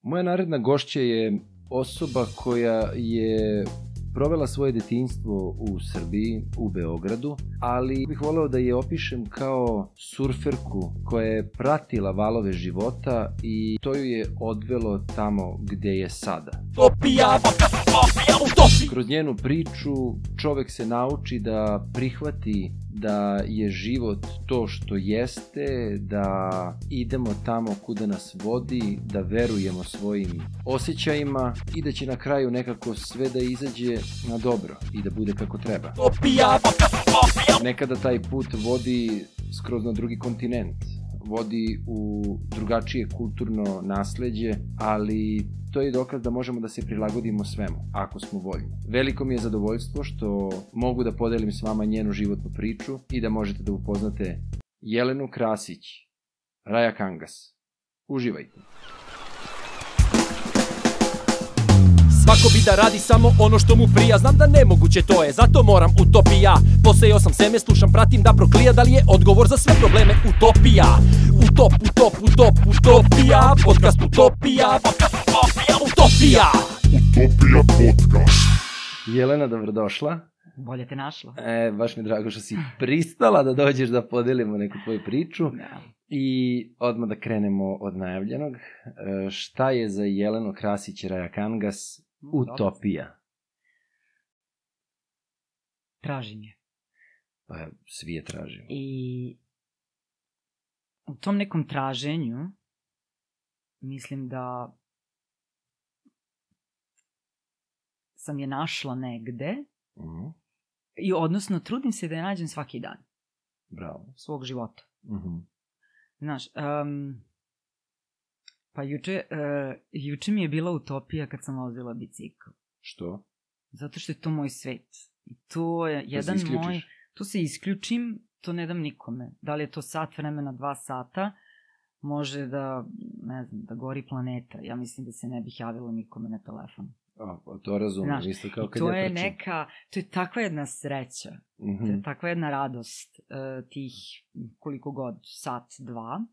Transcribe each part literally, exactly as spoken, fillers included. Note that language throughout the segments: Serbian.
Moja naredna gošća je osoba koja je provela svoje detinjstvo u Srbiji, u Beogradu, ali bih voleo da je opišem kao surferku koja je pratila valove života i to ju je odvelo tamo gde je sada. Utopija, utopija, utopija. Kroz njenu priču čovek se nauči da prihvati da je život to što jeste, da idemo tamo kuda nas vodi, da verujemo svojim osjećajima i da će na kraju nekako sve da izađe na dobro i da bude kako treba. Utopija, utopija. Nekada taj put vodi skroz na drugi kontinent, vodi u drugačije kulturno nasleđe, ali to je dokaz da možemo da se prilagodimo svemu, ako smo voljni. Veliko mi je zadovoljstvo što mogu da podelim s vama njenu životnu priču i da možete da upoznate Jelenu Krasić, Raja Kangas. Uživajte! Svako bi da radi samo ono što mu prija. Znam da nemoguće to je, zato moram utopija. Posejao sam seme, slušam, pratim da proklija. Da li je odgovor za sve probleme utopija? Utop, utop, utop, utopija. Podcast utopija, podcast utopija, utopija. Utopija podcast. Jelena, dobrodošla. Bolje te našla. E, baš mi je drago što si pristala da dođeš da podelimo neku tvoju priču. Da. I odmah da krenemo od najavljenog. E, šta je za Jelenu Krasić Raja Kangas utopija? Tražim je. Pa svi je tražimo. I u tom nekom traženju mislim da sam je našla negde Uh-huh. i odnosno trudim se da je nađem svaki dan. Bravo. Svog života. Uh-huh. Znaš, um, pa juče, uh, juče mi je bila utopija kad sam vozila bicikl. Što? Zato što je to moj svet. I to je Da jedan se isključiš? moj... Tu se isključim, to ne dam nikome. Da li je to sat vremena, dva sata, može da, ne znam, da gori planeta. Ja mislim da se ne bih javila nikome na telefon. A, to razumijem, Znaš, isto kao i kad to ja je trčim. neka, to je takva jedna sreća, Uh-huh. to je takva jedna radost uh, tih koliko god, sat, dva,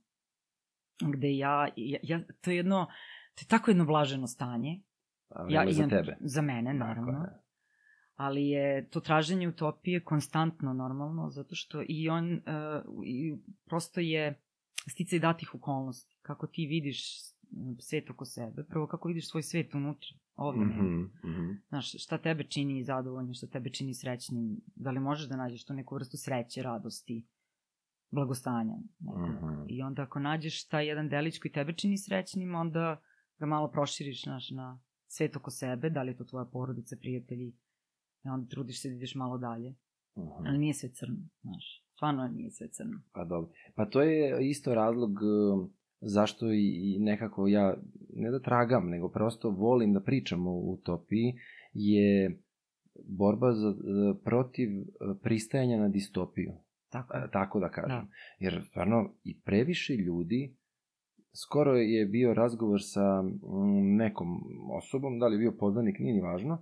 gde ja, ja, ja to je jedno, to je tako jedno blaženo stanje. A Ja, ja, za imam- tebe. Za mene, naravno. Tako je. Ali je to traženje utopije konstantno normalno, zato što i on, uh, i prosto je sticaj datih okolnosti. Kako ti vidiš svet oko sebe, prvo kako vidiš svoj svet unutra, ovdje nema. Uh-huh. Uh-huh. Znaš, šta tebe čini zadovoljnim, šta tebe čini srećnim, da li možeš da nađeš tu neku vrstu sreće, radosti, blagostanja. Uh-huh. I onda ako nađeš taj jedan delić koji tebe čini srećnim, onda ga malo proširiš, znaš, na svet oko sebe, da li je to tvoja porodica, prijatelji, i onda trudiš se da ideš malo dalje. Uh-huh. Ali nije sve crno, znaš, stvarno nije sve crno. Pa dobro. Pa to je isto razlog uh, zašto i, i nekako ja, ne da tragam, nego prosto volim da pričam o utopiji, je borba za, za, protiv uh, pristajanja na distopiju. Tako. Uh, tako da kažem. Da. Jer stvarno i previše ljudi, skoro je bio razgovor sa mm, nekom osobom, da li je bio poznanik, nije ni važno,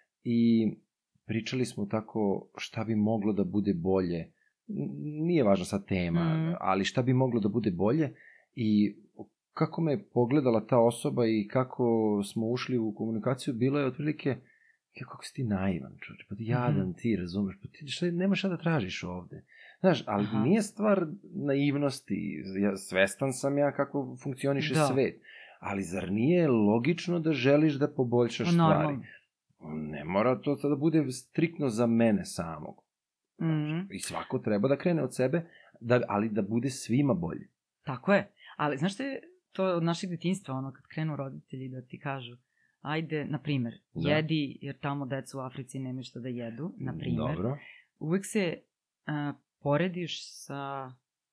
i pričali smo tako šta bi moglo da bude bolje. N- Nije važna sad tema, Mhm. ali šta bi moglo da bude bolje i kako me je pogledala ta osoba i kako smo ušli u komunikaciju, bilo je otprilike, "Ja, kako si ti naivan, čovječe, pa ti jadan ti, razumeš, pa ti šta, nemaš šta da tražiš ovde." Znaš, ali Aha. nije stvar naivnosti, ja, svestan sam ja kako funkcioniše Da. svet, ali zar nije logično da želiš da poboljšaš Pa stvari? normalno. Ne mora to sad da bude striktno za mene samog. Mhm. I svako treba da krene od sebe, da, ali da bude svima bolje. Tako je. Ali znaš što je to od našeg detinjstva, ono kad krenu roditelji da ti kažu, ajde, na primer, Da. jedi, jer tamo deca u Africi nemaju što da jedu, na primer. Dobro. Uvek se uh, porediš sa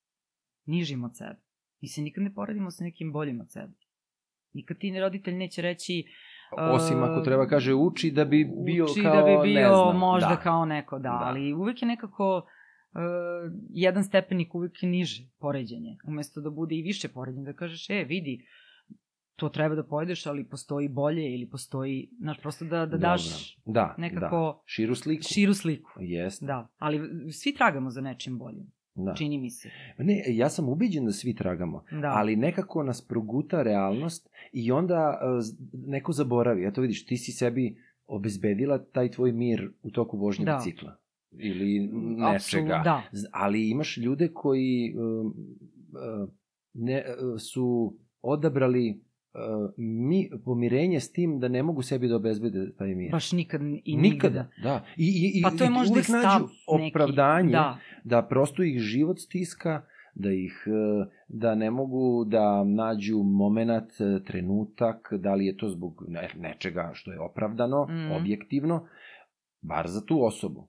nižim od sebe. Mi se nikad ne poredimo sa nekim boljim od sebe. Nikad ti roditelj neće reći Osim ako treba kaže uči da bi bio uči kao, da bi bio ne znam. možda da. kao neko, da, Da. ali uvek je nekako uh, jedan stepenik uvek je niže poređenje, umesto da bude i više poređenje, da kažeš, e, vidi, to treba da pojedeš, ali postoji bolje ili postoji, znaš, prosto da, da daš da, nekako da. širu sliku. širu sliku. Jeste. Da, ali svi tragamo za nečim boljim. Da. Čini mi se. Ne, ja sam ubeđen da svi tragamo, Da. ali nekako nas proguta realnost i onda uh, neko zaboravi. Eto vidiš, ti si sebi obezbedila taj tvoj mir u toku vožnje Da. bicikla. Ili nečega. Apsolutno, da. Z- Ali imaš ljude koji um, uh, ne, uh, su odabrali uh, mi, pomirenje s tim da ne mogu sebi da obezbede taj mir. Baš nikad i Nikada, nigde. da. I, i, i, Pa to je i možda uvek stav nađu neki. opravdanje Da. da prosto ih život stiska, da ih, e, da ne mogu da nađu moment, e, trenutak, da li je to zbog ne, nečega što je opravdano, Mhm. objektivno, bar za tu osobu.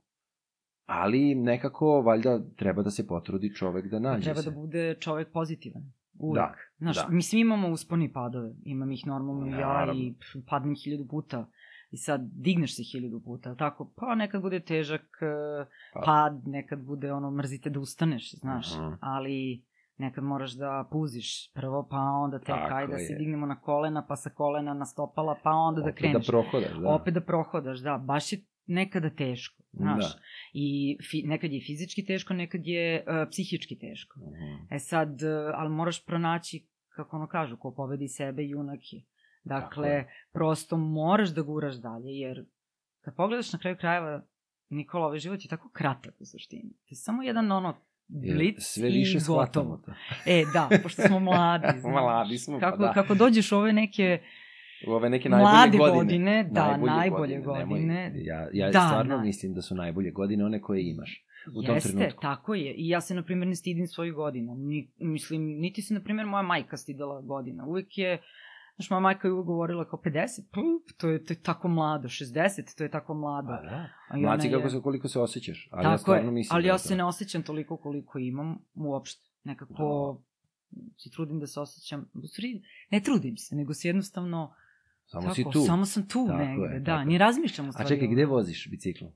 Ali nekako, valjda, treba da se potrudi čovek da nađe Treba se. da bude čovek pozitivan. Uvek. Da, Znaš, da. mi svi imamo usponi i padove. Imam ih normalno i ja Naravno. i pf, padnem hiljadu puta. I sad digneš se hiljadu puta, tako, pa nekad bude težak e, Pa. pad, nekad bude ono, mrzite da ustaneš, znaš, Mhm. ali nekad moraš da puziš prvo, pa onda tek, Tako ajde da se je. dignemo na kolena, pa sa kolena na stopala, pa onda da Opet kreneš. da prohodaš, da. Opet da prohodaš, da, baš je nekada teško, znaš. Da. I fi, nekad je fizički teško, nekad je uh, psihički teško. Mhm. E sad, uh, ali moraš pronaći, kako ono kažu, ko pobedi sebe, junak je. Tako Dakle, je. prosto moraš da guraš dalje, jer kad pogledaš na kraju krajeva, Nikola, ovaj život je tako kratak u suštini. To je samo jedan ono Jer blic sve i više gotovo. shvatamo to. E, da, pošto smo mladi. znaš. Mladi smo, pa kako, da. Kako dođeš u ove neke U ove neke najbolje mlade godine. godine, da, najbolje nemoj. godine. Ja, ja Da, stvarno da. mislim da su najbolje godine one koje imaš u tom Jeste, trenutku. tako je. I ja se, na primjer, ne stidim svojih godina. Ni, mislim, niti se, na primjer, moja majka stidela godina. Uvijek je, znaš, moja majka je uvijek govorila kao pedeset, pup, to je, to je tako mlado, šezdeset, to je tako mlado. Pa da. A i Mlaci ona je- kako se, koliko se osjećaš. Ali Tako ja stvarno je, mislim ali da je ja to. se ne osjećam toliko koliko imam uopšte. Nekako se trudim da se osjećam, u stvari, ne trudim se, nego se jednostavno, Samo tako, si tu. samo sam tu Tako negde, je, da, tako je. ni razmišljam u A stvari. čekaj, o- gde voziš bicikl?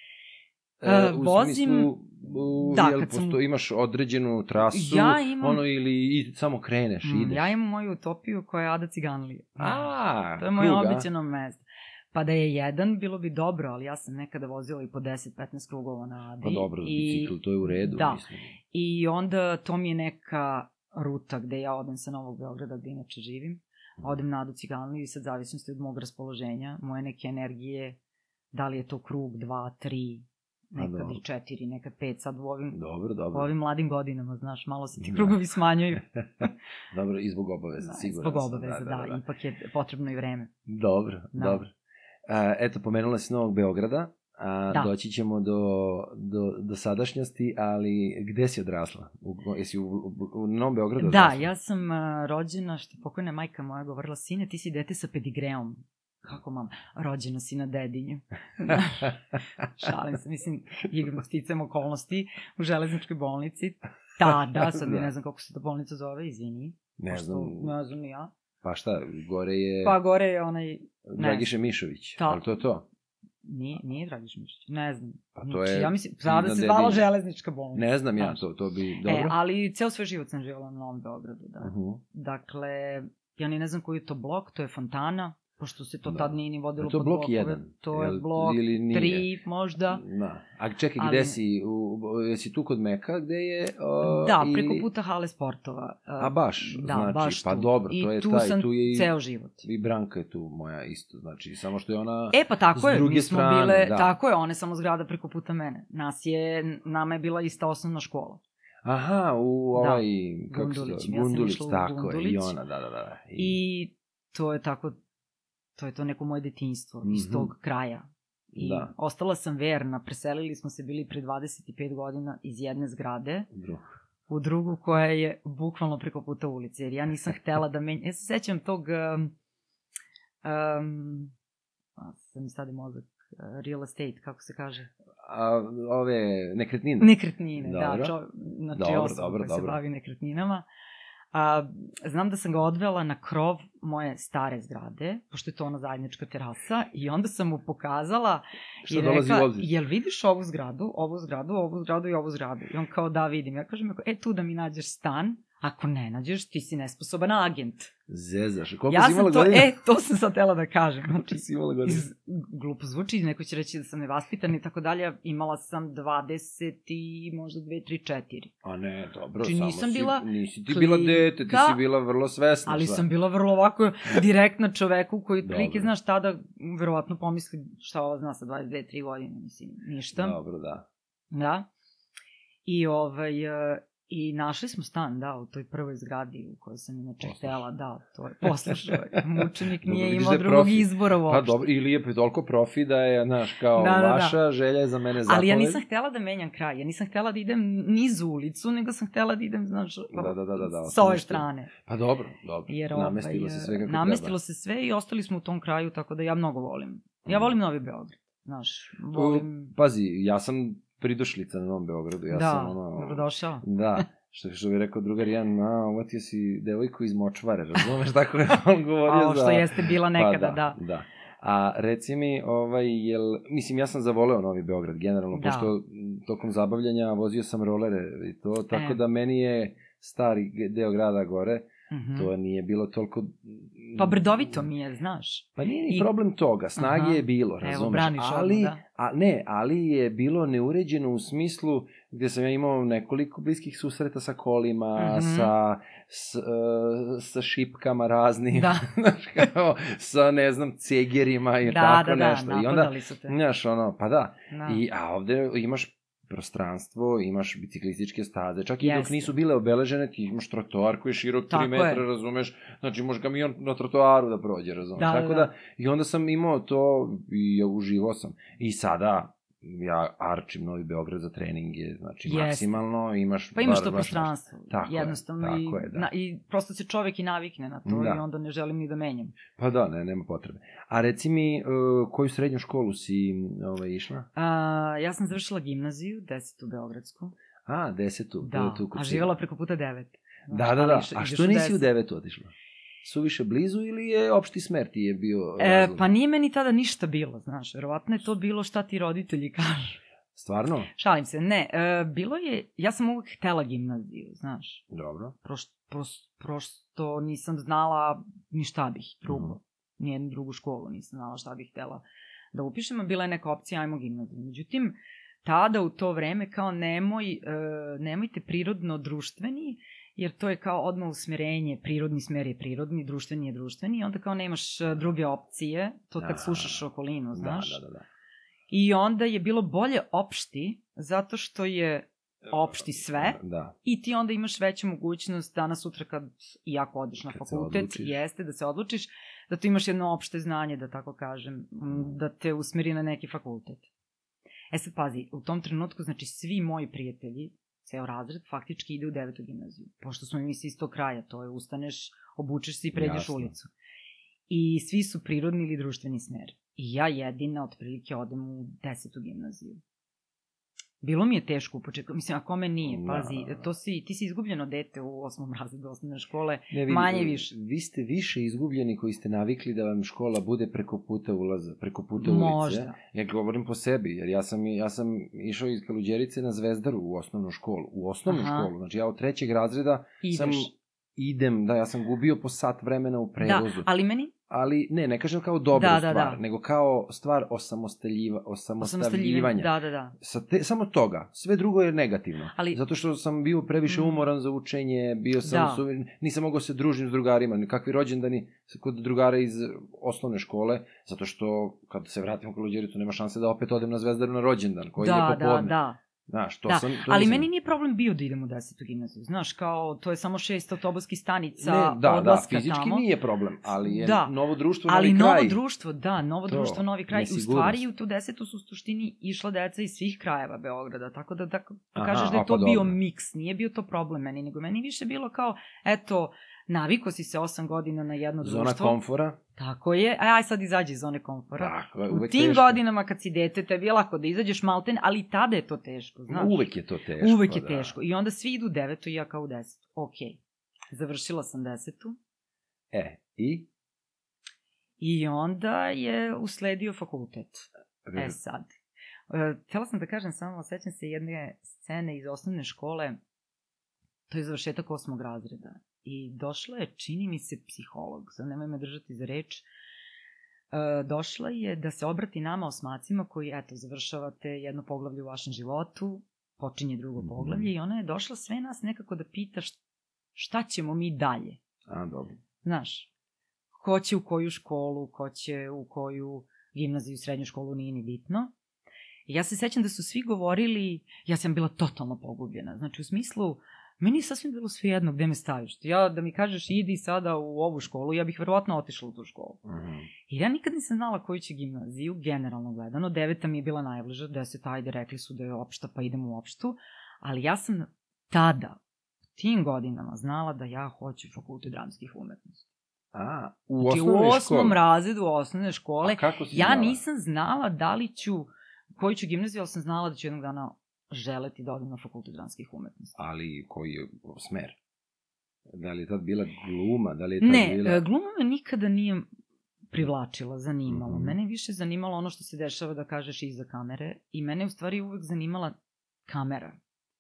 E, u vozim- smislu, u, Da, jel kad sam- posto, imaš određenu trasu, Ja imam- ono, ili i, samo kreneš, Mm, ideš? ja imam moju utopiju koja je Ada Ciganlije. A, To je moje krug, a? običano mesto. Pa da je jedan, bilo bi dobro, ali ja sam nekada vozila i po deset petnaest krugova na Adi. Pa dobro, i, bicikl, to je u redu, da. mislim. I onda to mi je neka ruta gde ja odem sa Novog Beograda, gde inače živim. Mhm. Odem na Adu Ciganliju i sad zavisnosti od mog raspoloženja, moje neke energije, da li je to krug, dva, tri, nekad dobro. i četiri, nekad pet, sad u ovim, Dobro, u dobro. ovim mladim godinama, znaš, malo se ti Da. krugovi smanjuju. Dobro, i zbog obaveza, Da, sigurno. Zbog sam, obaveza, da, ipak je potrebno i vreme. Dobro, Da. dobro. A, eto, pomenula si Novog Beograda, a Da. doći ćemo do, do, do sadašnjosti, ali gde si odrasla? U, jesi u, u, u Novom Beogradu Da, odrasla? ja sam uh, rođena, što je pokojna majka moja govorila, sine, ti si dete sa pedigreom. Kako mam? Rođena si na Dedinju. Šalim se, mislim, igram sticajem okolnosti u železničkoj bolnici. Da, da, sad Da. ne znam kako se ta bolnica zove, izvini. Ne Pošto znam, Ne znam ni ja. pa šta, gore je Pa gore je onaj... Dragiša Mišović, Ta- ali to je to? Nije, nije Dragiš Mišić, ne znam. Pa to Znači, je ja mislim, i sada na se zvala Dedinju. železnička bolnica. Ne znam ja, Znaš. to, to bi, E, dobro? ali ceo svoj život sam živjela na Novom Beogradu, da. Uh-huh. Dakle, ja ni ne znam koji je to blok, to je fontana, pošto se to Da. tad nije ni vodilo A to je pod blok blokove. jedan, To je jel- blok ili nije? tri, možda. Da. A čekaj, Ali- gde si? U, u- jesi tu kod Meka, gde je... O, Da, ili... preko puta hale sportova. A baš, Da, znači, baš pa tu. dobro, I to je tu taj, sam tu je i, ceo život. i Branka je tu moja isto, znači, samo što je ona... E, pa tako s je, druge mi smo strane, bile, da. tako je, one samo zgrada preko puta mene. Nas je, nama je bila ista osnovna škola. Aha, u Da. ovaj, kako se zove, Gundulić, ja sam Gundulić, išla u tako je, i Gundulić. ona, da, da, da. I to je tako, to je to neko moje detinjstvo mm-hmm. iz Mhm. tog kraja. I Da. ostala sam verna, preselili smo se bili pre dvadeset pet godina iz jedne zgrade Drugo. u drugu koja je bukvalno preko puta ulice, jer ja nisam htela da menjam. Ja se sećam tog, um, um, a, sad mi stade mozak, uh, real estate, kako se kaže? A ove nekretnine? Nekretnine, Dobro. da, čo, znači Dobro, osoba dobro, koja se dobro. bavi nekretninama. A, znam da sam ga odvela na krov moje stare zgrade, pošto je to ona zajednička terasa, i onda sam mu pokazala Šta i dolazi u rekla, obzir? jel vidiš ovu zgradu, ovu zgradu, ovu zgradu i ovu zgradu? I on kao, da, vidim. Ja kažem, e, tu da mi nađeš stan, Ako ne nađeš, ti si nesposoban agent. Zezaš. Koliko Ja si imala sam to, godina? e, to sam sad tela da kažem. Koliko si imala godina? Iz, glupo zvuči, neko će reći da sam nevaspitan i tako dalje. Imala sam dvadeset i možda dve, tri, četiri. A ne, dobro, Znači, samo nisam si, bila nisi ti kli- bila dete, ti da, si bila vrlo svesna. ali šta? sam bila vrlo ovako direktna čoveku koji Dobro. prilike, znaš, tada verovatno pomisli šta ova zna sa dvadeset dve, tri godine, mislim, ništa. Dobro, da. Da. I ovaj... e, I našli smo stan, da, u toj prvoj zgradi u kojoj sam inače Poslušao. htela, da, to je poslušao. Mučenik Dobro, nije vidiš imao da je drugog profi. izbora uopšte. Pa dobro, ili je toliko profi da je, znaš, kao Da, da, da. vaša želja je za mene zapoved. Ali ja nisam htela da menjam kraj, ja nisam htela da idem niz ulicu, nego sam htela da idem, znaš, Da, da, da, da, da, s ove ostaneš tu. strane. Pa dobro, dobro. Jer, namestilo ovaj, se sve kako namestilo treba. se sve i ostali smo u tom kraju, tako da ja mnogo volim. Ja Mm. volim Novi Beograd, znaš, volim... Pazi, ja sam pridošlica na Novom Beogradu. Ja da, sam, ono, dobrodošao. Da, što, što bi rekao drugar Jan, a, uvatio si devojku iz Močvare, razumeš, tako je on govorio A, za... što jeste bila nekada, pa, da. da. da. A reci mi, ovaj, jel, mislim, ja sam zavoleo Novi Beograd generalno, Da. pošto m, tokom zabavljanja vozio sam rolere i to, tako E. da meni je stari deo grada gore, Mhm. to nije bilo toliko... Pa brdovito mi je, znaš. Pa nije ni I- problem toga, snage Aha. je bilo, Evo, razumeš, braniš ali, odmah, da. a, ne, ali je bilo neuređeno u smislu gde sam ja imao nekoliko bliskih susreta sa kolima, Mhm. sa, s, e, sa šipkama raznim, Da. znaš, kao, sa, ne znam, cegerima i Da, tako da, da, nešto. I onda, napadali su te. znaš, ono, pa da, Da. I, a ovde imaš prostranstvo, imaš biciklističke staze, čak i dok Jeste. nisu bile obeležene, ti imaš trotoar koji je širok Tako tri metra, je. razumeš, znači može kamion na trotoaru da prođe, razumeš, Da, da, tako da. da, i onda sam imao to i ja uživao sam. I sada, ja arčim Novi Beograd za treninge, znači Jeste. maksimalno imaš... Pa imaš bar to baš nešto. prostranstvo, Tako je, jednostavno, i, tako je, da. na, i prosto se čovek i navikne na to Da. i onda ne želim ni da menjam. Pa da, ne, nema potrebe. A reci mi, uh, koju srednju školu si ovaj, išla? A, ja sam završila gimnaziju, desetu beogradsku, A, desetu. to da, je tu kod a Sirije. živjela preko puta devet. Znaš, Da, da, ali da. iš- A ideš što nisi u deset. devetu otišla? Suviše blizu ili je opšti smer ti je bio E, razlog? pa nije meni tada ništa bilo, znaš, verovatno je to bilo šta ti roditelji kažu. Stvarno? Šalim se, ne, e, bilo je, ja sam uvek htela gimnaziju, znaš, Dobro. prosto, prosto, prosto nisam znala ni šta bih drugo, Mhm. nijednu drugu školu nisam znala šta bih htela da upišem, a bila je neka opcija, ajmo gimnaziju. Međutim, tada u to vreme kao nemoj, e, nemojte prirodno društveni, jer to je kao odmah usmerenje, prirodni smer je prirodni, društveni je društveni, i onda kao nemaš e, druge opcije, to kad Da. slušaš okolinu, znaš. Da, da, da. da. I onda je bilo bolje opšti, zato što je opšti sve, Da. i ti onda imaš veću mogućnost danas sutra kad, iako odeš na Kad se fakultet, odlučiš. jeste da se odlučiš, da tu imaš jedno opšte znanje, da tako kažem, m, da te usmeri na neki fakultet. E sad pazi, u tom trenutku, znači svi moji prijatelji, ceo razred, faktički ide u devetu gimnaziju. Pošto smo mi svi iz tog kraja, to je ustaneš, obučeš se i pređeš Jasno. ulicu. I svi su prirodni ili društveni smer. I ja jedina otprilike odem u desetu gimnaziju. Bilo mi je teško u početku, mislim, a kome nije, Da, pazi, da, da. to si, ti si izgubljeno dete u osmom razredu osnovne škole, Ne, vidi, manje više. Vi ste više izgubljeni koji ste navikli da vam škola bude preko puta ulaza, preko puta Možda. ulice. Ja govorim po sebi, jer ja sam, ja sam išao iz Kaluđerice na Zvezdaru u osnovnu školu. U osnovnu Aha. školu, znači ja od trećeg razreda Ideš. sam idem, da, ja sam gubio po sat vremena u Da, prevozu. ali meni, Ali ne, ne kažem kao dobru Da, da, stvar, da. nego kao stvar osamostaljiva, osamostaljivanja. da, da, da. Sa te, samo toga, sve drugo je negativno. Ali- Zato što sam bio previše Mm. umoran za učenje, bio sam Da. suver, nisam mogao se družiti s drugarima, nikakvi rođendani kod drugara iz osnovne škole, zato što kad se vratim u Kaluđericu nema šanse da opet odem na Zvezdaru na rođendan, koji je Da, da, popodne. da. Znaš, to Da, sam... To ali nisam- meni nije problem bio da idem u desetu gimnaziju. Znaš, kao, to je samo šest autobuskih stanica Ne, da, da, odlaska fizički tamo. nije problem, ali je Da. novo društvo, Ali novi novo kraj. društvo, da, novo To, društvo, novi kraj. U nesigurnost. stvari, u tu desetu su u suštini išla deca iz svih krajeva Beograda, tako da, da Aha, kažeš da a, je to pa bio dobro. miks, nije bio to problem meni, nego meni više bilo kao, eto, naviko si se osam godina na jedno Zona društvo. komfora. Tako je, a aj sad izađi iz zone komfora. Tako je, U uvek tim teško. godinama kad si dete, tebi je lako da izađeš malten, ali i tada je to teško, znaš. Uvek je to teško. Uvek je da. teško. I onda svi idu u devetu i ja kao u desetu. Ok. Završila sam desetu. E, i? I onda je usledio fakultet. E sad. E, htela sam da kažem samo, sećam se jedne scene iz osnovne škole. to je završetak osmog razreda. I došla je, čini mi se, psiholog, sad nemoj me držati za reč, e, došla je da se obrati nama osmacima koji, eto, završavate jedno poglavlje u vašem životu, počinje drugo mm-hmm. poglavlje i ona je došla sve nas nekako da pita šta ćemo mi dalje. A, dobro. Znaš, ko će u koju školu, ko će u koju gimnaziju, srednju školu, nije ni bitno. I ja se sećam da su svi govorili, ja sam bila totalno pogubljena. Znači, u smislu, meni je sasvim bilo svejedno gde me staviš. Ja, da mi kažeš, idi sada u ovu školu, ja bih verovatno otišla u tu školu. Mm-hmm. I ja nikad nisam znala koju će gimnaziju, generalno gledano. Deveta mi je bila najbliža, deseta, ajde, rekli su da je opšta, pa idemo u opštu. Ali ja sam tada, u tim godinama, znala da ja hoću fakultet dramskih umetnosti. A, u znači, osnovnoj u osmom školi? razredu osnovne škole. A kako si ja znala? nisam znala da li ću, koju ću gimnaziju, ali sam znala da ću jednog dana želeti da odem na fakultet dramskih umetnosti. Ali koji je smer? Da li je tad bila gluma? Da li je tad ne, bila... gluma me nikada nije privlačila, zanimalo. Mm-hmm. Mene je više zanimalo ono što se dešava, da kažeš, iza kamere. I mene je u stvari uvek zanimala kamera.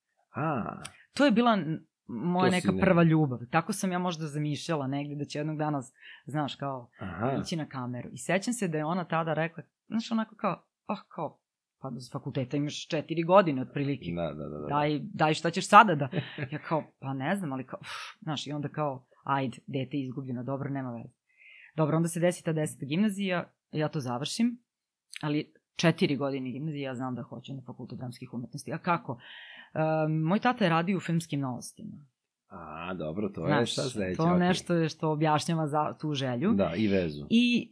A. To je bila moja to neka ne... prva ljubav. Tako sam ja možda zamišljala negde da će jednog dana, znaš, kao, Aha. ići na kameru. I sećam se da je ona tada rekla, znaš, onako kao, ah, kao, pa do fakulteta imaš četiri godine otprilike. Da, da, da, da. Daj, daj šta ćeš sada da... Ja kao, pa ne znam, ali kao, uf, znaš, i onda kao, ajde, dete je izgubljeno, dobro, nema veze. Dobro, onda se desi ta deseta gimnazija, ja to završim, ali četiri godine gimnazije ja znam da hoću na fakultet dramskih umetnosti. A kako? Um, moj tata je radio u filmskim novostima. A, dobro, to znaš, je šta sledeće. To je nešto je što objašnjava za tu želju. Da, i vezu. I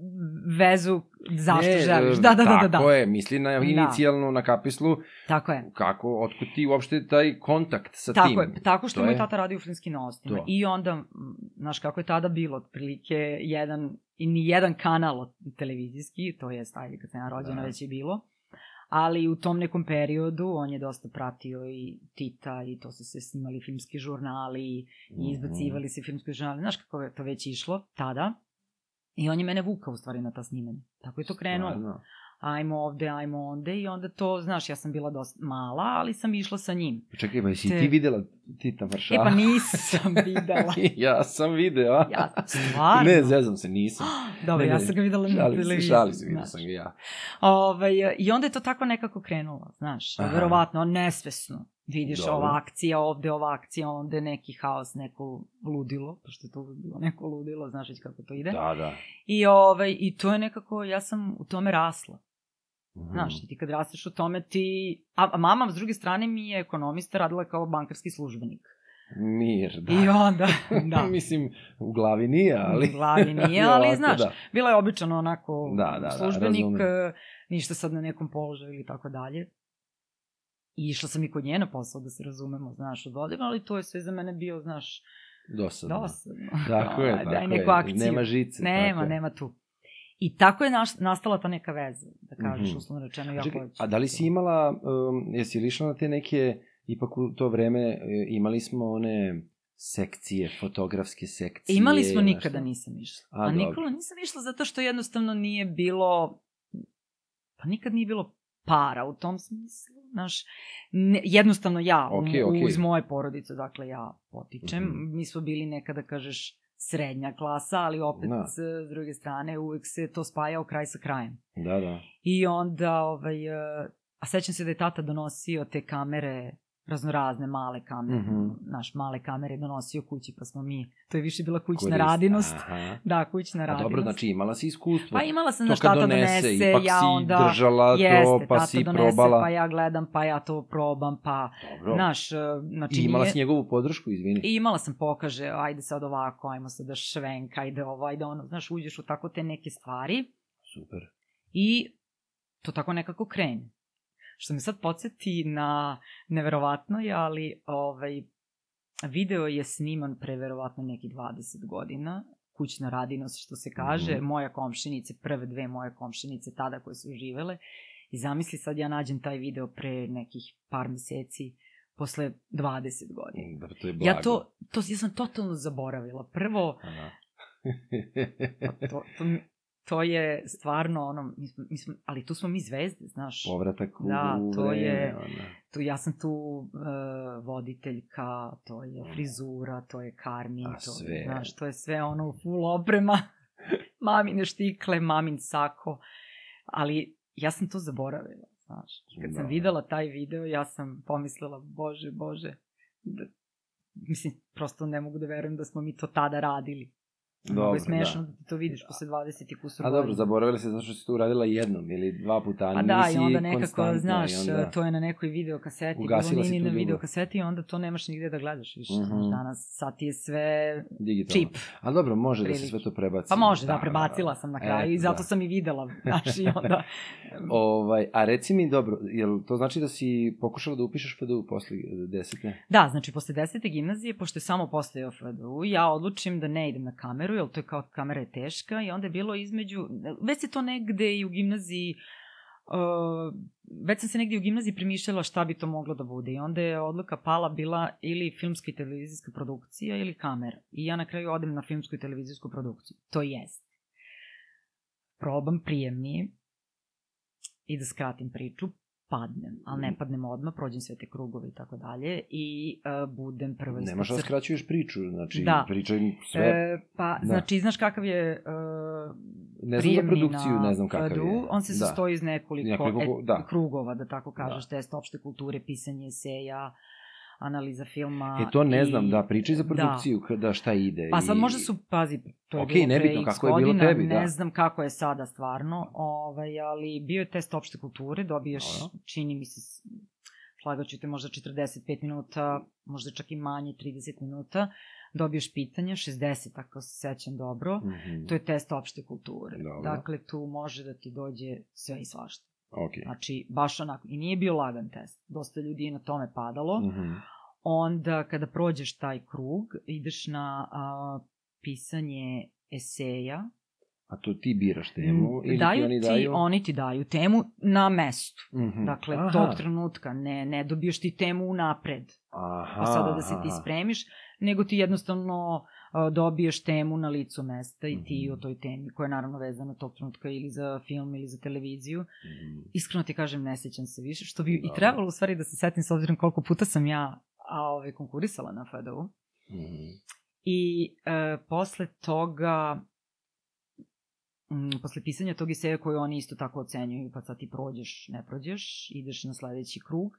vezu zašto ne, želiš. Da, da, da, da. Tako je, misli na inicijalno, da. Na kapislu. Tako je. Kako, otkud ti uopšte taj kontakt sa tako tim? Tako je, tako što to moj je... tata radio u filmskim novostima. To. I onda, znaš kako je tada bilo, otprilike jedan, i ni jedan kanal televizijski, to je ajde kad sam ja rođena da. Već je bilo. Ali u tom nekom periodu on je dosta pratio i Tita i to su se snimali filmski žurnali i izbacivali se filmski žurnali. Znaš kako je to već išlo tada. I on je mene vukao u stvari na ta snimanja. Tako je to krenulo. Stvarno. Ajmo ovde, ajmo onde i onda to, znaš, ja sam bila dosta mala, ali sam išla sa njim. Čekaj, pa si Te... ti videla Tita Maršala? E pa nisam videla. Ja sam video. Ja, stvarno? Ne, zezam se, nisam. Dobro, ne, ja sam ga videla na televiziji. Šali se, vidio sam ga ja. Ove, I onda je to tako nekako krenulo, znaš, aha. Verovatno, nesvesno. Vidiš dobro. Ova akcija ovde, ova akcija, onda je neki haos, neko ludilo, pošto je to bilo neko ludilo, znaš već kako to ide. Da, da. I, ovaj, I to je nekako, ja sam u tome rasla. Mm-hmm. Znaš, ti kad rasteš u tome ti... A, a mama, s druge strane, mi je ekonomista, radila kao bankarski službenik. Mir, da. I onda, da. Mislim, u glavi nije, ali... U glavi nije, ali, ovako, znaš, da. Bila je običano onako da, da, službenik, da, ništa sad na nekom položaju ili tako dalje. I išla sam i kod nje na posao, da se razumemo, znaš, od vodima, ali to je sve za mene bio, znaš... Dosadno. Dosadno. Tako je, tako daj neku je. Akciju. Nema žice. Nema, nema tu. I tako je naš, nastala ta neka veza, da kažeš, mm-hmm. uslovno rečeno, ja hoću. A da li si imala, um, jesi li išla na te neke, ipak u to vreme imali smo one sekcije, fotografske sekcije? Imali smo, nikada nisam išla. A, A Nikola nisam išla zato što jednostavno nije bilo, pa nikad nije bilo para u tom smislu, znaš, ne, jednostavno ja, okay, u, okay. iz moje porodice, dakle ja potičem, mm-hmm. mi smo bili nekada, kažeš, srednja klasa, ali opet da. S, s druge strane uvek se to spajao kraj sa krajem. Da, da. I onda, ovaj, a sećam se da je tata donosio te kamere, raznorazne male kamere, mm-hmm. naš male kamere donosio kući, pa smo mi, to je više bila kućna Korist. Radinost. Aha. Da, kućna radinost. A dobro, znači imala si iskustvo. Pa imala sam, znaš, tata donese, donese ipak ja onda... si držala jeste, to, pa si donese, probala. Pa ja gledam, pa ja to probam, pa, dobro. Znaš, znači... I imala nije... si njegovu podršku, izvini. I imala sam, pokaže, ajde sad ovako, ajmo sad da švenk, ajde ovo, ajde ono, znaš, uđeš u tako te neke stvari. Super. I to tako nekako krene. Što me sad podsjeti na, neverovatno je, ali ovaj, video je sniman pre verovatno neki dvadeset godina, kućna radinost, što se kaže, mm-hmm. moja komšinice, prve dve moje komšinice tada koje su živele, i zamisli sad ja nađem taj video pre nekih par meseci, posle dvadeset godina. Da, to je blago. Ja to, to, ja sam totalno zaboravila. Prvo, to, to, to je stvarno ono, mi smo, mi smo, ali tu smo mi zvezde, znaš. Povratak u da, to vreme, je, ona. tu, ja sam tu uh, voditeljka, to je frizura, to je Karmin, A to, sve. znaš, to je sve ono full oprema, mamine štikle, mamin sako, ali ja sam to zaboravila, znaš. Kad Da. sam videla taj video, ja sam pomislila, bože, bože, da, mislim, prosto ne mogu da verujem da smo mi to tada radili. Dobro, Mnogo je smešno da. da ti to vidiš posle dvadeset i kusur A godina. dobro, zaboravili se zato što si to uradila jednom ili dva puta, a pa nisi da, i onda nekako, konstantno. znaš, Onda... to je na nekoj videokaseti, Ugasila bilo si nini tu na ljubav. videokaseti i onda to nemaš nigde da gledaš više. Mhm. Znaš, danas, sad ti je sve Digitalno. čip. A dobro, može Prilike. da se sve to prebaci. Pa može, da, prebacila sam na kraju e, i zato da. sam i videla, znaš, i onda... Ovaj, a reci mi, dobro, jel to znači da si pokušala da upišeš F D U posle desete? Da, znači, posle desete gimnazije, pošto je samo postojao F D U, ja odlučim da ne idem na kameru, jer to je kao kamera je teška i onda je bilo između, već se to negde i u gimnaziji, uh, već sam se negde u gimnaziji premišljala šta bi to moglo da bude i onda je odluka pala bila ili filmska i televizijska produkcija ili kamera. I ja na kraju odem na filmsku i televizijsku produkciju. To jest. Probam prijemnije i da skratim priču, padnem, ali ne padnem odmah, prođem sve te krugove i tako dalje i uh, budem prva ispod Nemaš da crte. skraćuješ priču, znači Da. pričaj sve. E, pa, Da. znači, znaš kakav je uh, Ne znam za prijemni produkciju, na ne znam kakav F D U, je. on se Da. sastoji iz nekoliko, Nekoliko, et, da. krugova, da tako kažeš, da. Test opšte kulture, pisanje eseja, analiza filma. E to ne i... znam, da, pričaj za produkciju, da, da šta ide. Pa sad i... možda su, pazi, to je Ok, bilo nebitno pre X kako je bilo godina, tebi, ne da. znam kako je sada stvarno, ovaj, ali bio je test opšte kulture, dobiješ, Dobro. čini mi se, slagaću te možda četrdeset pet minuta, možda čak i manje, trideset minuta, dobiješ pitanja, šezdeset ako se sećam dobro, Mhm. to je test opšte kulture. Dobro. Dakle, tu može da ti dođe sve i svašta. Ok. Znači, baš onako, i nije bio lagan test, dosta ljudi je na tome padalo, Mhm. onda kada prođeš taj krug, ideš na a, pisanje eseja. A to ti biraš temu ili daju ti oni ti, daju? oni ti daju temu na mestu. Mhm. Dakle, Aha. tog trenutka, ne, ne dobiješ ti temu unapred, Aha, pa sada da se ti aha. spremiš, nego ti jednostavno a, dobiješ temu na licu mesta i ti Mhm. o toj temi, koja je naravno vezana tog trenutka ili za film ili za televiziju. Mhm. Iskreno ti kažem, ne sećam se više, što bi Dobro. i trebalo u stvari da se setim s obzirom koliko puta sam ja a, ove, konkurisala na F D U. Mhm. I e, posle toga, m, posle pisanja tog eseja koji oni isto tako ocenjuju, pa sad ti prođeš, ne prođeš, ideš na sledeći krug,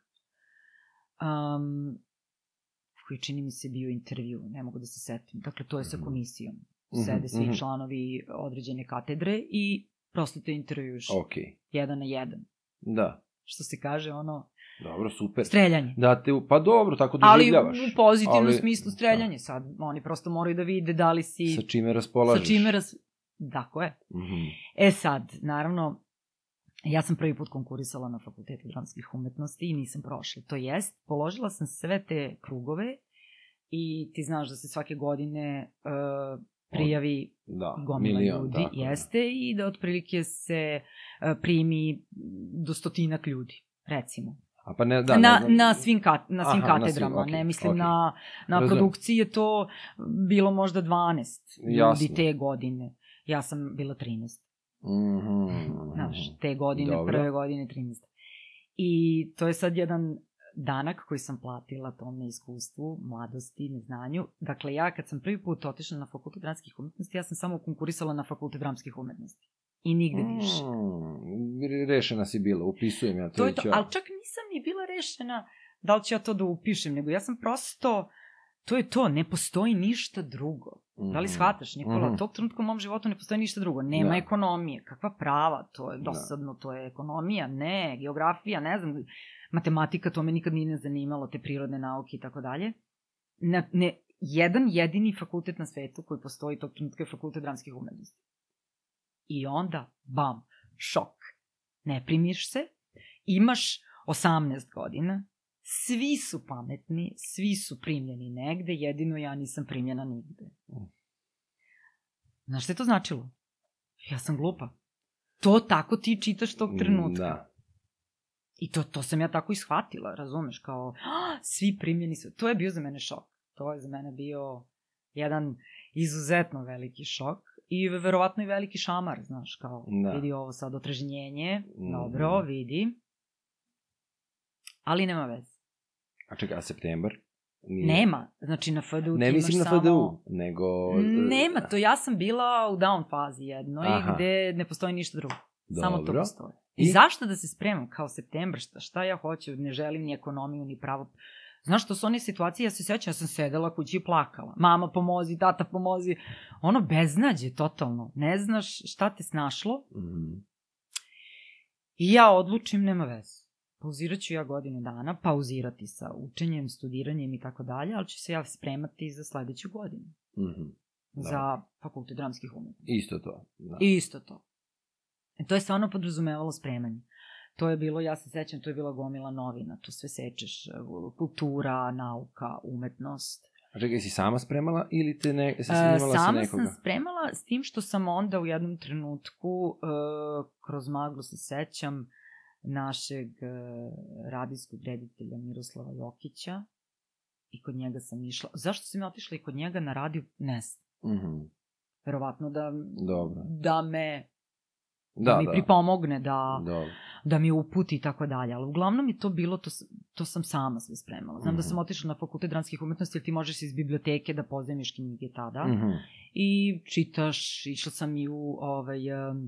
um, koji čini mi se bio intervju, ne mogu da se setim. Dakle, to je sa komisijom. Sede svi Mhm. članovi određene katedre i prosto te intervjuš Ok, jedan na jedan. da. Što se kaže, ono, Dobro, super. streljanje. Da te, pa dobro, tako Ali doživljavaš. u pozitivnom Ali- smislu streljanje. Sad oni prosto moraju da vide da li si... Sa čime raspolažeš. Sa čime raz... Tako je. Mhm. E sad, naravno, ja sam prvi put konkurisala na Fakultetu dramskih umetnosti i nisam prošla. To jest, položila sam sve te krugove i ti znaš da se svake godine uh, prijavi Da, gomila milion, ljudi, tako je. jeste, i da otprilike se uh, primi do stotinak ljudi, recimo. A pa ne, da, na, ne znam. na svim, kat, na svim Aha, na katedrama, svim, okej, ne mislim okej. na, na Razumem. produkciji je to bilo možda dvanaest Jasno. ljudi te godine. Ja sam bila trinaest. Mhm. Znaš, te godine, Dobro. prve godine trinaest. I to je sad jedan danak koji sam platila tom neiskustvu, mladosti, neznanju. Dakle, ja kad sam prvi put otišla na Fakultet dramskih umetnosti, ja sam samo konkurisala na Fakultet dramskih umetnosti. I nigde više. Mm, rešena si bila, upisujem ja to. To je već to, ja. ali čak nisam ni bila rešena da li ću ja to da upišem, nego ja sam prosto, to je to, ne postoji ništa drugo. Da li Mhm. shvataš, Nikola, Mhm. tog trenutka u mom životu ne postoji ništa drugo. Nema Da. ekonomije, kakva prava, to je dosadno, to je ekonomija, ne, geografija, ne znam, matematika, to me nikad nije zanimalo, te prirodne nauke i tako dalje. Ne, ne, jedan jedini fakultet na svetu koji postoji tog trenutka je Fakultet dramskih umetnosti. I onda, bam, šok. Ne primiš se, imaš osamnaest godina, svi su pametni, svi su primljeni negde, jedino ja nisam primljena nigde. Znaš šta je to značilo? Ja sam glupa. To tako ti čitaš tog trenutka. Da. I to, to sam ja tako ishvatila, razumeš, kao "Ah, svi primljeni su. To je bio za mene šok. To je za mene bio jedan izuzetno veliki šok. I verovatno i veliki šamar, znaš, kao, Da. vidi ovo sad otrežnjenje, Mhm. dobro, vidi. Ali nema veze. A čekaj, a septembar? Nije. Nema, znači na F D U Ne ti mislim imaš na samo... F D U, nego... Nema, to ja sam bila u down fazi jednoj, Aha. gde ne postoji ništa drugo. Samo to Dobro. postoji. I, I? zašto da se spremam kao septembar? Šta, šta ja hoću? Ne želim ni ekonomiju, ni pravo. Znaš, to su one situacije, ja se sećam, ja sam sedela kući i plakala. Mama pomozi, tata pomozi. Ono beznađe, totalno. Ne znaš šta te snašlo. Mhm. I ja odlučim, nema veze. Pauzirat ću ja godinu dana, pauzirati sa učenjem, studiranjem i tako dalje, ali ću se ja spremati za sledeću godinu. Mhm. Za fakultet dramskih umetnosti. Isto to. Da. I isto to. E, to je stvarno podrazumevalo spremanje. To je bilo, ja se sećam, to je bila gomila novina, tu sve sečeš, kultura, nauka, umetnost. A čekaj, si sama spremala ili te ne, si E, snimala sa sama nekoga? sam spremala s tim što sam onda u jednom trenutku, e, kroz maglu se sećam, našeg e, radijskog reditelja Miroslava Jokića i kod njega sam išla. Zašto sam ja otišla i kod njega na radiju? Ne znam. Mhm. Verovatno da, Dobro. da me Da, da mi da. pripomogne, da, Dobro. da mi uputi i tako dalje. Ali uglavnom je to bilo, to, s- to sam sama sve spremala. Znam Mhm. da sam otišla na fakultet dramskih umetnosti, jer ti možeš iz biblioteke da pozajmiš knjige tada. Mhm. I čitaš, išla sam i u ovaj, um,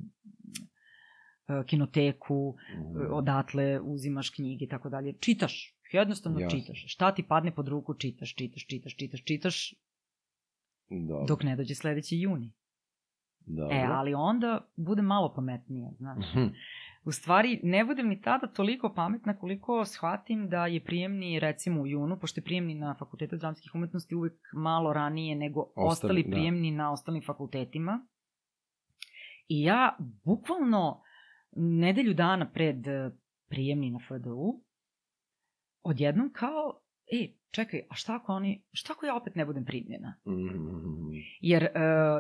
uh, kinoteku, Mhm. odatle uzimaš knjige i tako dalje. Čitaš, jednostavno Jasno. čitaš. Šta ti padne pod ruku, čitaš, čitaš, čitaš, čitaš, čitaš, Dobro. dok ne dođe sledeći juni. Dobro. E, ali onda budem malo pametnija, znaš. Mhm. U stvari, ne budem ni tada toliko pametna koliko shvatim da je prijemni, recimo u junu, pošto je prijemni na Fakultetu dramskih umetnosti uvek malo ranije nego Ostali, ostali da. prijemni na ostalim fakultetima. I ja, bukvalno, nedelju dana pred eh, prijemni na F D U, odjednom kao, e, čekaj, a šta ako oni, šta ako ja opet ne budem primljena? Mhm. Jer e,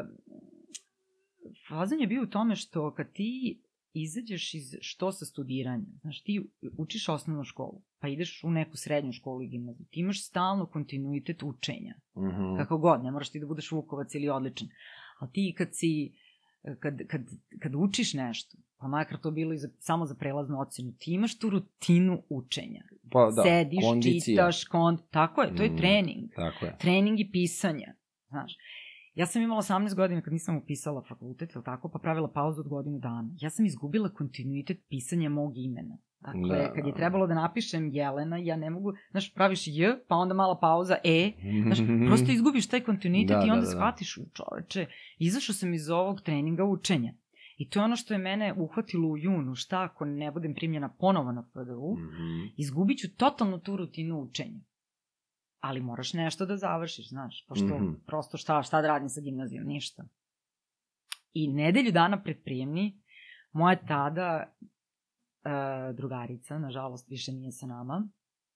fazan je bio u tome što kad ti izađeš iz što sa studiranja, znaš, ti učiš osnovnu školu, pa ideš u neku srednju školu i gimnaziju, ti imaš stalno kontinuitet učenja, Mhm. kako god, ne moraš ti da budeš Vukovac ili odličan, ali ti kad si, kad, kad, kad učiš nešto, pa makar to bilo i za, samo za prelaznu ocenu, ti imaš tu rutinu učenja. Pa da, Sediš, kondicija. čitaš, kont... tako je, to je Mm. trening. Tako je. Trening i pisanja, znaš. Ja sam imala osamnaest godina kad nisam upisala fakultet, ili tako, pa pravila pauzu od godinu dana. Ja sam izgubila kontinuitet pisanja mog imena. Dakle, Da, kad je da. trebalo da napišem Jelena, ja ne mogu, znaš, praviš J, pa onda mala pauza, E, znaš, prosto izgubiš taj kontinuitet Da, i da, onda da, da. shvatiš, čoveče, izašao sam iz ovog treninga učenja. I to je ono što je mene uhvatilo u junu, šta ako ne budem primljena ponovo na F D U, Mhm. izgubit ću totalno tu rutinu učenja. Ali moraš nešto da završiš, znaš, pošto Mhm. prosto šta, šta da radim sa gimnazijom, ništa. I nedelju dana pred prijemni, moja tada e, drugarica, nažalost više nije sa nama,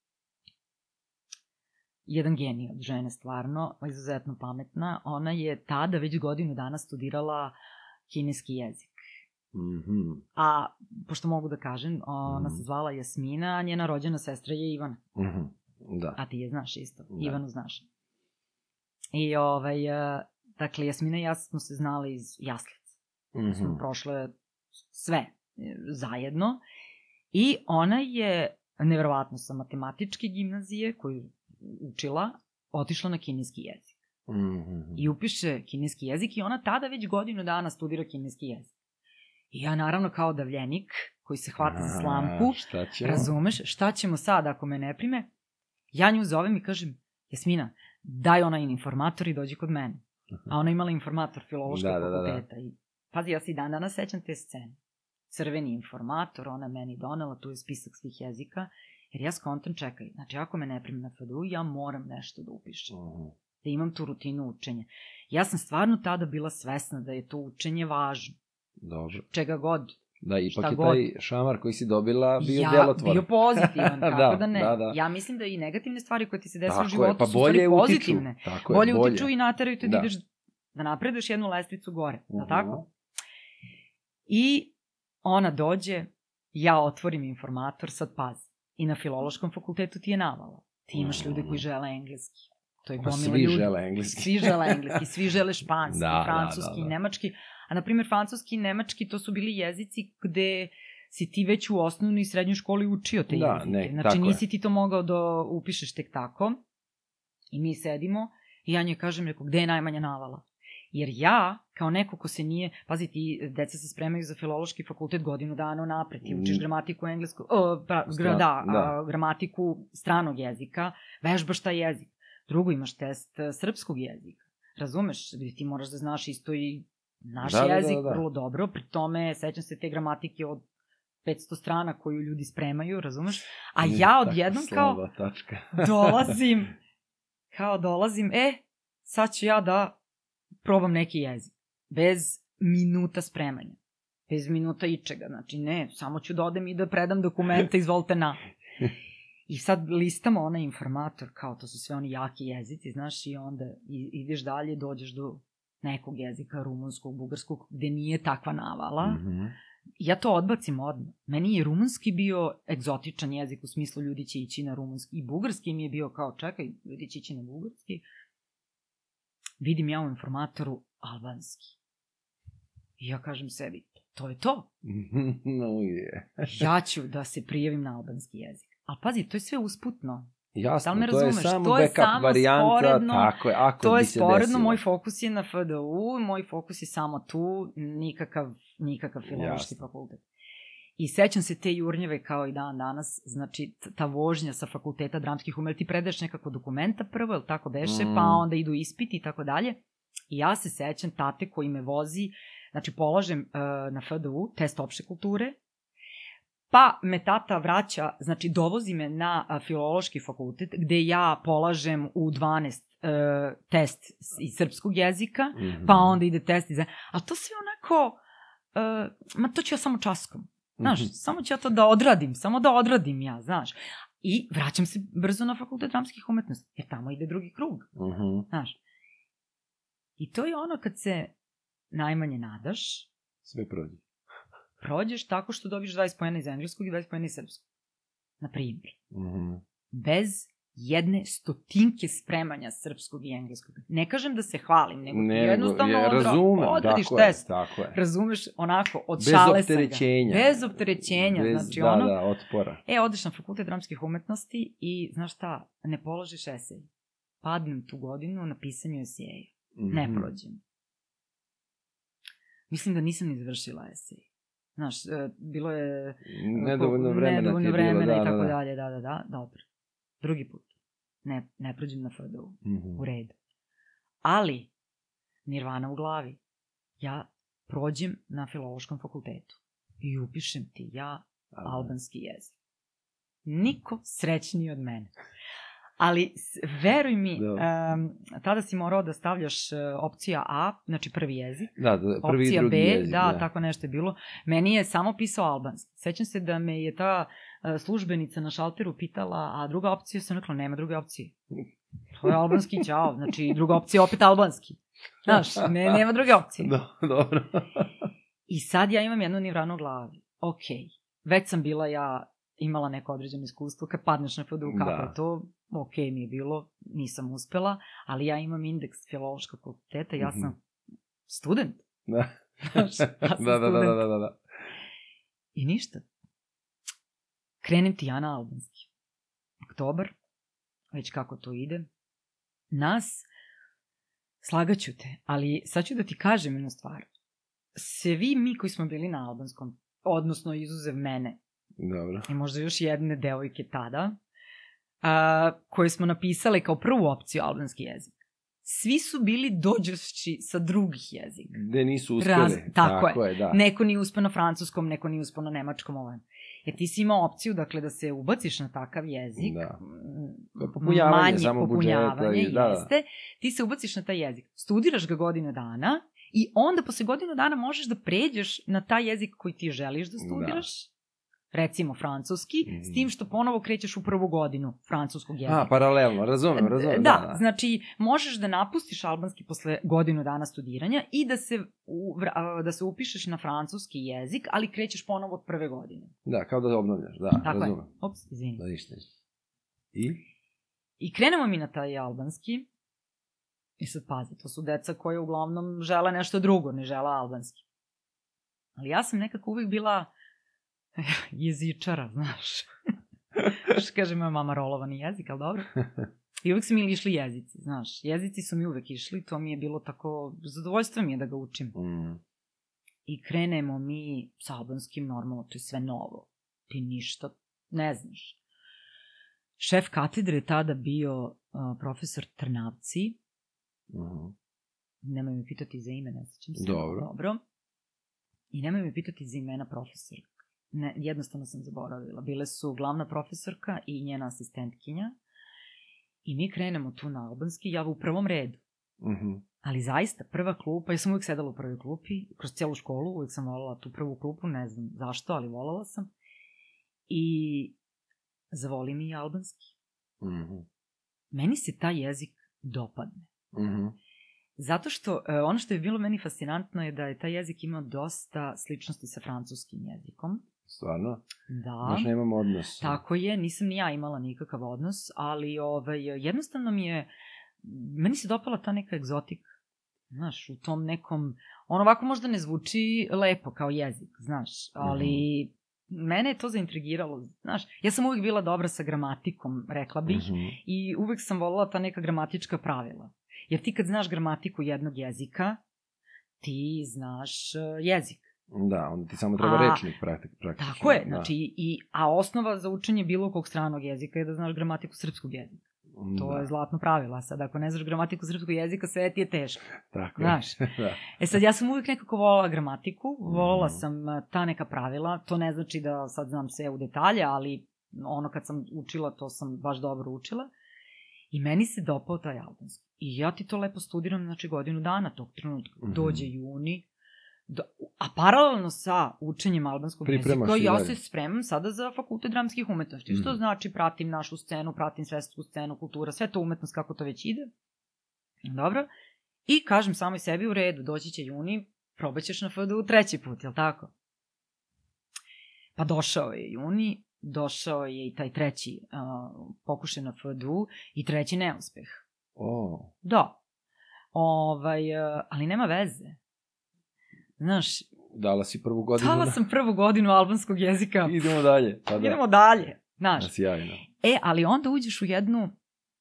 jedan genij od žene stvarno, izuzetno pametna, ona je tada već godinu dana studirala kineski jezik. Mhm. A, pošto mogu da kažem, ona Mhm. se zvala Jasmina, a njena rođena sestra je Ivana. Mhm. Da. A ti je znaš isto, Da. Ivanu znaš. I ovaj, e, dakle, Jasmina i ja smo se znali iz jaslica. Mhm. Smo prošle sve e, zajedno. I ona je, nevjerovatno sa matematičke gimnazije koju učila, otišla na kineski jezik. Mhm. I upiše kineski jezik i ona tada već godinu dana studira kineski jezik. I ja naravno kao davljenik koji se hvata za slamku, A, šta ćemo? razumeš, šta ćemo sad ako me ne prime? Ja nju zovem i kažem, Jasmina, daj onaj informator i dođi kod mene. A ona imala informator filološkog Da, da, da, da. fakulteta. I, pazi, ja se i dan danas sećam te scene. Crveni informator, ona meni donela, tu je spisak svih jezika, jer ja skontam, čekaj, znači ako me ne prime na F D U, ja moram nešto da upišem. Mhm. Da imam tu rutinu učenja. Ja sam stvarno tada bila svesna da je to učenje važno. Dobro. Čega god. Da, ipak Šta je god. taj šamar koji si dobila bio ja, djelotvoran. bio pozitivan, kako Da, da, ne. da, da. Ja mislim da i negativne stvari koje ti se desi u Tako životu je, pa su u bolje stvari utiču. pozitivne. Tako je, Bolje, bolje. utiču i nateraju te da Da. ideš, da napreduješ jednu lestvicu gore, da Mhm. tako? I ona dođe, ja otvorim informator, sad pazi. I na filološkom fakultetu ti je navala. Ti imaš ljude koji žele engleski. To je Pa gomila svi ljudi. žele engleski. Svi žele engleski, svi žele španski, Da, francuski, da, da, da. nemački. A, na primjer, francuski i nemački, to su bili jezici gde si ti već u osnovnoj i srednjoj školi učio te Da, jezike. ne, Znači, tako nisi je. ti to mogao da upišeš tek tako. I mi sedimo i ja njoj kažem, rekao, gde je najmanja navala? Jer ja, kao neko ko se nije, pazi ti, deca se spremaju za filološki fakultet godinu dana napred, ti učiš Mm. gramatiku engleskog, o, pra, Stra- gra, da, da. A, gramatiku stranog jezika, vežbaš taj jezik. Drugo, imaš test a, srpskog jezika. Razumeš, gde ti moraš da znaš isto i naš Da, da, da, jezik da. vrlo dobro, pri tome sećam se te gramatike od petsto strana koju ljudi spremaju, razumeš? A Nije ja tako odjednom kao slaba tačka. dolazim, kao dolazim, e, sad ću ja da probam neki jezik. Bez minuta spremanja. Bez minuta ičega. Znači, ne, samo ću da odem i da predam dokumenta, izvolite na. I sad listamo onaj informator, kao to su sve oni jaki jezici, znaš, i onda i- ideš dalje, dođeš do nekog jezika, rumunskog, bugarskog, gde nije takva navala. Mhm. Ja to odbacim odmah. Meni je rumunski bio egzotičan jezik, u smislu ljudi će ići na rumunski. I bugarski mi je bio kao, čekaj, ljudi će ići na bugarski. Vidim ja u informatoru albanski. I ja kažem sebi, to je to. No je. Ja ću da se prijavim na albanski jezik. Ali pazi, to je sve usputno. Jasno, Da li me to je razumeš? samo To je backup samo varijanta, sporedno, tako je, ako To bi je se sporedno, desilo. moj fokus je na F D U, moj fokus je samo tu, nikakav, nikakav filološki Jasno. fakultet. I sećam se te jurnjeve kao i dan danas, znači t- ta vožnja sa fakulteta dramskih umela, ti predaješ nekako dokumenta prvo, ili tako beše, Mm. pa onda idu ispiti i tako dalje. I ja se sećam tate koji me vozi, znači polažem uh, na F D U, test opšte kulture, pa me tata vraća, znači dovozi me na a, filološki fakultet, gde ja polažem u dvanaest uh, test s- iz srpskog jezika, Mhm. pa onda ide test iz... Ali to sve onako, uh, ma to ću ja samo časkom. Znaš, Mhm. samo ću ja to da odradim, samo da odradim ja, znaš. I vraćam se brzo na fakultet dramskih umetnosti, jer tamo ide drugi krug, Mhm. znaš. I to je ono kad se najmanje nadaš, Sve prođe. prođeš tako što dobiješ dvadeset poena iz engleskog i dvadeset poena iz srpskog. Na primjer. Mhm. Bez jedne stotinke spremanja srpskog i engleskog. Ne kažem da se hvalim, nego, Nego, jednostavno je, odra- razumem, odradiš tako je, test. tako je. Razumeš, onako, od Bez šale sam ga. opterećenja. Bez opterećenja. Bez, znači, da, ono, da, otpora. e, odeš na fakultet dramskih umetnosti i, znaš šta, ne položiš esej. Padnem tu godinu na pisanju eseja. Ne Mhm. prođem. Mislim da nisam ni završila esej. Znaš, e, bilo je... Nedovoljno vremena nedovoljno ti je bilo, vremena da, i tako da, da. dalje, da, da, da, dobro. Drugi put. Ne, ne prođem na F D U. Mhm. U redu. Ali, nirvana u glavi. Ja prođem na filološkom fakultetu i upišem ti ja albanski jezik. Niko srećniji od mene. Ali, s- veruj mi, Da. um, tada si morao da stavljaš uh, opcija A, znači prvi jezik, Da, da, prvi i opcija drugi B, jezik. da, tako nešto je bilo. Meni je samo pisao albanski. Sećam se da me je ta uh, službenica na šalteru pitala, a druga opcija sam rekla, nema druge opcije. To je albanski, ćao. Znači, druga opcija je opet albanski. Znaš, ne, nema druge opcije. Da, dobro. I sad ja imam jednu nivranu u glavi. Ok, već sam bila ja, imala neko određeno iskustvo, kad padneš na F D U, kako Da. je to, ok mi je bilo, nisam uspela, ali ja imam indeks filološkog fakulteta, ja sam Mhm. student. Da. Znaš, ja sam Da, da, da, student. da, da, da. I ništa. Krenem ti ja na albanski. Oktobar, već kako to ide. Nas, slagaću te, ali sad ću da ti kažem jednu stvar. Svi mi koji smo bili na albanskom, odnosno izuzev mene, Dobro. i možda još jedne devojke tada, a, koje smo napisale kao prvu opciju albanski jezik. Svi su bili dođošći sa drugih jezika. Gde nisu uspeli. Raz- tako tako je, da. Neko nije uspeo na francuskom, neko nije uspeo na nemačkom. Ovaj. Jer ti si imao opciju, dakle, da se ubaciš na takav jezik. Da. m, Popunjavanje, manje samo popunjavanje, budžeta i- da, da. jeste. Ti se ubaciš na taj jezik. Studiraš ga godinu dana i onda posle godinu dana možeš da pređeš na taj jezik koji ti želiš da studiraš. Recimo francuski, Mhm. s tim što ponovo krećeš u prvu godinu francuskog jezika. A, paralelno, razumem, razumem. Da, Da, da. znači možeš da napustiš albanski posle godinu dana studiranja i da se, u, vra- a, da se upišeš na francuski jezik, ali krećeš ponovo od prve godine. Da, kao da obnavljaš, da, Tako razumem. je. Ops, izvini. Da, ništa, ništa. I? I krenemo mi na taj albanski. I sad pazi, to su deca koje uglavnom žele nešto drugo, ne žele albanski. Ali ja sam nekako uvijek bila jezičara, znaš. Što kaže moja mama, rolovani jezik, ali dobro. I uvijek su mi išli jezici, znaš. Jezici su mi uvijek išli, to mi je bilo tako, zadovoljstvo mi je da ga učim. Mm. I krenemo mi sa albanskim, normalno, to je sve novo. Ti ništa ne znaš. Šef katedre je tada bio uh, profesor Trnavci. Mm. Nemoj me pitati za ime, ne sjećam se. Dobro. Dobro. I nemoj me pitati za imena profesorka. Ne, jednostavno sam zaboravila. Bile su glavna profesorka i njena asistentkinja. I mi krenemo tu na albanski, ja u prvom redu. Mm-hmm. Ali zaista, prva klupa, ja sam uvijek sedala u prvoj klupi, kroz cijelu školu, uvijek sam volala tu prvu klupu, ne znam zašto, ali volala sam. I zavoli mi albanski. Mm-hmm. Meni se taj jezik dopadne. Mm-hmm. Zato što ono što je bilo meni fascinantno je da je taj jezik imao dosta sličnosti sa francuskim jezikom. Stvarno? Da. Baš nemamo odnos. Tako je, nisam ni ja imala nikakav odnos, ali ovaj, jednostavno mi je, meni se dopala ta neka egzotika. Znaš, u tom nekom, on ovako možda ne zvuči lepo kao jezik, znaš, ali mm-hmm. mene je to zaintrigiralo, znaš. Ja sam uvijek bila dobra sa gramatikom, rekla bih, mm-hmm. i uvijek sam volila ta neka gramatička pravila. Jer ti kad znaš gramatiku jednog jezika, ti znaš jezik. Da, onda ti samo treba a, rečnik praktik, praktično. Tako je, znači, i, a osnova za učenje bilo kog stranog jezika je da znaš gramatiku srpskog jezika. To da. je zlatno pravilo. Sad, ako ne znaš gramatiku srpskog jezika, sve ti je teško. Tako znaš. je. Da. E sad, ja sam uvijek nekako volala gramatiku, volala mm. sam ta neka pravila. To ne znači da sad znam sve u detalje, ali ono kad sam učila, to sam baš dobro učila. I meni se dopao taj albanski. I ja ti to lepo studiram, znači godinu dana tog trenutka. Mm-hmm. Dođe juni, do, a paralelno sa učenjem albanskog Pripremaš jezika, ja dalje. se spremam sada za fakultet dramskih umetnosti. Mm-hmm. Što znači pratim našu scenu, pratim svetsku scenu, kultura, sve to umetnost kako to već ide. Dobro. I kažem samoj sebi u redu, doći će juni, probaćeš na F D U treći put, jel tako? Pa došao je juni, došao je i taj treći uh, pokušaj na F D U i treći neuspeh. Oh. Da. Ovaj, uh, ali nema veze. Znaš... Dala si prvu godinu... Dala sam prvu godinu albanskog jezika. Idemo dalje. Pa da. Idemo dalje. Znaš. Sjajno. E, ali onda uđeš u jednu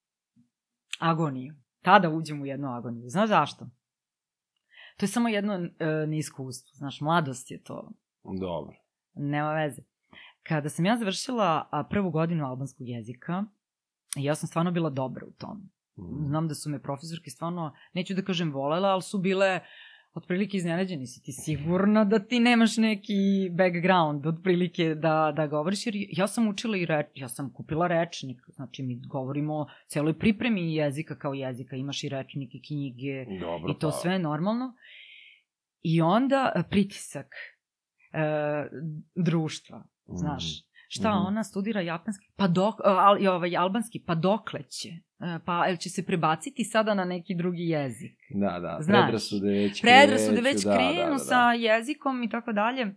agoniju. Tada uđem u jednu agoniju. Znaš zašto? To je samo jedno uh, neiskustvo. Znaš, mladost je to. Dobro. Nema veze. Kada sam ja završila prvu godinu albanskog jezika, ja sam stvarno bila dobra u tom. Mm. Znam da su me profesorke stvarno, neću da kažem volela, ali su bile otprilike iznenađeni. Si ti sigurna da ti nemaš neki background otprilike da, da govoriš? Jer ja sam učila i reč, ja sam kupila rečnik. Znači mi govorimo o celoj pripremi jezika kao jezika. Imaš i rečnik i knjige. Dobro, i to pa. sve normalno. I onda pritisak e, društva. Znaš, šta mm-hmm. ona studira japanski, pa dok, al, ovaj, albanski, pa dokle će? Pa jel će se prebaciti sada na neki drugi jezik? Da, da, znaš, predrasude već predrasude već da, krenu da, da, da. sa jezikom i tako dalje.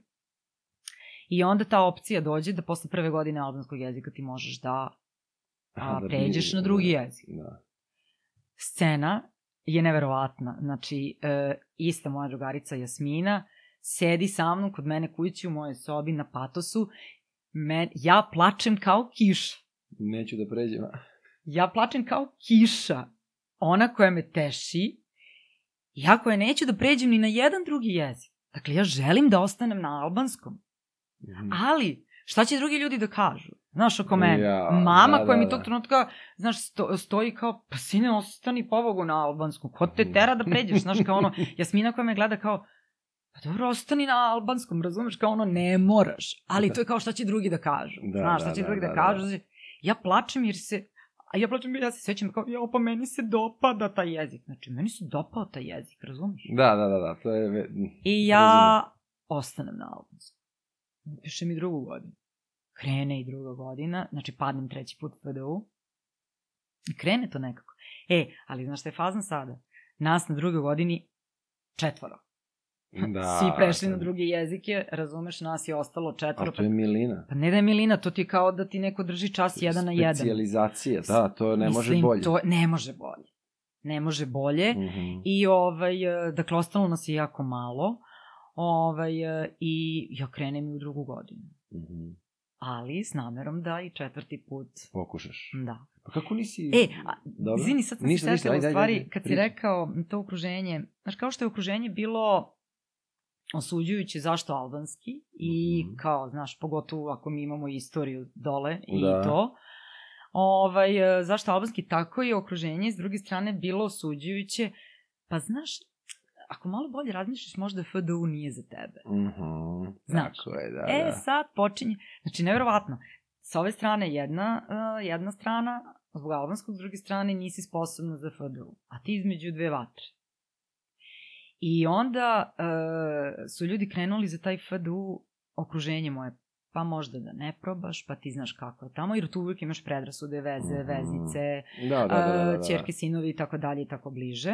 I onda ta opcija dođe da posle prve godine albanskog jezika ti možeš da, a, da pređeš bi, na drugi jezik. Da. Scena je neverovatna. Znači, e, ista moja drugarica Jasmina sedi sa mnom kod mene kući u mojoj sobi na patosu. Men, ja plačem kao kiša. Neću da pređem. Ja plačem kao kiša. Ona koja me teši. Ja koja neću da pređem ni na jedan drugi jezik. Dakle, ja želim da ostanem na albanskom. Mm-hmm. Ali, šta će drugi ljudi da kažu? Znaš, oko mene. Ja, Mama da, koja da, mi tog trenutka, znaš, sto, stoji kao, pa sine, ostani pobogu na albanskom. Ko te tera da pređeš? Znaš, kao ono, Jasmina koja me gleda kao, pa dobro, ostani na albanskom, razumeš, kao ono, ne moraš. Ali to je kao šta će drugi da kažu. Da, znaš, šta da, će da, drugi da, da kažu. Da. Ja plačem jer se, a ja plačem jer ja se sećam kao, ja, pa meni se dopada taj jezik. Znači, meni se dopao taj jezik, razumeš? Da, da, da, da, to je... I ja ostanem na albanskom. Upišem i drugu godinu. Krene i druga godina, znači padnem treći put u F D U. I krene to nekako. E, ali znaš šta je fazan sada? Nas na drugoj godini četvoro. Da, svi prešli da. na druge jezike, razumeš, nas je ostalo četvoro. A to je milina. Pa ne da je milina, to ti je kao da ti neko drži čas jedan na jedan. Specijalizacija, da, to ne može Mislim, bolje. To ne može bolje. Ne može bolje. Mm-hmm. I, ovaj, dakle, ostalo nas je jako malo. Ovaj, i ja krenem i u drugu godinu. Mm-hmm. Ali s namerom da i četvrti put... Pokušaš. Da. Pa kako nisi... E, a, izvini, sad sam ništa, se ništa, setila ajde, u stvari, ajde, kad si priča. rekao to okruženje, znaš, kao što je okruženje bilo osuđujuće zašto albanski i Mm-hmm. kao, znaš, pogotovo ako mi imamo istoriju dole i Da. to, ovaj, zašto albanski, tako je okruženje s druge strane bilo osuđujuće, pa znaš, ako malo bolje razmišljaš, možda F D U nije za tebe. Mm-hmm. Znaš, tako je, da, e, da. sad počinje, znači, nevjerovatno, s ove strane jedna, uh, jedna strana, zbog albanskog, s druge strane nisi sposobna za F D U, a ti između dve vatre. I onda uh, su ljudi krenuli za taj F D U okruženje moje, pa možda da ne probaš, pa ti znaš kako je tamo, jer tu uvijek imaš predrasude, veze, Mm-hmm. veznice, Da, da, da, da, da. uh, ćerke, sinovi i tako dalje i tako bliže.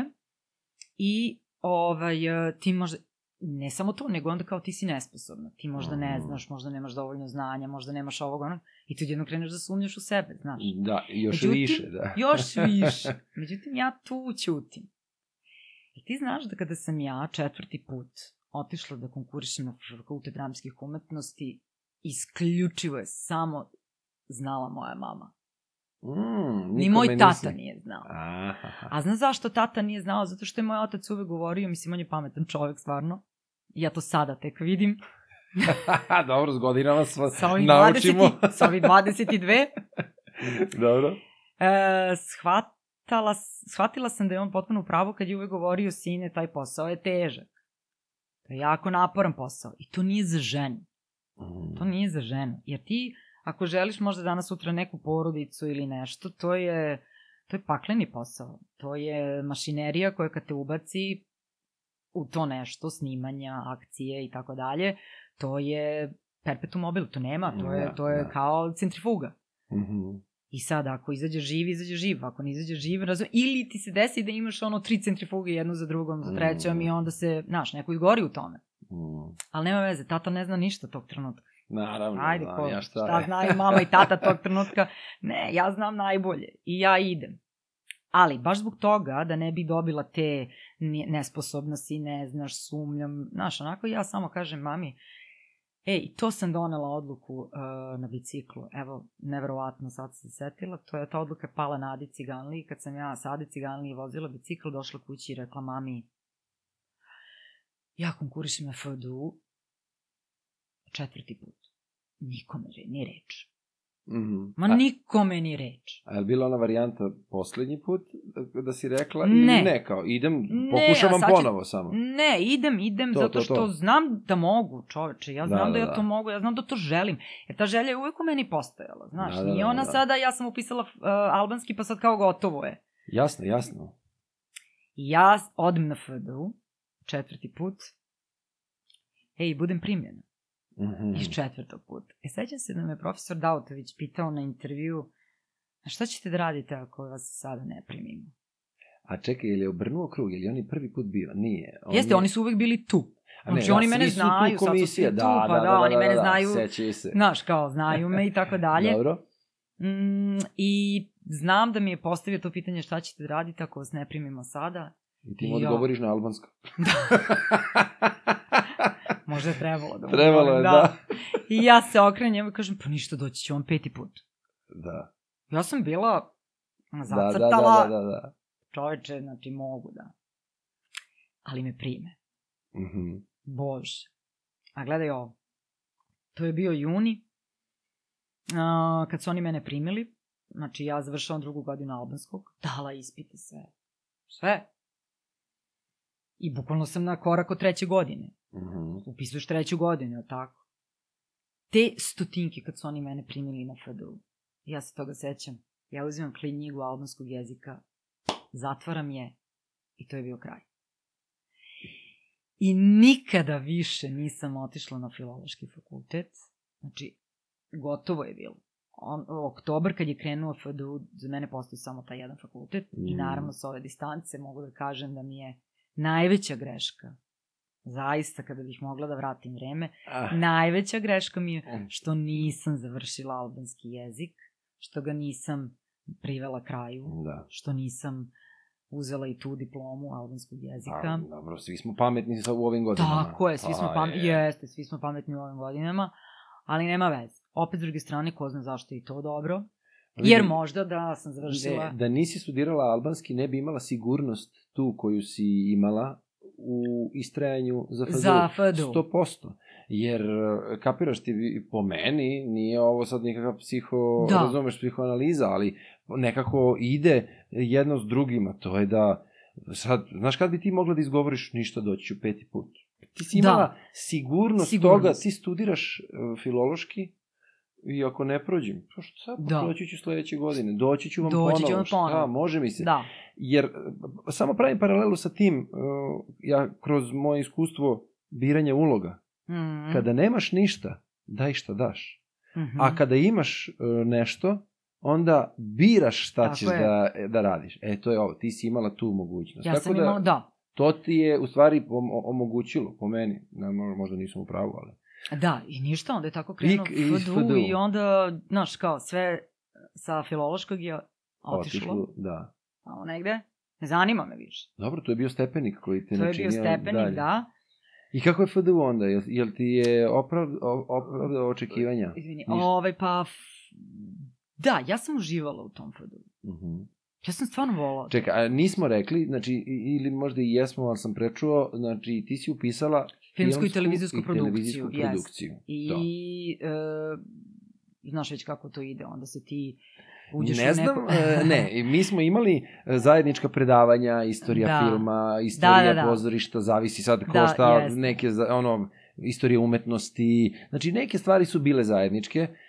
I ovaj, uh, ti možda, ne samo to, nego onda kao ti si nesposobna, ti možda ne znaš, možda nemaš dovoljno znanja, možda nemaš ovog onog, i tu jedno kreneš da sumnjaš u sebe, znaš. Da, još Međutim, više, da. Još više. Međutim, ja tu ćutim. I ti znaš da kada sam ja četvrti put otišla da konkurišem na fakultet dramskih umetnosti, isključivo je samo znala moja mama. Mm, Ni moj tata nisi... nije znao. Aha. A znaš zašto tata nije znao? Zato što je moj otac uvek govorio, mislim, on je pametan čovek, stvarno. Ja to sada tek vidim. Dobro, s godinama smo Sa ovih naučimo. dvadeset, sa ovih dvadeset dve. Dobro. E, shvatala, shvatila sam da je on potpuno u pravu kad je uvek govorio, sine, taj posao je težak. To je jako naporan posao. I to nije za ženu. Mm. To nije za ženu. Jer ti, ako želiš možda danas sutra neku porodicu ili nešto, to je, to je pakleni posao. To je mašinerija koja kad te ubaci u to nešto, snimanja, akcije i tako dalje, to je perpetuum mobile, to nema, to je, Da, to je da. kao centrifuga. Mm-hmm. I sad, ako izađe živ, izađe živ. Ako ne izađe živ, razum... ili ti se desi da imaš ono tri centrifuge, jednu za drugom, za trećom, mm. i onda se, znaš, neko izgori u tome. Mm. Ali nema veze, tata ne zna ništa tog trenutka. Naravno, Ajde, znam ko, ja šta, šta je. znaju mama i tata tog trenutka? Ne, ja znam najbolje i ja idem. Ali, baš zbog toga, da ne bi dobila te nesposobna si, ne znaš, sumljam, znaš, onako ja samo kažem mami, ej, to sam donela odluku uh, na biciklu, evo, neverovatno, sad se setila, to je ta odluka pala na Adi Ciganliji, kad sam ja sa Adi Ciganliji vozila bicikl, došla kući i rekla mami, ja konkurišem na F D U četvrti put, nikome ni reč. Mm-hmm. Ma nikome ni reč. A je li bila ona varijanta poslednji put da, da si rekla? Ne. Ili ne, kao idem, Ne, pokušavam a sad će- ponovo samo. Ne, idem, idem, To, zato to, što to. znam da mogu, čoveče, ja znam Da, da, da, ja da. to mogu, ja znam da to želim. Jer ta želja je uvek u meni postojala, znaš. Da, da, Nije da, ona da. sada, ja sam upisala uh, albanski, pa sad kao gotovo je. Jasno, jasno. I ja odem na F D U, četvrti put, ej, budem primljena. Mm-hmm. Iz četvrtog puta. E, sećam se da me profesor Dautović pitao na intervju, a šta ćete da radite ako vas sada ne primimo? A čekaj, je li obrnuo krug, je li on je prvi put bio? Nije. On Jeste, je... oni su uvek bili tu. A ne, Znači, da, oni mene svi su tu znaju, sad su svi komisija, tu, da, pa da, da, da, oni da, mene da, znaju, sećaju se. znaš, kao, znaju me i tako dalje. Dobro. Mm, I znam da mi je postavio to pitanje šta ćete da radite ako vas ne primimo sada. I ti mu I ja. odgovoriš na albanskom. Možda je trebalo da mu Trebalo je, odgovorim, da. I ja se okrenjem i kažem, pa ništa, doći ću vam peti put. Da. Ja sam bila Da, zacrtala, da, da, da, da. čoveče, znači mogu da. Ali me prime. Mm-hmm. Bože. A gledaj ovo. To je bio juni. Uh, kad su oni mene primili, znači ja završavam drugu godinu albanskog, dala ispite sve. Sve. I bukvalno sam na korak od treće godine. Mm-hmm. Upisuješ treću godinu, je tako? Te stotinke kad su oni mene primili na F D U, ja se toga sećam. Ja uzimam knjigu albanskog jezika, zatvaram je i to je bio kraj. I nikada više nisam otišla na filološki fakultet. Znači, gotovo je bilo. On, oktobar kad je krenuo F D U, za mene postoji samo taj jedan fakultet. Mm. I naravno sa ove distance mogu da kažem da mi je najveća greška zaista kada bih mogla da vratim vreme, Ah. najveća greška mi je što nisam završila albanski jezik, što ga nisam privela kraju, Da. što nisam uzela i tu diplomu albanskog jezika. A, dobro, svi smo pametni sa u ovim godinama. Tako je, svi smo A, pametni, je. jeste, svi smo pametni u ovim godinama, ali nema veze. Opet, s druge strane, ko zna zašto je i to dobro, jer Vidi, možda da sam završila... Ne, da nisi studirala albanski, ne bi imala sigurnost tu koju si imala u istrajanju za F D U. Za F D U. sto posto. Jer, kapiraš ti, po meni, nije ovo sad nikakav psiho, Da. razumeš, psihoanaliza, ali nekako ide jedno s drugima. To je da, sad, znaš kad bi ti mogla da izgovoriš ništa, doći ću peti put. Ti si imala Da. sigurnost, Sigurnost. toga, ti studiraš uh, filološki, i ako ne prođem, pa što sad, Da. doći ću sledeće godine, doći ću vam Doći ću ponovo, vam šta, ponovo. može mi se. Da. Jer, uh, samo pravim paralelu sa tim, uh, ja kroz moje iskustvo biranja uloga, Mm. kada nemaš ništa, daj šta daš. Mhm. A kada imaš uh, nešto, onda biraš šta Tako ćeš je. da, da radiš. E, to je ovo, ti si imala tu mogućnost. Ja Tako sam da, imala, da. to ti je u stvari om- omogućilo, po meni. Ne, možda nisam u pravu, ali... Da, i ništa, onda je tako krenuo I- i iz F D U F D U. i onda, znaš, kao, sve sa filološkog je otišlo, Da. tamo negde. Ne zanima me više. Dobro, to je bio stepenik koji te To je načinio bio stepenik, dalje. da. I kako je F D U onda? Jel, jel ti je oprav, o- opravdao očekivanja? Izvini, Ništa. ovaj, pa... f- Da, ja sam uživala u tom F D U. Mhm. Ja sam stvarno volala. Čekaj, a nismo rekli, znači, i- ili možda i jesmo, ali sam prečuo, znači, ti si upisala Filmsku i televizijsku i produkciju, televizijsku jest. produkciju. I, To. e, znaš već kako to ide, onda se ti uđeš Ne u znam, neko... e, ne, i mi smo imali e, zajednička predavanja, istorija Da. filma, istorija Da, da, da. pozorišta, zavisi sad ko Da, šta, jeste. neke, za- ono, istorije umetnosti, znači neke stvari su bile zajedničke, e,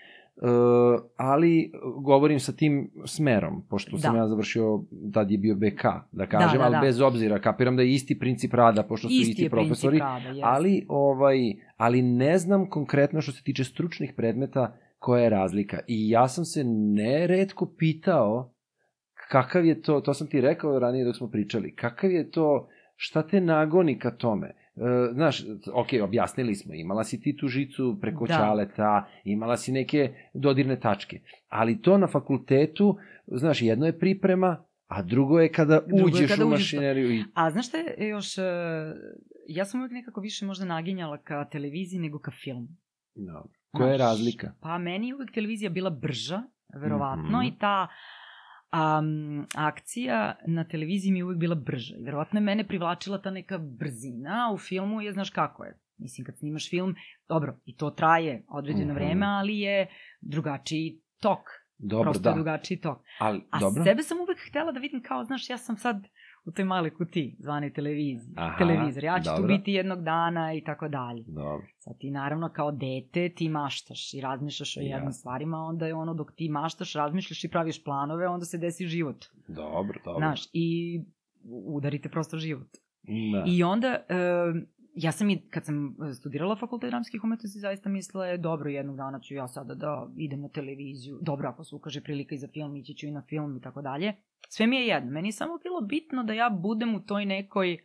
ali govorim sa tim smerom, pošto sam Da. ja završio, tad je bio B K, da kažem, da, ali da. bez obzira, kapiram da je isti princip rada, pošto su Isti isti je profesori, princip rada, jest. ali, ovaj, ali ne znam konkretno što se tiče stručnih predmeta koja je razlika. I ja sam se neretko pitao kakav je to, to sam ti rekao ranije dok smo pričali, kakav je to, šta te nagoni ka tome? E, znaš, ok, objasnili smo, imala si ti tu žicu preko Da. ćaleta, imala si neke dodirne tačke, ali to na fakultetu, znaš, jedno je priprema, a drugo je kada Drugo je uđeš kada u uđeš, mašineriju i... A znaš šta je još, e, ja sam uvijek nekako više možda naginjala ka televiziji nego ka filmu. No. Koja je Znaš, razlika? Pa meni je uvijek televizija bila brža, verovatno, Mhm. i ta um, akcija na televiziji mi je uvijek bila brža. I verovatno je mene privlačila ta neka brzina, a u filmu je, znaš kako je. Mislim, kad snimaš film, dobro, i to traje određeno Mhm. vreme, ali je drugačiji tok. Dobro, Prosto da. je drugačiji tok. Ali, A dobro. sebe sam uvek htela da vidim kao, znaš, ja sam sad u toj maloj kutiji, zvanoj televiziji, Aha, televizor. Ja ću tu dobro. biti jednog dana i tako dalje. Dobro. Sad ti naravno kao dete ti maštaš i razmišljaš o jednim Jasno. stvarima, onda je ono dok ti maštaš, razmišljaš i praviš planove, onda se desi život. Dobro, dobro. Znaš, i udarite prosto život. Da. I onda, e, ja sam i, kad sam studirala fakultet dramskih umetnosti, zaista mislila je, dobro, jednog dana ću ja sada da idem na televiziju, dobro, ako se ukaže prilika i za film, ići ću i na film i tako dalje. Sve mi je jedno. Meni je samo bilo bitno da ja budem u toj nekoj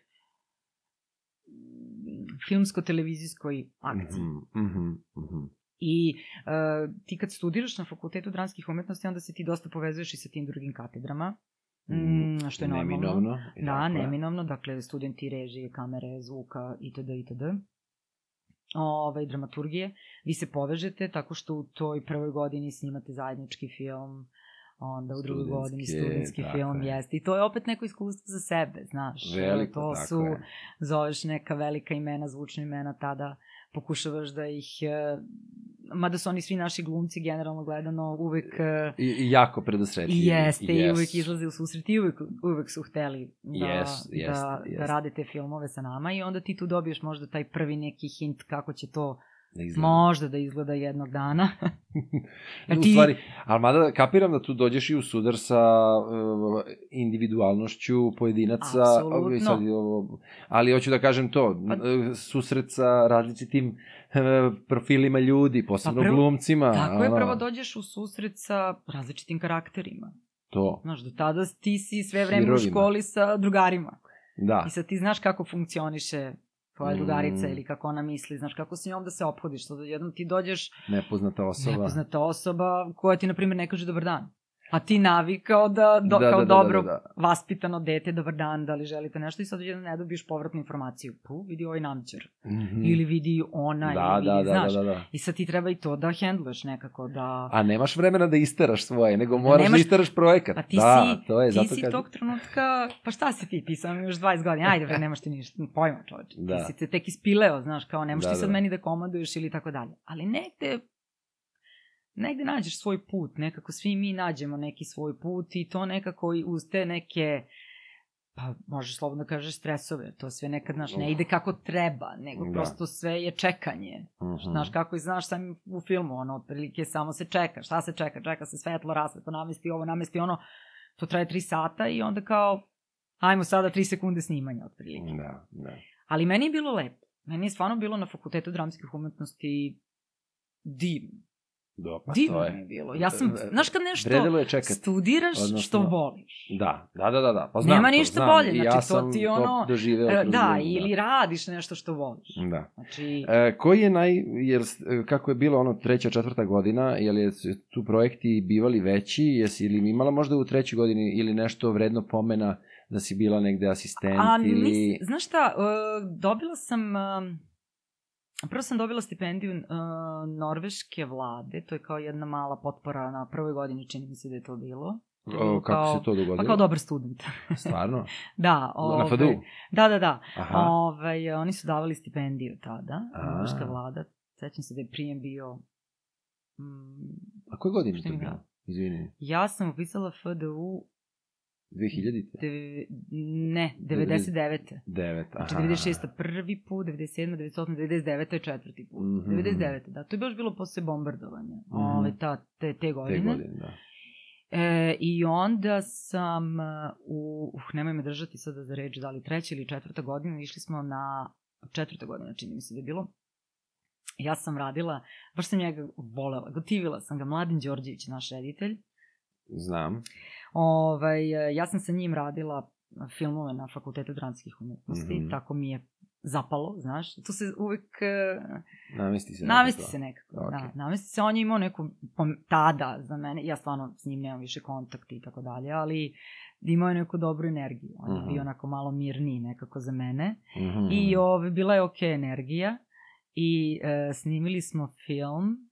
filmsko-televizijskoj akciji. Mhm, mhm, mhm. I e, ti kad studiraš na fakultetu dramskih umetnosti, onda se ti dosta povezuješ i sa tim drugim katedrama, mm, što je normalno. Neminovno. i Da, tako je. neminovno, dakle studenti režije, kamere, zvuka itd. itd. Ove, dramaturgije. Vi se povežete tako što u toj prvoj godini snimate zajednički film, onda u drugoj Studentski, godini studentski tako film je. jeste. I to je opet neko iskustvo za sebe, znaš. Veliko, to tako su, je. zoveš neka velika imena, zvučna imena, tada pokušavaš da ih, e, mada su oni svi naši glumci generalno gledano uvek e, I, i jako predosretljivi. i jeste, i Yes. uvek izlaze u susret i uvek, uvek su hteli da, Jest, jest, da, jest. da rade te filmove sa nama i onda ti tu dobiješ možda taj prvi neki hint kako će to Da izgleda. možda da izgleda jednog dana. A U ti- stvari, ali mada kapiram da tu dođeš i u sudar sa uh, individualnošću pojedinaca. Apsolutno. Ovo, sad, je ovo, ali hoću da kažem to, Pa- uh, susret sa različitim uh, profilima ljudi, posebno Pa prvo- glumcima. Tako je, ono, prvo dođeš u susret sa različitim karakterima. To, Znaš, do tada ti si sve vreme u Hirovima. školi sa drugarima. da. I sad ti znaš kako funkcioniše tvoja drugarica Mm. ili kako ona misli, znaš, kako s njom da se ophodiš, što da jednom ti dođeš Nepoznata osoba. nepoznata osoba koja ti, na primjer, ne kaže dobar dan. A ti navikao da, do, Da, kao da, da, dobro da, da. vaspitano dete, dobar dan, da li želite nešto i sad jedno ne dobiješ povratnu informaciju. Pu, vidi ovaj namćer. Mhm. Ili vidi ona, Da, ili da, vidi, da, znaš. da, da, da. I sad ti treba i to da hendluješ nekako, da... A nemaš vremena da isteraš svoje, nego moraš nemaš- da isteraš projekat. Pa ti da, si, to je, ti zato si kažem. tog trenutka, pa šta si ti, ti sam još dvadeset godina, ajde bre, nemaš ti ništa, pojma čoveče, Da. ti si se tek ispileo, znaš, kao ne možeš Da, ti sad da. meni da komanduješ ili tako dalje. Ali negde, negde nađeš svoj put, nekako svi mi nađemo neki svoj put i to nekako i uz te neke, pa možeš slobodno kažeš stresove, to sve nekad, znaš, ne ide kako treba, nego Da. prosto sve je čekanje. Mhm. Znaš kako i znaš sam u filmu, ono, otprilike samo se čeka, šta se čeka, čeka se svetlo, rasvetlo, namesti ovo, namesti ono, to traje tri sata i onda kao, ajmo sada tri sekunde snimanja, otprilike. Da, da. Ali meni je bilo lepo, meni je stvarno bilo na Fakultetu dramskih umetnosti divno, Do, pa divno to je. mi je bilo. Ja sam, E, znaš kad nešto vredilo je čekati. studiraš Odnosno, što voliš. Da, da, da, da, da. Pa znam Nema to, ništa znam. bolje, I znači, ja to sam ti ono, to doživeo E, kroz Da, godinu, ili radiš nešto što voliš. Da. Znači, E, koji je naj, jer, kako je bilo ono treća, četvrta godina, je li tu projekti bivali veći, jesi li imala možda u trećoj godini ili nešto vredno pomena da si bila negde asistent A, ili... nis, znaš šta, uh, dobila sam, uh, prvo sam dobila stipendiju uh, norveške vlade, to je kao jedna mala potpora na prvoj godini, čini mi se da je to bilo. To je bilo O, kako kao, se to dogodilo? Pa kao dobar student. Stvarno? Da. Na F A D U? Da, da, da. Aha. Ovaj, oni su davali stipendiju tada, A. norveška vlada. Sećam se da je prijem bio... Mm, A koje godine Šta to mi bilo? gleda? Izvini. ja sam upisala F D U dve hiljadite? deve, ne, devedeset devete. devet, aha. Znači, devedeset šesta prvi put, devedeset sedma, devedeset osma, devedeset deveta je četvrti put. Mhm. devedeset devete da. To je baš bilo posle bombardovanja. Mhm. Ove, ta, te, te godine. Te godine, da. E, I onda sam, uh, u, uh, nemoj me držati sada za reč, da li treća ili četvrta godina, išli smo na četvrta godina, čini mi se da je bilo. Ja sam radila, baš sam njega volela, gotivila sam ga, Mladen Đorđević, naš reditelj. Znam. Ovaj, ja sam sa njim radila filmove na Fakultetu dramskih umetnosti, Mhm. tako mi je zapalo, znaš. Tu se uvek... uh, Namesti se. Namesti nekako. se nekako, Ok. da. Namesti se, on je imao neku, pom- tada za mene, ja stvarno s njim nemam više kontakti i tako dalje, ali imao je neku dobru energiju. On je Mhm. bio onako malo mirniji nekako za mene. Mhm. I ove, bila je okej energija i e, snimili smo film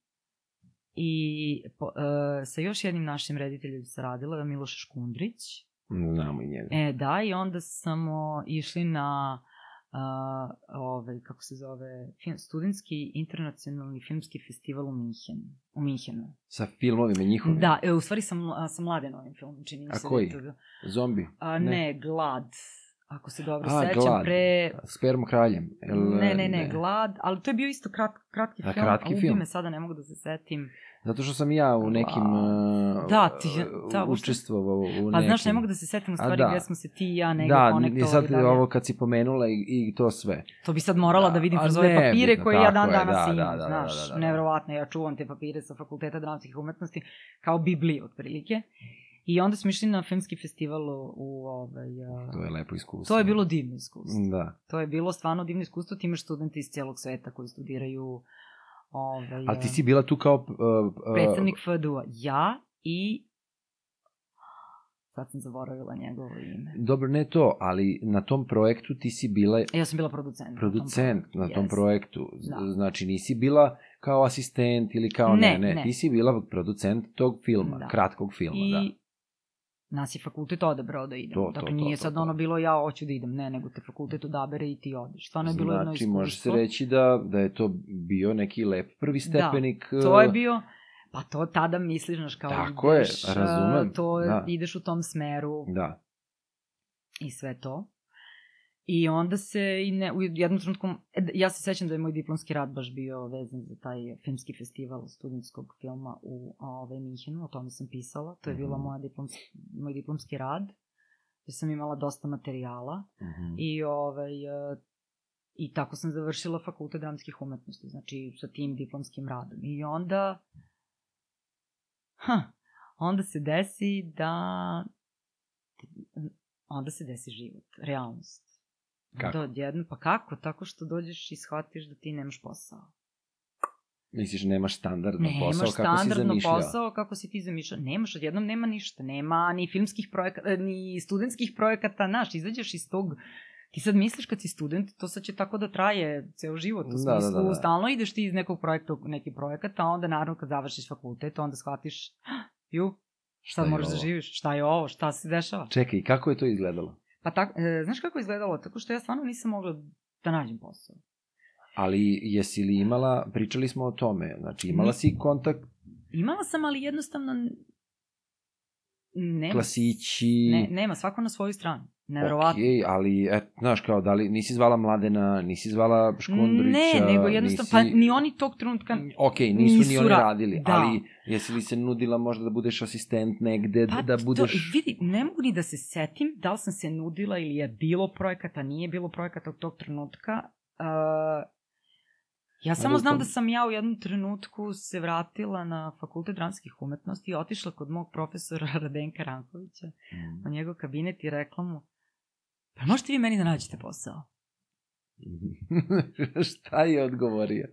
i po, e, sa još jednim našim rediteljem se radila, Miloš Škundrić. Znamo i njega. E, da, i onda smo išli na uh, ovaj, kako se zove, film, studentski internacionalni filmski festival u Minhenu. U Minhenu. Sa filmovima njihovim? Da, e, u stvari sam, a, sa Mladenovim filmom, čini mi A se. koji? Da je to, Zombi? a, ne. ne, Glad. Ako se dobro A, sećam, Glad. pre... Spermo kraljem? El, Ne, ne, ne, Glad, ali to je bio isto krat, kratki A, film, kratki a ubi film. me sada, ne mogu da se setim. Zato što sam ja u nekim uh, Da, ti- da, uopšte- učestvovao u nekim... Pa znaš, ne mogu da se setim u A, stvari da. gde smo se ti i ja negde Da, konektovali. i sad da li- ovo kad si pomenula i, i to sve. To bi sad morala da, Da, vidim a kroz ove ne, papire bitno, koje ja dan tako je, danas da, imam, da, da, znaš, da, da, da. nevjerovatno, ja čuvam te papire sa Fakulteta dramskih umetnosti kao Bibliju, otprilike. I onda smo išli na filmski festival u, u ovaj... a, To je lepo iskustvo. To je bilo divno iskustvo. Da. To je bilo stvarno divno iskustvo, ti imaš studenti iz cijelog sveta koji studiraju... Ovaj, Ali ti a, si bila tu kao... Uh, uh, predstavnik F D U-a. Ja i... Sad sam zaboravila njegovo ime. Dobro, ne to, ali na tom projektu ti si bila Ja sam bila producent. producent na tom Yes. projektu. Da. Znači, nisi bila kao asistent ili kao... Ne, Ne, ne, ne. ti si bila producent tog filma, Da. kratkog filma, I da. nas je fakultet odabrao da idemo. To, to, dakle, to, nije to, sad to. ono bilo ja hoću da idem, ne, nego te fakultet odabere i ti odeš. Stvarno je bilo jedno Znači, iskustvo. može se reći da, da je to bio neki lep prvi stepenik. To je uh, bio, pa to tada misliš, znaš, kao Tako je, ideš, a, razumem, to, da. ideš u tom smeru Da. i sve to. I onda se, i ne, u jednom trenutku, e, ja se sećam da je moj diplomski rad baš bio vezan za taj filmski festival studentskog filma u ove, Minhenu, o tome sam pisala, to je bila Mhm. moja diplomski, moj diplomski rad, gde sam imala dosta materijala Mhm. i, ovaj, e, i tako sam završila Fakultet dramskih umetnosti, znači sa tim diplomskim radom. I onda, ha, onda se desi da, onda se desi život, realnost. Kako? Da odjedno, pa kako? Tako što dođeš i shvatiš da ti nemaš posao. Misliš, nemaš standardno Nemaš posao kako si standardno zamišljao? posao kako si ti zamišljao. Nemaš, odjednom nema ništa. Nema ni filmskih projekata, ni studentskih projekata. Znaš, izađeš iz tog... Ti sad misliš kad si student, to sad će tako da traje ceo život. U Da, smislu, da, da, da. stalno ideš ti iz nekog projekta u neki projekat, a onda naravno kad završiš fakultet, onda shvatiš, ju, šta je moraš da ovo? živiš, šta je ovo, šta se dešava. Čekaj, kako je to izgledalo? Pa tako, e, znaš kako je izgledalo? Tako što ja stvarno nisam mogla da nađem posao. Ali jesi li imala, pričali smo o tome, znači imala Ni- si kontakt, Imala sam, ali jednostavno nema, klasići... ne, nema, svako na svoju stranu. Neverovatno. Okej, ali, et, znaš, kao, da li nisi zvala Mladena, nisi zvala Škondrića, Ne, nego jednostavno, nisi... pa ni oni tog trenutka... Ok, nisu, nisu ni oni ra- radili, da. ali jesi li se nudila možda da budeš asistent negde, Pa da budeš... to, vidi, ne mogu ni da se setim da li sam se nudila ili je bilo projekata, nije bilo projekata od tog trenutka. Uh, ja samo Ali u znam tom- da sam ja u jednom trenutku se vratila na Fakultet dramskih umetnosti i otišla kod mog profesora Radenka Rankovića Mm. u njegov kabinet i rekla mu, pa možete vi meni da nađete posao? Šta je odgovorio?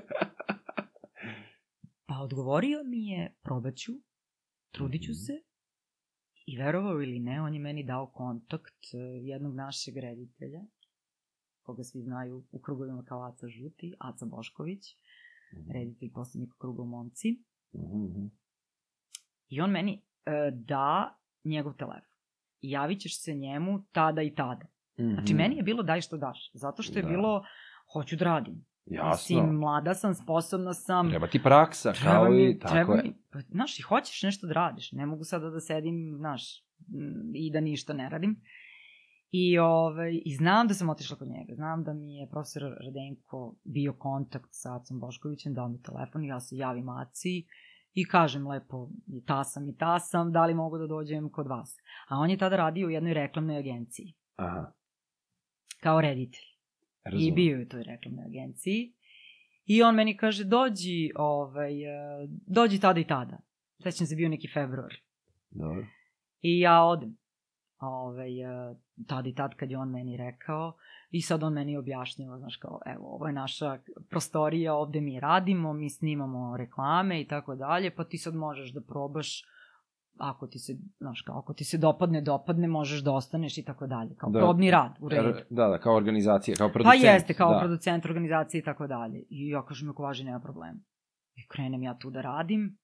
Pa odgovorio mi je, probaću, trudit ću se, i verovao ili ne, on je meni dao kontakt eh, jednog našeg reditelja, koga svi znaju u krugovima kao Aca Žuti, Aca Bošković, reditelj poslednjeg kruga u Momci. Mhm. I on meni e, da njegov telefon. I javit ćeš se njemu tada i tada. Znači, Mhm. meni je bilo daj što daš. Zato što je Da. bilo, hoću da radim. Jasno. Mislim, mlada sam, sposobna sam. Treba ti praksa, Treba kao mi, i tako treba je. mi, pa, znaš, i hoćeš nešto da radiš. Ne mogu sada da sedim, znaš, m, i da ništa ne radim. I, ovaj, I znam da sam otišla kod njega. Znam da mi je profesor Radenko bio kontakt sa Acom Boškovićem, dao mi telefon i ja se javim Aci i kažem lepo, i ta sam i ta sam, da li mogu da dođem kod vas. A on je tada radio u jednoj reklamnoj agenciji, Aha, kao reditelj. I razumem. bio je u toj reklamnoj agenciji. I on meni kaže, dođi, ovaj, eh, dođi tada i tada. Sećam se, bio neki februar. Dobro. I ja odem. Ovaj, eh, tad i tad kad je on meni rekao. I sad on meni objašnjava, znaš kao, evo, ovo je naša prostorija, ovde mi radimo, mi snimamo reklame i tako dalje, pa ti sad možeš da probaš, ako ti se, znaš kao, ako ti se dopadne, dopadne, možeš da ostaneš i tako dalje. Kao Da. probni rad, u redu. Er, da, da, kao organizacija, kao Pa producent. jeste, kao da. producent organizacije i tako dalje. I ja kažem, ako važi, nema problema. I krenem ja tu da radim.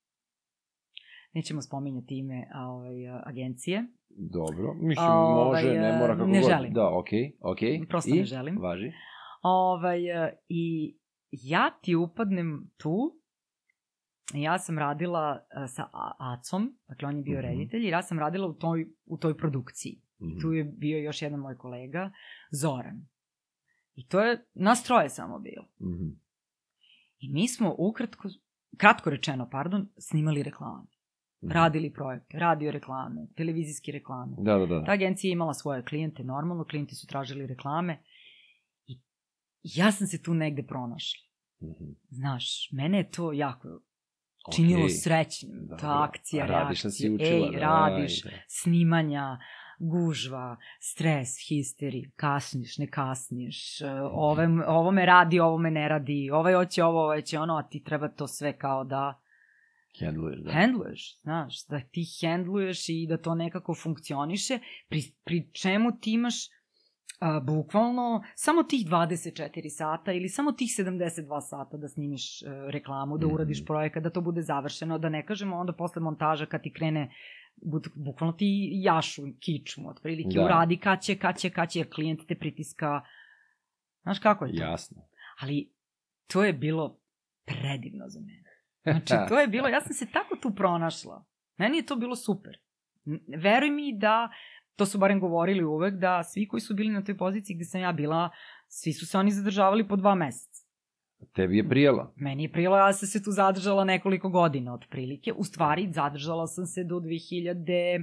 Nećemo spominjati ime a, ovaj, agencije. Dobro, mislim, Ovaj, može, ne mora kako ne god. želim. Da, okej, okej. Prosto I? ne želim. Važi. Ovaj, I ja ti upadnem tu. Ja sam radila a, sa A- Acom, dakle on je bio Mhm. reditelj, i ja sam radila u toj, u toj produkciji. Mhm. Tu je bio još jedan moj kolega, Zoran. I to je, nas troje samo bilo. Mhm. I mi smo ukratko, kratko rečeno, pardon, snimali reklame. Mhm. Radili projekte, radio reklame, televizijske reklame. Da, da, da. Ta agencija je imala svoje klijente, normalno, klijenti su tražili reklame. I ja sam se tu negde pronašla. Mhm. Znaš, mene je to jako činilo Okej. srećnim. Dobro. Ta akcija, A radiš šta si reakcija, učila, ej, da, radiš, ajde. snimanja, gužva, stres, histeri, kasniš, ne kasniš, e, ove, ovo me radi, ovo me ne radi, ovaj hoće ovo, ovaj će ono, a ti treba to sve kao da Handluješ, da. handluješ, znaš, da ti handluješ i da to nekako funkcioniše, pri, pri čemu ti imaš a, bukvalno samo tih dvadeset četiri sata ili samo tih sedamdeset dva sata da snimiš e, reklamu, da Mhm. uradiš projekat, da to bude završeno, da ne kažemo onda posle montaža kad ti krene buk- bukvalno ti jašu kičmu, otprilike Da. uradi kad će, kad će, kad će, jer klijent te pritiska, znaš kako je to? Jasno. Ali to je bilo predivno za mene. Znači, to je bilo, ja sam se tako tu pronašla. Meni je to bilo super. N- Veruj mi da, to su barem govorili uvek, da svi koji su bili na toj poziciji gde sam ja bila, svi su se oni zadržavali po dva meseca. Tebi je prijela. Meni je prijelo, ja sam se tu zadržala nekoliko godina otprilike. U stvari, zadržala sam se do dve hiljade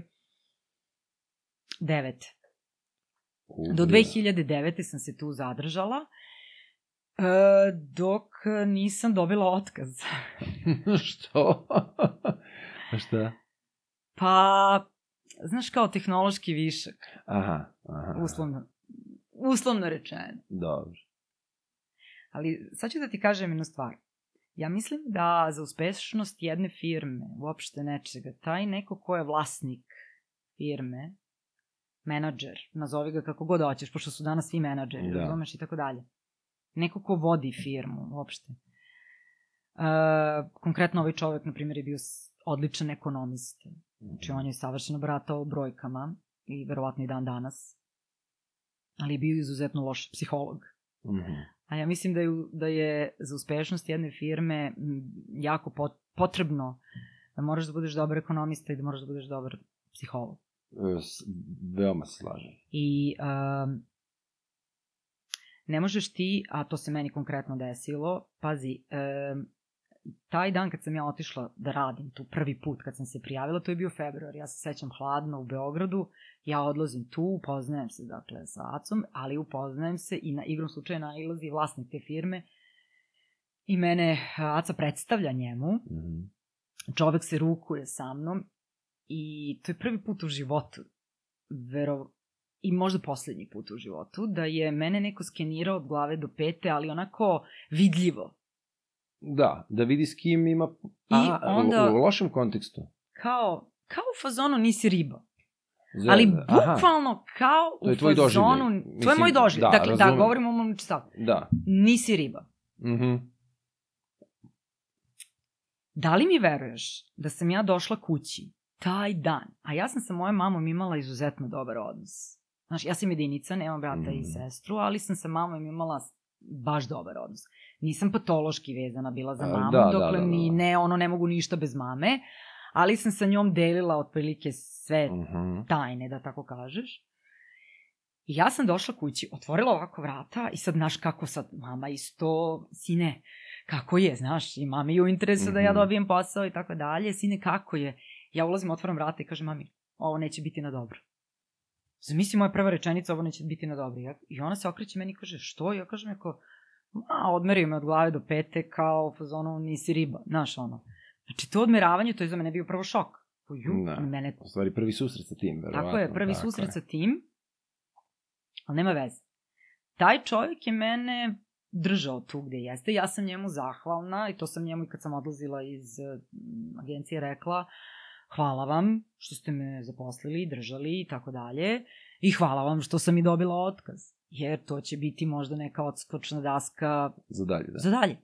devete. Do dve hiljade devete sam se tu zadržala, e, dok nisam dobila otkaz. Što? A šta? Pa, znaš, kao tehnološki višak, Aha, aha. uslovno. uslovno rečeno. Dobro. Ali sad ću da ti kažem jednu stvar. Ja mislim da za uspešnost jedne firme, uopšte nečega, taj neko ko je vlasnik firme, menadžer, nazovi ga kako god hoćeš, pošto su danas svi menadžeri, da. Razumeš i tako dalje. Neko ko vodi firmu, uopšte. Uh, konkretno ovaj čovek, na primjer, je bio odličan ekonomista. Znači, on je savršeno baratao brojkama i verovatno i dan danas. Ali je bio izuzetno loš psiholog. Mm-hmm. A ja mislim da je, da je za uspešnost jedne firme jako potrebno da moraš da budeš dobar ekonomista i da moraš da budeš dobar psiholog. Veoma se slažem. I um, ne možeš ti, a to se meni konkretno desilo, pazi, um, taj dan kad sam ja otišla da radim tu prvi put kad sam se prijavila, to je bio februar, ja se sećam hladno u Beogradu, ja odlazim tu, upoznajem se dakle sa Acom, ali upoznajem se i na igrom slučaja nailazi vlasnik te firme i mene Aca predstavlja njemu, mm-hmm. čovek se rukuje sa mnom i to je prvi put u životu, vero, i možda poslednji put u životu, da je mene neko skenirao od glave do pete, ali onako vidljivo. Da, da vidi s kim ima... A, onda, u, u lošem kontekstu. Kao, kao u fazonu nisi riba. Zem, ali bukvalno aha. Kao u fazonu... Doživljaj. To je moj doživljaj. Da, dakle, razumim. Da, govorimo o mom stavu. Da. Nisi riba. Mhm. Da li mi veruješ da sam ja došla kući taj dan, a ja sam sa mojom mamom imala izuzetno dobar odnos. Znaš, ja sam jedinica, nemam brata mm. i sestru, ali sam sa mamom imala baš dobar odnos. Nisam patološki vezana bila za mamu, da, dokle da, da, ni, ne, ono, ne mogu ništa bez mame, ali sam sa njom delila otprilike sve mm-hmm. tajne, da tako kažeš. I ja sam došla kući, otvorila ovako vrata i sad, znaš kako sad, mama isto, sine, kako je, znaš, i mami je u interesu mm-hmm. da ja dobijem posao i tako dalje, sine, kako je. Ja ulazim, otvoram vrata i kažem, mami, ovo neće biti na dobro. Zamisli moja prva rečenica, ovo neće biti na dobro. I ona se okreće meni i kaže, što? Ja kažem, jako, ma, odmerio me od glave do pete kao fazonu nisi riba, znaš ono. Znači, to odmeravanje, to je za mene bio prvo šok. Ju, da, mene... u stvari prvi susret sa tim, verovatno. Tako je, prvi tako susret je. sa tim, ali nema veze. Taj čovjek je mene držao tu gde jeste, ja sam njemu zahvalna i to sam njemu i kad sam odlazila iz agencije rekla, hvala vam što ste me zaposlili, držali i tako dalje i hvala vam što sam i dobila otkaz, jer to će biti možda neka odskočna daska za dalje. Da. Za dalje.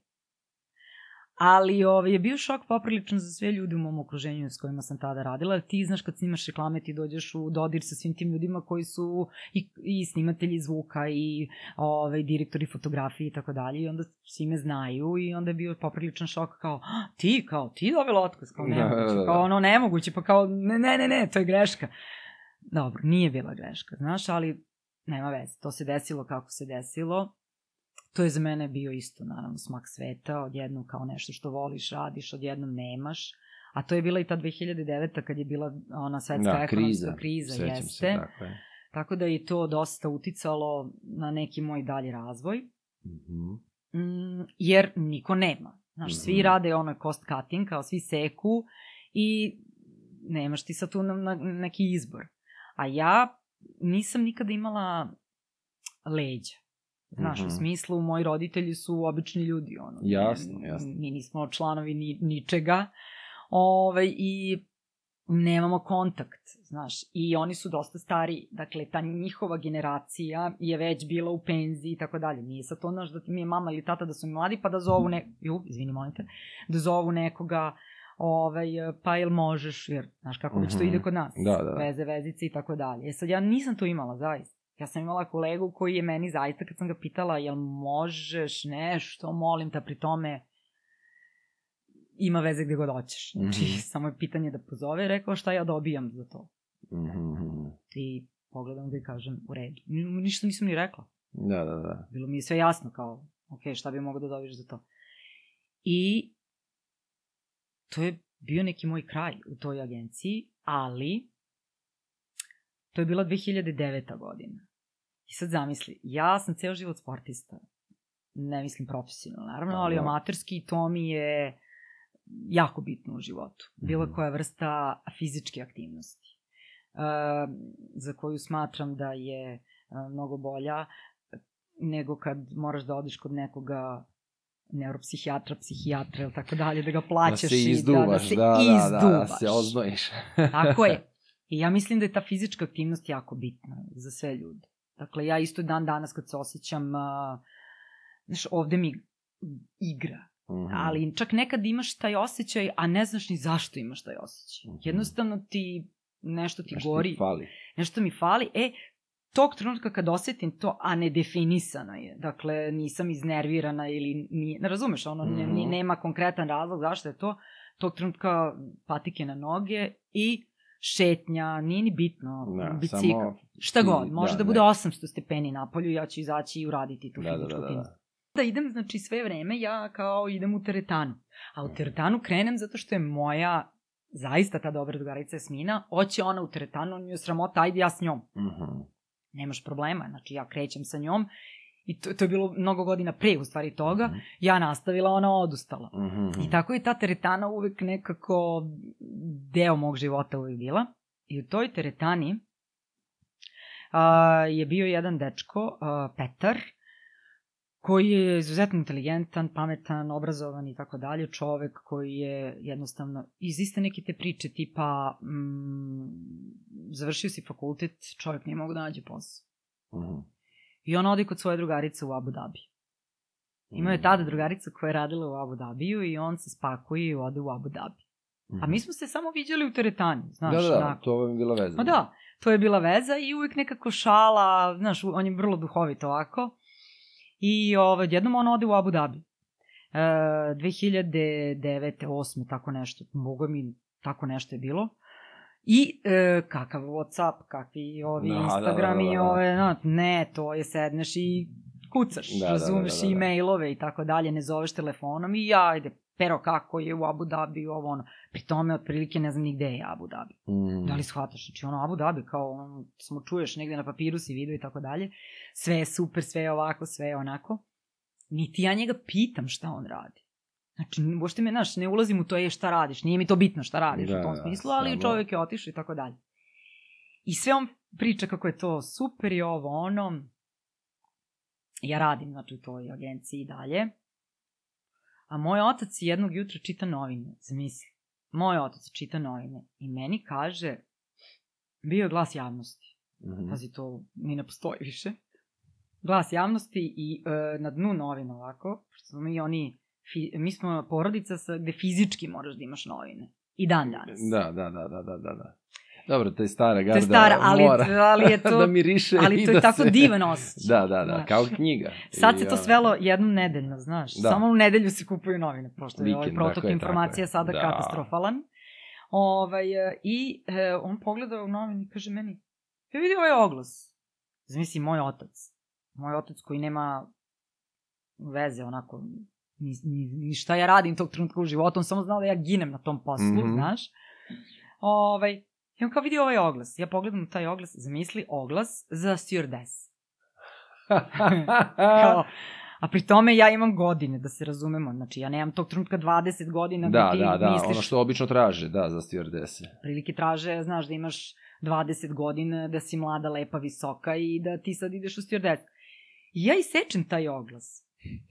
Ali ovaj, je bio šok popriličan za sve ljudi u mom okruženju s kojima sam tada radila. Ti znaš kad snimaš reklame, ti dođeš u dodir sa svim tim ljudima koji su i, i snimatelji zvuka i ovaj, direktori fotografije i tako dalje. I onda svi me znaju i onda je bio popriličan šok kao ti, kao ti dobila otkaz, kao nemoguće, da, da, da. Kao ono nemoguće, pa kao ne, ne, ne, ne, to je greška. Dobro, nije bila greška, znaš, ali nema veze, to se desilo kako se desilo. To je za mene bio isto, naravno, smak sveta, odjednom kao nešto što voliš, radiš, odjednom nemaš. A to je bila i ta dve hiljade deveta kad je bila ona svetska da, ekonomska kriza, kriza jeste. Se, dakle. Tako da je to dosta uticalo na neki moj dalji razvoj. Mm-hmm. Mm, jer niko nema. Znaš, mm-hmm. svi rade ono cost cutting, kao svi seku i nemaš ti sad tu na, na, neki izbor. A ja nisam nikada imala leđa. Znaš, mm-hmm. u smislu, moji roditelji su obični ljudi, ono. Jasno, jasno. Mi nismo članovi ni, ničega, ovaj, i nemamo kontakt, znaš, i oni su dosta stariji, dakle, ta njihova generacija je već bila u penziji i tako dalje. Nije sad to, znaš, da mi je mama ili tata da su mi mladi, pa da zovu ne... Ju, izvini, molim te, da zovu nekoga, ovaj, pa jel možeš, jer, znaš, kako mm-hmm. već to ide kod nas, da, da. veze, vezice i tako dalje. E sad, ja nisam to imala, zaista. Ja sam imala kolegu koji je meni zaista, kad sam ga pitala, jel možeš nešto, molim te, pri tome ima veze gde god hoćeš. Znači, mm-hmm. samo je pitanje da pozove, rekao šta ja dobijam za to. Mm-hmm. I pogledam ga i kažem, u redu. Ništa nisam ni rekla. Da, da, da. Bilo mi je sve jasno, kao, ok, šta bi mogao da dobiješ za to. I to je bio neki moj kraj u toj agenciji, ali to je bila dve hiljade deveta godina. I sad zamisli, ja sam ceo život sportista. Ne mislim profesionalno, naravno, ali amaterski to mi je jako bitno u životu. Bilo mm-hmm. koja vrsta fizičke aktivnosti. Uh, za koju smatram da je uh, mnogo bolja nego kad moraš da odiš kod nekoga neuropsihijatra, psihijatra ili tako dalje, da ga plaćaš da se izduvaš, i da, da se da, izduvaš. Da, da, da se oznojiš. Tako je. I ja mislim da je ta fizička aktivnost jako bitna za sve ljude. Dakle, ja isto dan danas kad se osjećam, uh, znaš, ovde mi igra. Mm-hmm. Ali čak nekad imaš taj osjećaj, a ne znaš ni zašto imaš taj osjećaj. Mm-hmm. Jednostavno ti nešto ti nešto gori. Nešto mi fali. Nešto mi fali. E, tog trenutka kad osjetim to, a nedefinisano je, dakle, nisam iznervirana ili nije, ne razumeš, ono, mm-hmm. ne, nema konkretan razlog zašto je to, tog trenutka patike na noge i šetnja, nije ni bitno, da, bicikl, šta god, može da, da bude ne. osamsto stepeni napolju, ja ću izaći i uraditi tu da, fizičku aktivnost. Da, da, da, da. Da idem, znači, sve vreme ja kao idem u teretanu, a u teretanu krenem zato što je moja, zaista ta dobra drugarica Jasmina, hoće ona u teretanu, on je sramota, ajde ja s njom. Mm-hmm. Nemaš problema, znači ja krećem sa njom i to, to je bilo mnogo godina pre u stvari toga, mm-hmm. ja nastavila, ona odustala. Mm-hmm. I tako je ta teretana uvek nekako deo mog života uvek bila. I u toj teretani a, je bio jedan dečko, a, Petar, koji je izuzetno inteligentan, pametan, obrazovan i tako dalje, čovek koji je jednostavno iz iste neke te priče tipa mm, završio si fakultet, čovek nije mogu da nađe posao. Mm-hmm. I on ode kod svoje drugarice u Abu Dhabi. Imao je tada drugarica koja je radila u Abu Dhabiju i on se spakuje i ode u Abu Dhabi. Mm-hmm. A mi smo se samo viđali u teretani, znaš. Da, da, onako. To je bila veza. Ma da, to je bila veza i uvijek nekako šala, znaš, on je vrlo duhovit ovako. I ovaj, jednom on ode u Abu Dhabi. E, dve hiljade devete, osme, tako nešto. Boga mi, tako nešto je bilo. I e, kakav WhatsApp, kakvi ovi no, Instagrami, da, da, da, da. Ove, no, ne, to je sedneš i kucaš, da, razumeš, da, da, da, da. I mailove i tako dalje, ne zoveš telefonom i ja, ajde, pero kako je u Abu Dhabi, ovo ono. Pri tome, otprilike, ne znam ni gde je Abu Dhabi. Mm. Da li shvataš? Znači, ono, Abu Dhabi, kao, ono, samo čuješ negde na papiru, si vidio i tako dalje. Sve je super, sve je ovako, sve je onako. Niti ja njega pitam šta on radi. Znači, uopšte me, znaš, ne ulazim u to, je šta radiš, nije mi to bitno šta radiš da, u tom smislu, ali samo. Čovjek je otišao i tako dalje. I sve on priča kako je to super i ovo, ono. Ja radim, znači, u toj agenciji i dalje. A moj otac jednog jutra čita novine, zamisli. Moj otac čita novine i meni kaže, bio je Glas javnosti. Mm-hmm. Pazi, to ni ne postoji više. Glas javnosti i e, na dnu novina ovako, što smo mi oni, fi, mi smo porodica sa, gde fizički moraš da imaš novine. I dan danas. Da, da, da, da, da, da. Dobro, to je stara garda, to je stara, ali, mora ali je to, da miriše ali i to je da tako se... divan osjećaj. Da, da, da, znaš. Kao knjiga. Sad I, se to svelo jednom nedeljno, znaš. Da. Samo u nedelju se kupuju novine, pošto je ovaj protok dakle, informacija sada da. katastrofalan. Ovaj, I e, on pogleda u novine i kaže meni, ja vidi ovaj oglas. Zamisli, moj otac. Moj otac koji nema veze, onako, ni, ni, ni šta ja radim tog trenutka u životu, on samo znao da ja ginem na tom poslu, mm-hmm. znaš. Ovaj, I on kao vidi ovaj oglas. Ja pogledam taj oglas, zamisli oglas za stewardess. Kao, a pri tome ja imam godine, da se razumemo. Znači, ja nemam tog trenutka dvadeset godina da, ti da, da, misliš... ono što obično traže, da, za stewardesse. Prilike traže, znaš, da imaš dvadeset godina, da si mlada, lepa, visoka i da ti sad ideš u stewardess. I ja isečem taj oglas.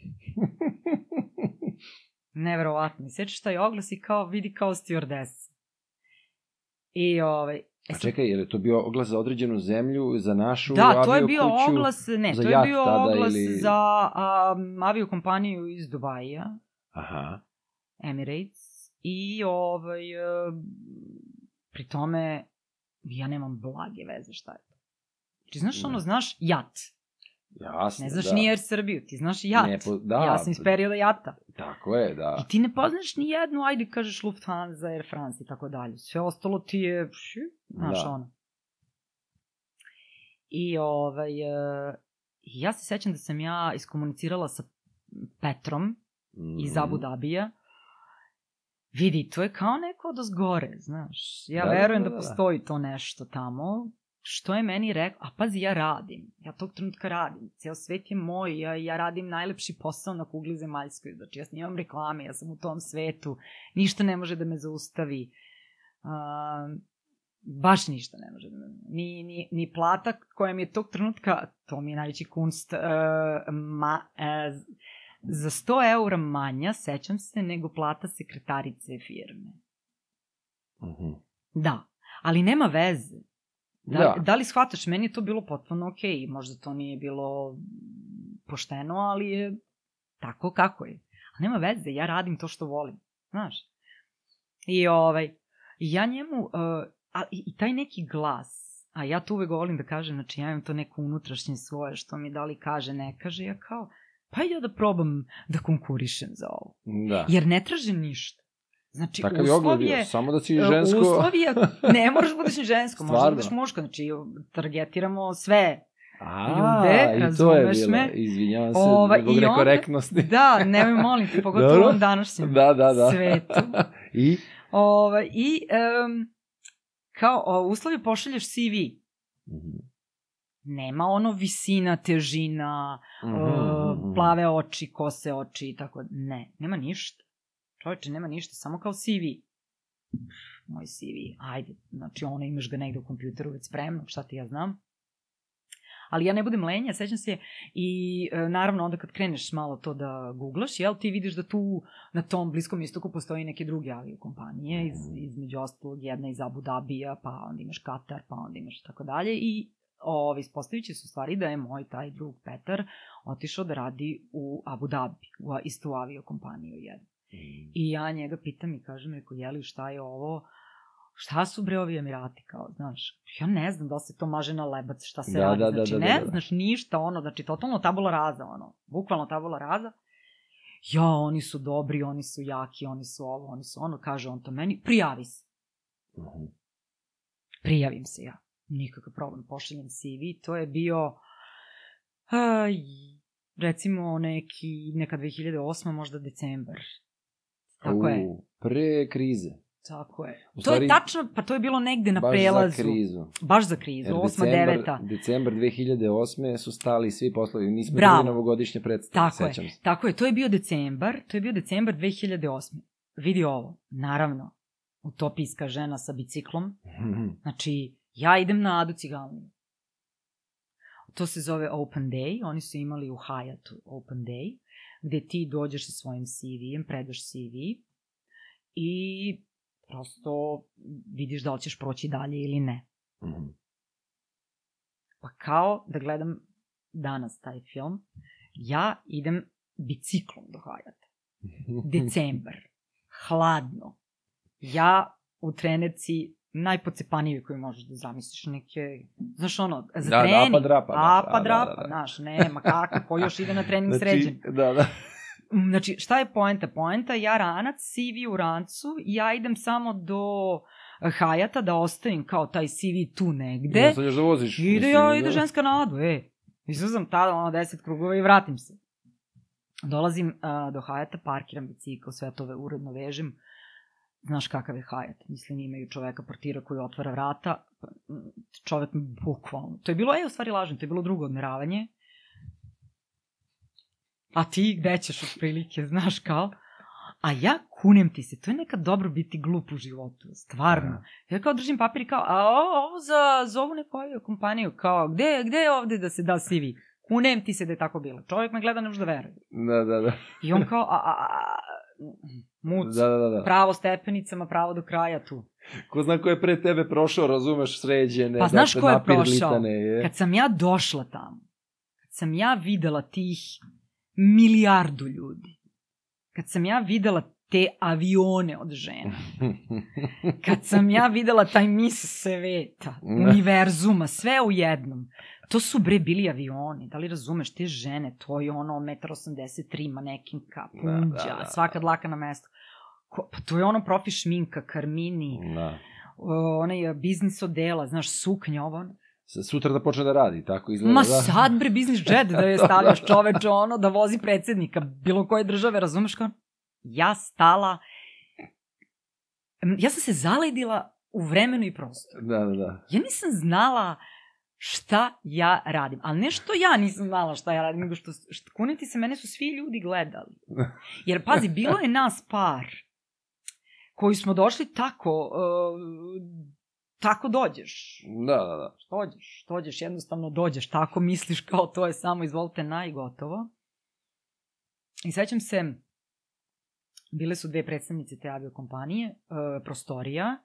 Neverovatno. Isečeš taj oglas i kao vidi kao stewardess. I ovaj... E, a čekaj, je li to bio oglas za određenu zemlju, za našu da, aviokuću? Da, to je bio oglas, ne, to je bio oglas ili... za um, aviokompaniju iz Dubaija. Aha. Emirates. I ovaj, uh, pri tome, ja nemam blage veze šta je to. Ti znaš ono, znaš jat. Jasne, ne znaš da. ni Air Srbiju, ti znaš jat. Ne, po, da, ja sam iz perioda jata. Tako je, da. I ti ne poznaš ni jednu, ajde kažeš Lufthansa, Air France i tako dalje. Sve ostalo ti je, znaš da. Ono. I ovaj, uh, ja se sećam da sam ja iskomunicirala sa Petrom mm-hmm. iz Abu Dhabija. Vidi, to je kao neko od ozgore, znaš. Ja da, verujem da, da, da postoji to nešto tamo. Što je meni rekao, a pazi, ja radim, ja tog trenutka radim, ceo svet je moj, ja, ja radim najlepši posao na kugli zemaljskoj, znači ja snimam reklame, ja sam u tom svetu, ništa ne može da me zaustavi. Uh, Baš ništa ne može. Ni, ni, ni plata koja mi je tog trenutka, to mi je najveći kunst, uh, ma, uh, za sto eura manja, sećam se, nego plata sekretarice firme. Mhm. Da, ali nema veze. Da, Da. da li shvataš, meni je to bilo potpuno okej, okay. Možda to nije bilo pošteno, ali je tako kako je. A nema veze, ja radim to što volim, znaš. I ovaj, ja njemu, uh, a, i, i taj neki glas, a ja to uvek volim da kažem, znači ja imam to neko unutrašnje svoje, što mi da li kaže, ne kaže, ja kao, pa ja da probam da konkurišem za ovo. Da. Jer ne tražim ništa. Znači, Takav je ogled uslov bio, je... samo da si žensko... Uslov je, ne moraš da budeš ni žensko, možeš da Stvarno? budeš muško, znači targetiramo sve A, ljude, i to je razumeš bilo, me? izvinjavam se, Ova, zbog i onda- nekorektnosti. Da, nemoj molim ti, pogotovo u Dobro. ovom današnjem Da, da, da. svetu. I? Ova, I um, kao o, uslov je pošalješ C V. Mhm. Nema ono visina, težina, Mhm, uh, mhm. plave oči, kose oči i tako. Ne, nema ništa. Čovječe, nema ništa, samo kao C V. Moj C V, ajde, znači ono imaš ga negde u kompjuteru već spremno, šta ti ja znam. Ali ja ne budem lenja, sećam se i e, naravno onda kad kreneš malo to da googlaš, jel, ti vidiš da tu na tom Bliskom istoku postoji neke druge aviokompanije, iz, između ostalog jedna iz Abu Dabija, pa onda imaš Katar, pa onda imaš tako dalje i Ovi, ispostavit će se u stvari da je moj taj drug Petar otišao da radi u Abu Dhabi, u istu aviokompaniju jednu. Mm. I ja njega pitam i kažem, reko, jeli, šta je ovo? Šta su bre ovi Emirati, kao, znaš? Ja ne znam da li se to maže na lebac, šta se da, radi, da, znači da, da, ne da, da. znaš ništa, ono, znači totalno tabula raza, ono, bukvalno tabula raza. Ja, oni su dobri, oni su jaki, oni su ovo, oni su ono, kaže on to meni, prijavi se. Uh-huh. Prijavim se ja. Nikakav problem, pošaljem C V, to je bio aj, recimo neki, neka dve hiljade osma, možda decembar. Tako U, je. Pre krize. Tako je. U To stvari, je tačno, pa to je bilo negde na baš prelazu. za krizu. Baš za krizu, Jer osma, decembar, deveta. Decembar dve hiljade osme su stali svi poslovi, nismo Bravo. bili novogodišnje predstave, Tako je, sećam se. tako je, to je bio decembar, to je bio decembar dve hiljade osme. Vidi ovo, naravno, utopijska žena sa biciklom, znači, ja idem na Adu Ciganliju. To se zove Open Day, oni su imali u Hyattu Open Day, gde ti dođeš sa svojim C V-em, predaš C V i prosto vidiš da li ćeš proći dalje ili ne. Mm-hmm. Pa kao da gledam danas taj film, ja idem biciklom do Hyatta. Decembar. Hladno. Ja u trenerci najpocepaniji koju možeš da zamisliš, neke, znaš ono, za da, trening. Da, pa drapa. A, pa da, drapa, da, da, da. znaš, nema kako, ko još ide na trening znači, sređen. Da, da. Znači, šta je poenta? Poenta, ja ranac, C V u rancu, ja idem samo do Hyatta da ostavim kao taj C V tu negde. I ostavljaš da voziš. Ide mislim, ja, da. ide ženska na Adu, e. Izuzam tada ono deset krugova i vratim se. Dolazim uh, do Hyatta, parkiram bicikl, sve to uredno vežem. Znaš kakav je Hyatt, mislim, imaju čoveka portira koji otvara vrata, čovek mi bukvalno, to je bilo, e, u stvari lažem, to je bilo drugo odmeravanje, a ti gde ćeš otprilike, znaš kao, a ja kunem ti se, to je nekad dobro biti glup u životu, stvarno, ja kao držim papir i kao, a ovo za, za ovu neku kompaniju, kao, gde, gde je ovde da se da C V? Kunem ti se da je tako bilo, čovjek me gleda, ne može da veruje. Da, da, da. I on kao, a, a, a, muc, da, da, da. pravo stepenicama, pravo do kraja tu. Ko zna ko je pre tebe prošao, razumeš, sređene, pa znaš ko je prošao? Litane, je. Kad sam ja došla tamo, kad sam ja videla tih milijardu ljudi, kad sam ja videla te avione od žena, kad sam ja videla taj mis sveta, univerzuma, sve u jednom, to su bre bili avioni, da li razumeš, te žene, to je ono jedan osamdeset tri, manekinka, punđa, da, da, da. Svaka dlaka na mestu. Ko, pa to je ono profi šminka, karmini, da. onaj biznis odela, znaš, suknja, ovo ono. Sutra da počne da radi, tako izgleda. Ma da. sad bre biznis jet da je stavljaš čoveče ono, da vozi predsjednika bilo koje države, razumeš kao? Ja stala, ja sam se zaledila u vremenu i prostoru. Da, da, da. Ja nisam znala šta ja radim. Ali ne što ja nisam znala šta ja radim, nego što, što kuneti se, mene su svi ljudi gledali. Jer, pazi, bilo je nas par koji smo došli tako uh, tako dođeš. Da, da, da. Dođeš, dođeš, jednostavno dođeš, tako misliš kao to je samo izvolite na i gotovo. I sećam se, bile su dve predstavnice te aviokompanije, e, prostorija,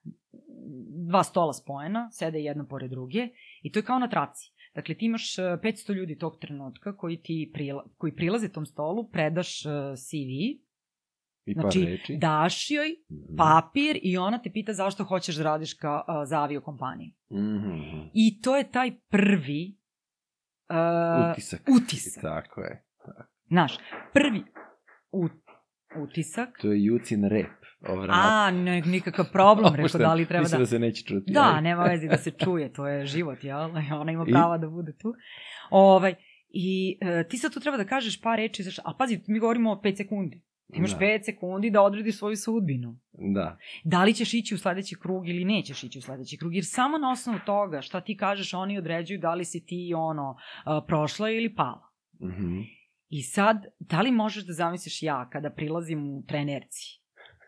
dva stola spojena, sede jedna pored druge i to je kao na traci. Dakle, ti imaš petsto ljudi tog trenutka koji, ti prila, koji prilaze tom stolu, predaš C V, I par znači reči. daš joj papir i ona te pita zašto hoćeš da radiš ka, za aviokompaniju. Mm-hmm. I to je taj prvi uh, utisak. utisak. Tako je. Znaš, prvi ut, utisak. To je Jucin rep. A, ne, nikakav problem, rekao da li treba da... Mislim da se neće čuti. Da, ali nema vezi da se čuje, to je život, jel? Ona ima prava I... da bude tu. Ovaj, I uh, ti sad tu treba da kažeš par reči, zašto... a pazi, mi govorimo o pet sekundi. Ti imaš da. pet sekundi da odrediš svoju sudbinu. Da. Da li ćeš ići u sledeći krug ili nećeš ići u sledeći krug, jer samo na osnovu toga šta ti kažeš, oni određuju da li si ti ono uh, prošla ili pala. Mhm. I sad, da li možeš da zamisliš ja kada prilazim u trenerci?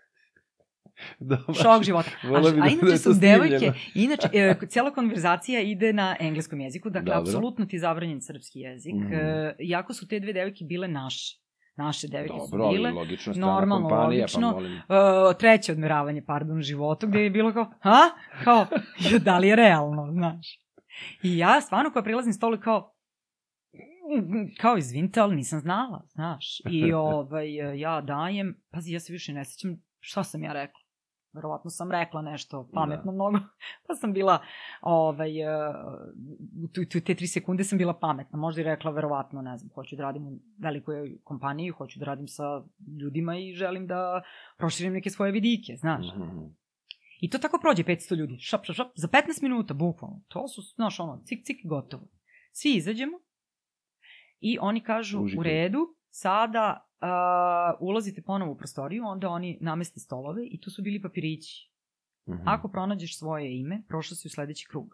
Da, šok života. A, a inače su devojke, inače, e, cijela konverzacija ide na engleskom jeziku, dakle, Dobro. apsolutno ti je zabranjen srpski jezik. Mm. E, iako su te dve devojke bile naše. Naše devojke Dobro, su bile. Logično, strana normalno, kompanija, logično. Pa molim. E, treće odmeravanje, pardon, životu, gde je bilo kao, ha? Kao, da li je realno, znaš? I ja stvarno koja prilazim stolu kao, kao izvinite, ali nisam znala, znaš. I ovaj, ja dajem, pazi, ja se više ne sećam šta sam ja rekla. Verovatno sam rekla nešto pametno da. mnogo, pa sam bila, ovaj, tu, tu, te tri sekunde sam bila pametna, možda i rekla verovatno, ne znam, hoću da radim u velikoj kompaniji, hoću da radim sa ljudima i želim da proširim neke svoje vidike, znaš. Mm-hmm. I to tako prođe petsto ljudi, šap, šap, šap, za petnaest minuta, bukvalno, to su, znaš, ono, cik, cik, gotovo. Svi izađemo i oni kažu, Užite. u redu, sada... Uh, ulazite ponovo u prostoriju, onda oni nameste stolove i tu su bili papirići. Mm-hmm. Ako pronađeš svoje ime, prošla si u sledeći krug.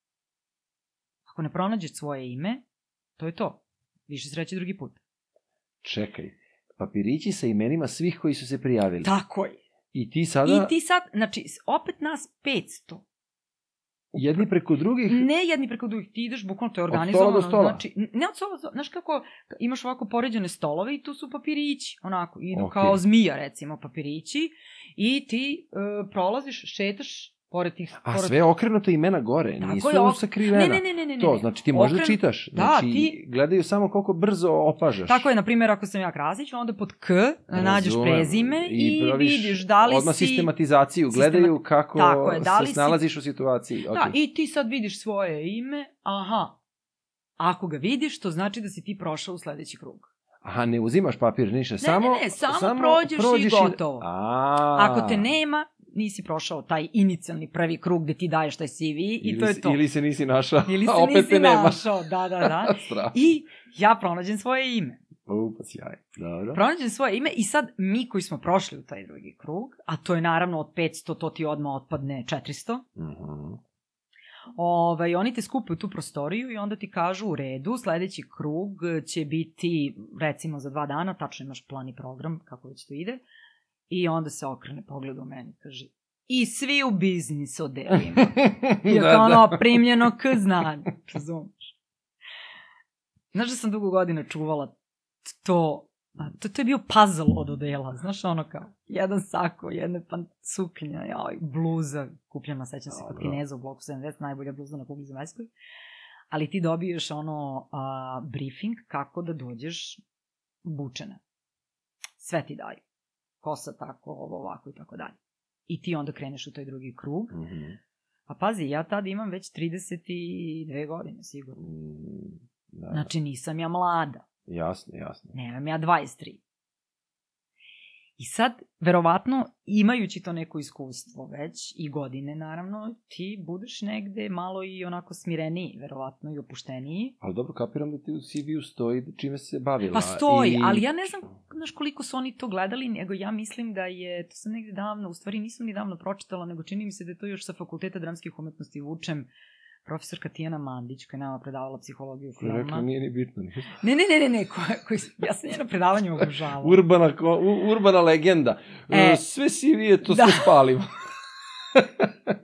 Ako ne pronađeš svoje ime, to je to. Više sreće drugi put. Čekaj, papirići sa imenima svih koji su se prijavili. Tako je. I ti sada... I ti sad, znači, opet nas petsto. Jedni preko drugih? Ne jedni preko drugih, ti ideš, bukvalno to je organizovano. Od stola do stola? Znači, ne od stola do stola, znaš kako imaš ovako poređene stolove i tu su papirići, onako, idu okay. kao zmija, recimo, papirići i ti uh, prolaziš, šetaš pored tih... A pored... sve okrenuto imena gore, Tako nisu ok... sakrivena. Ne, ne, ne, ne, ne. To, znači ti možeš Okren... da čitaš, znači da, ti... gledaju samo koliko brzo opažaš. Tako je, na primjer, ako sam ja Krasić, onda pod K Razumem. nađeš prezime i, i vidiš da li odmah si... Odmah sistematizaciju, gledaju Sistemat... kako je, da se snalaziš si... u situaciji. Okay. Da, i ti sad vidiš svoje ime, aha, ako ga vidiš, to znači da si ti prošao u sledeći krug. Aha, ne uzimaš papir, ništa, ne, samo... Ne, ne, samo, samo prođeš, prođeš i gotovo. I... Ako te nema, nisi prošao taj inicijalni prvi krug gde ti daješ taj C V i ili, to je to. Ili se nisi našao, ili se opet nisi te nema. našao, da, da, da. I ja pronađem svoje ime. Upa, sjaj, dobro. Pronađem svoje ime i sad mi koji smo prošli u taj drugi krug, a to je naravno od petsto, to ti odmah otpadne četiristo, mhm. Ovaj, oni te skupe u tu prostoriju i onda ti kažu u redu, sledeći krug će biti recimo za dva dana, tačno imaš plan i program, kako već to ide, i onda se okrene pogled u meni, kaže, i svi u biznis odelima. I da, ono, da. primljeno k znanju, razumiješ. Znaš da sam dugo godina čuvala to, to, to je bio puzzle od odela, znaš ono kao, jedan sako, jedne pan suknja, joj, bluza, kupljena, sećam se kod Kineza u bloku sedamdeset, najbolja bluza na kugli zemaljskoj, ali ti dobiješ ono a, briefing kako da dođeš bučena. Sve ti daju. Kosa tako, ovo ovako i tako dalje. I ti onda kreneš u taj drugi krug. Mm-hmm. Pa pazi, ja tad imam već trideset dve godine, sigurno. Mm, da. Znači nisam ja mlada. Jasno, jasno. Nemam ja dvadeset tri. I sad, verovatno, imajući to neko iskustvo već, i godine naravno, ti budeš negde malo i onako smireniji, verovatno i opušteniji. Ali dobro, kapiram da ti u C V-u stoji čime se bavila. Pa stoji, i... ali ja ne znam, znaš koliko su oni to gledali, nego ja mislim da je, to sam negde davno, u stvari nisam ni davno pročitala, nego čini mi se da je to još sa Fakulteta dramskih umetnosti vučem, profesorka Tijana Mandić, koja je nama predavala psihologiju filma. Rekla, nije ni bitno. Nije. Ne, ne, ne, ne, ne, ko, ko, ja sam njeno predavanje obožavala. Urbana, urbana legenda. E, sve C V-je to da. sve spalimo.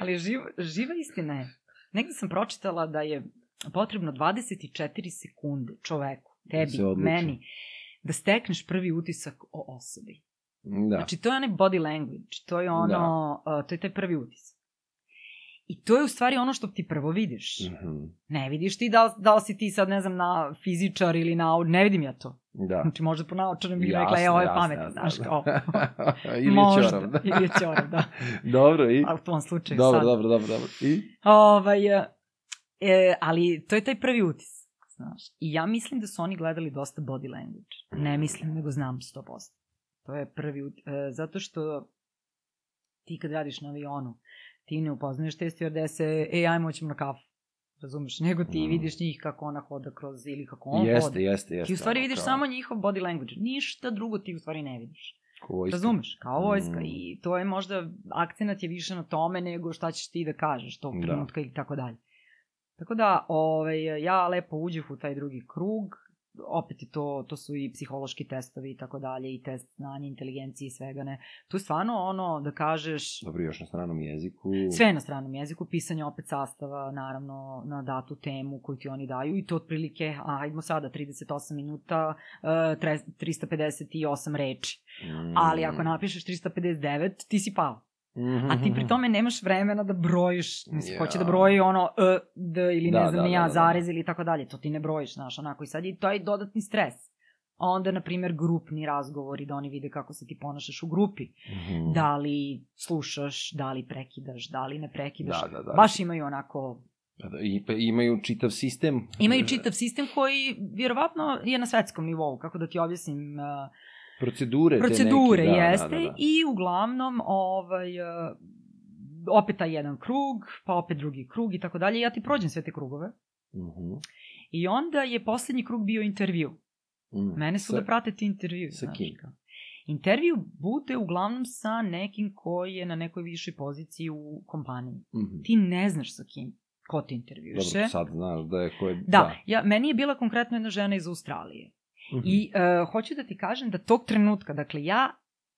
Ali živ, živa istina je. Negde sam pročitala da je potrebno dvadeset četiri sekunde čoveku, tebi, meni, da stekneš prvi utisak o osobi. Da. Znači, to je onaj body language, to je ono, uh, to je taj prvi utisak. I to je u stvari ono što ti prvo vidiš. Mm-hmm. Ne vidiš ti da, da li si ti sad, ne znam, na fizičar ili na... Ne vidim ja to. Da. Znači, možda po naočarom bih rekla, e, ovo je pametno, znaš, kao... ili možda, je čorav, da. Ili je čorav, da. Dobro, i? Ali u tom slučaju dobro, sad. Dobro, dobro, dobro. I? Ovaj, e, ali to je taj prvi utis, znaš. I ja mislim da su oni gledali dosta body language. Ne mislim, nego znam sto posto. To je prvi utis. E, zato što ti kad radiš na avionu, ti ne upoznaješ te stewardese, ej, ajmo, ćemo na kafu. Razumeš? Nego ti mm. vidiš njih kako ona hoda kroz, ili kako on jeste, hoda. Jeste, jeste. Ti u stvari vidiš kao... samo njihov body language. Ništa drugo ti u stvari ne vidiš. Vojska. Razumeš? Kao vojska. Mm. I to je možda, akcenat je više na tome nego šta ćeš ti da kažeš tog trenutka i tako dalje. Tako da, ovaj, ja lepo uđeh u taj drugi krug. Opet je to, to su i psihološki testovi i tako dalje, i test znanja, inteligencije i svega, ne. Tu je stvarno ono da kažeš... Dobro, još na stranom jeziku... Sve na stranom jeziku, pisanje opet sastava, naravno, na datu temu koju ti oni daju, i to otprilike, ajdemo sada, trideset osam minuta, tristo pedeset osam reči. Mm. Ali ako napišeš tristo pedeset devet, ti si pao. Mm-hmm. A ti pri tome nemaš vremena da brojiš, mislim, yeah. hoće da broji ono e, d ili da, ne znam da, ni ja, da, da, zarez ili tako dalje, to ti ne brojiš, znaš, onako, i sad je to je dodatni stres. A onda, na primjer, grupni razgovori, da oni vide kako se ti ponašaš u grupi. Mm-hmm. Da li slušaš, da li prekidaš, da li ne prekidaš. Da, da, da. Baš imaju onako... I, imaju čitav sistem. Imaju čitav sistem koji, vjerovatno, je na svetskom nivou, kako da ti objasnim... Procedure, Procedure, te neke, da, jeste, da, da, da. I uglavnom, ovaj, opet taj jedan krug, pa opet drugi krug i tako dalje. Ja ti prođem sve te krugove. Uh-huh. I onda je poslednji krug bio intervju. Mm. Mene su sa, da prate ti intervju. Sa kim? Intervju bude uglavnom sa nekim koji je na nekoj višoj poziciji u kompaniji. Mm-hmm. Ti ne znaš sa kim, ko ti intervjuše. Dobro, sad znaš da je ko je... Da, da. Ja, meni je bila konkretno jedna žena iz Australije. Mm-hmm. I uh, hoću da ti kažem da tog trenutka, dakle, ja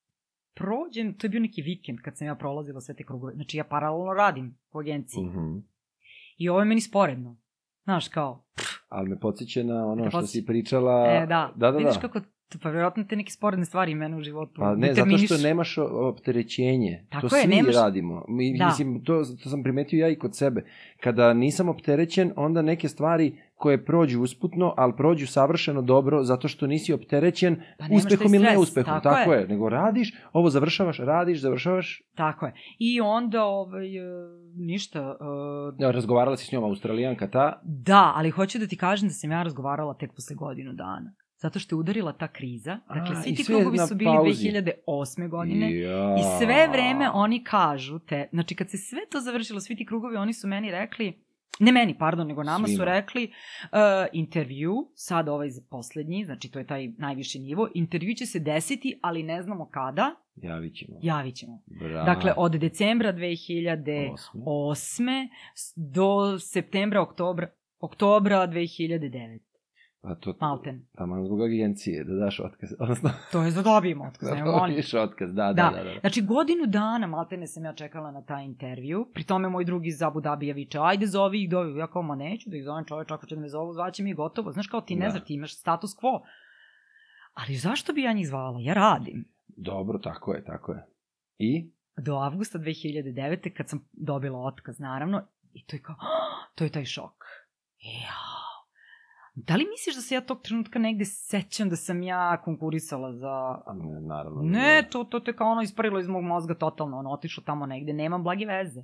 prođem, to je bio neki vikend kad sam ja prolazila sve te krugove, znači ja paralelno radim u agenciji. Mm-hmm. I ovo je meni sporedno. Znaš, kao... Ali me podsjeća na ono podsjeća. što si pričala... E, da. Da, da, vidiš da. kako, pa vjerojatno te neke sporedne stvari mene u životu... Pa ne, zato što nemaš opterećenje. Tako to je, svi nemaš... radimo. Mi, da. Mislim, to, to sam primetio ja i kod sebe. Kada nisam opterećen, onda neke stvari koje prođu usputno, ali prođu savršeno dobro, zato što nisi opterećen pa uspehom ili neuspehom. Tako, tako je. je. Nego radiš, ovo završavaš, radiš, završavaš. Tako je. I onda, ovaj, ništa... Uh... Ja, razgovarala si s njom, Australijanka, ta? Da, ali hoću da ti kažem da sam ja razgovarala tek posle godinu dana. Zato što je udarila ta kriza. Dakle, svi ti krugovi su bili pauzi. dve hiljade osme godine. Ja. I sve vreme oni kažu te... Znači, kad se sve to završilo, svi ti krugovi, oni su meni rekli... Ne meni, pardon, nego nama Svima. su rekli uh, intervju, sad ovaj poslednji, znači to je taj najviši nivo, intervju će se desiti, ali ne znamo kada. Javit ćemo. Javit ćemo. Bra. Dakle, od decembra dve hiljade osme do septembra, oktobra, oktobra dve hiljade devete. A to, Malten. Taman zbog agencije, da daš otkaz. Odnosno... To je da dobijemo otkaz. Da dobiješ otkaz, da, da, da, da, da. Znači, godinu dana, maltene sam ja čekala na taj intervju. Pri tome moj drugi iz Abu Dhabija viče, ajde zovi ih, dovi. Ja kao, ma neću da ih zovem, čovječ, ako će da me zovu, zvaće mi i gotovo. Znaš, kao ti ne znaš, ti imaš status quo. Ali zašto bi ja njih zvala? Ja radim. Dobro, tako je, tako je. I? Do avgusta dve hiljade devete kad sam dobila otkaz, naravno, i to je kao, to je taj šok. Ja. Da li misliš da se ja tog trenutka negde sećam da sam ja konkurisala za... Ne, naravno. Ne, to, to te kao ono isparilo iz mog mozga totalno, ono otišlo tamo negde, nemam blage veze.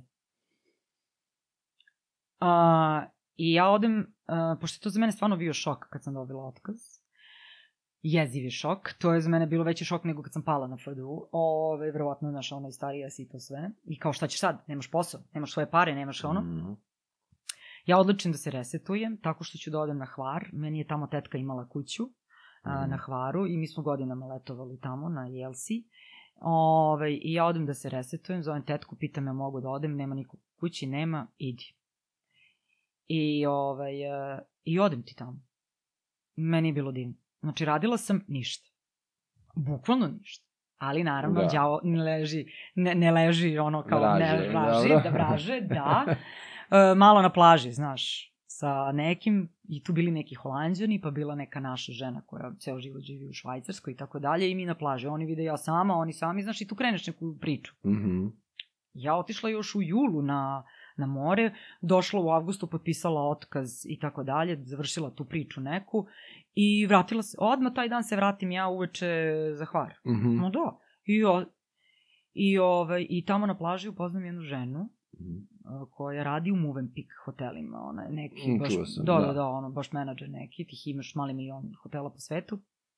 Uh, I ja odem, uh, pošto je to za mene stvarno bio šok kad sam dobila otkaz, jeziv je šok, to je za mene bilo veći šok nego kad sam pala na F D U, ove, verovatno, znaš, ono i starija si to sve, i kao šta ćeš sad, nemaš posao, nemaš svoje pare, nemaš ono... Mm. Ja odlučim da se resetujem tako što ću da odem na Hvar. Meni je tamo tetka imala kuću a, mm. na Hvaru i mi smo godinama letovali tamo na Jelsi. Ove, I ja odem da se resetujem, zovem tetku, pitam ja mogu da odem, nema nikog kući, nema, idi. I, ovaj, I odem ti tamo. Meni je bilo divno. Znači, radila sam ništa. Bukvalno ništa. Ali naravno, Da. đavo ne leži, ne, ne leži ono kao Vraže, ne vraži, dobro. da vraže, da. E, malo na plaži, znaš, sa nekim, i tu bili neki Holanđani, pa bila neka naša žena koja ceo život živi u Švajcarskoj i tako dalje, i mi na plaži. Oni vide ja sama, oni sami, znaš, i tu kreneš neku priču. Mhm. Ja otišla još u julu na, na more, došla u avgustu, potpisala otkaz i tako dalje, završila tu priču neku i vratila se, odmah taj dan se vratim ja uveče za Hvar. Mhm. No da. I, o, i, ovaj, i tamo na plaži upoznam jednu ženu Mhm. a, koja radi u Movenpick hotelima. Ona je neki, Mm, baš, čuo sam, da, da. da, da, ono, baš menadžer neki, tih imaš mali milion hotela po svetu.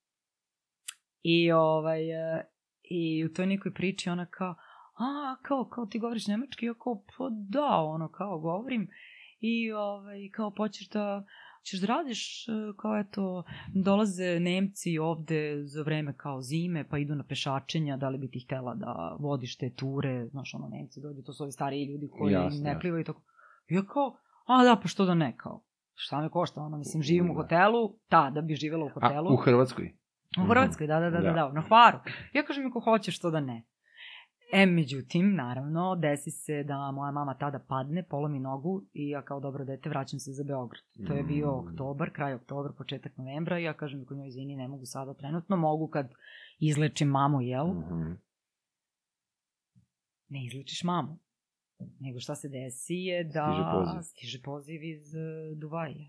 I, ovaj, e, i u toj nekoj priči ona kao, a, kao, kao ti govoriš nemački? Ja kao, pa da, ono, kao govorim. I, ovaj, kao, počeš da, ćeš da radiš, e, kao, eto, dolaze Nemci ovde za vreme kao zime, pa idu na pešačenja, da li bi ti htela da vodiš te ture, znaš, ono, Nemci dođu, to su ovi stariji ljudi koji Jasno, ne plivaju i tako. I ja kao, a da, pa što da ne, kao, šta me košta, ono, mislim, živim u Da. hotelu, ta, da bi živela u hotelu. A, u Hrvatskoj? U Hrvatskoj, da, da, da, da, Da. da, na Hvaru. Ja kažem, ako hoćeš, to da ne. E, međutim, naravno, desi se da moja mama tada padne, polomi nogu i ja kao dobro dete vraćam se za Beograd. To je bio Mm. oktobar, kraj oktobra, početak novembra i ja kažem kod njoj, izvini, ne mogu sada trenutno, mogu kad izlečim mamu, jel? Mhm. Ne izlečiš mamu. Nego šta se desi je da Stiže poziv. stiže poziv iz uh, Dubaja.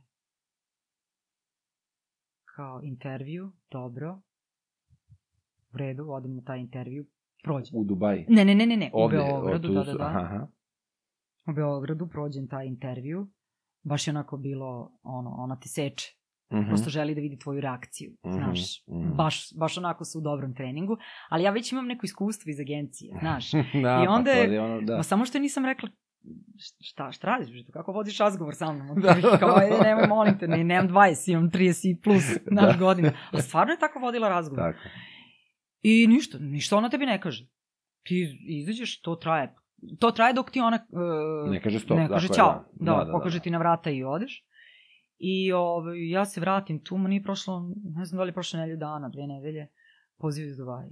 Kao intervju, dobro. U redu, odim na taj intervju, prođem. U Dubaji? Ne, ne, ne, ne, ne, u Ovde, Beogradu, o, tu da, su- da, da. Aha, aha. U Beogradu prođem taj intervju. Baš je onako bilo, ono, ona te seče. Mhm. Prosto želi da vidi tvoju reakciju, Mhm, znaš. mhm. Baš, baš onako su u dobrom treningu. Ali ja već imam neko iskustvo iz agencije, znaš. Da, I onda pa to je- je ono, da. Ma samo što nisam rekla, šta, šta radiš, bre, kako vodiš razgovor sa mnom? Da. Kao, e, nemoj, molim te, ne, nemam dvadeset, imam trideset plus naš godina. A stvarno je tako vodila razgovor. Tako. I ništa, ništa ona tebi ne kaže. Ti izađeš, to traje. To traje dok ti ona uh, Ne kaže stop, ne kaže tako je, ćao. da. Da, Da, da, da. pokaže ti na vrata i odeš. I ovaj, ja se vratim tu, ma nije prošlo, ne znam da li je prošlo nedelju dana, dve nedelje, poziv iz Dubaja.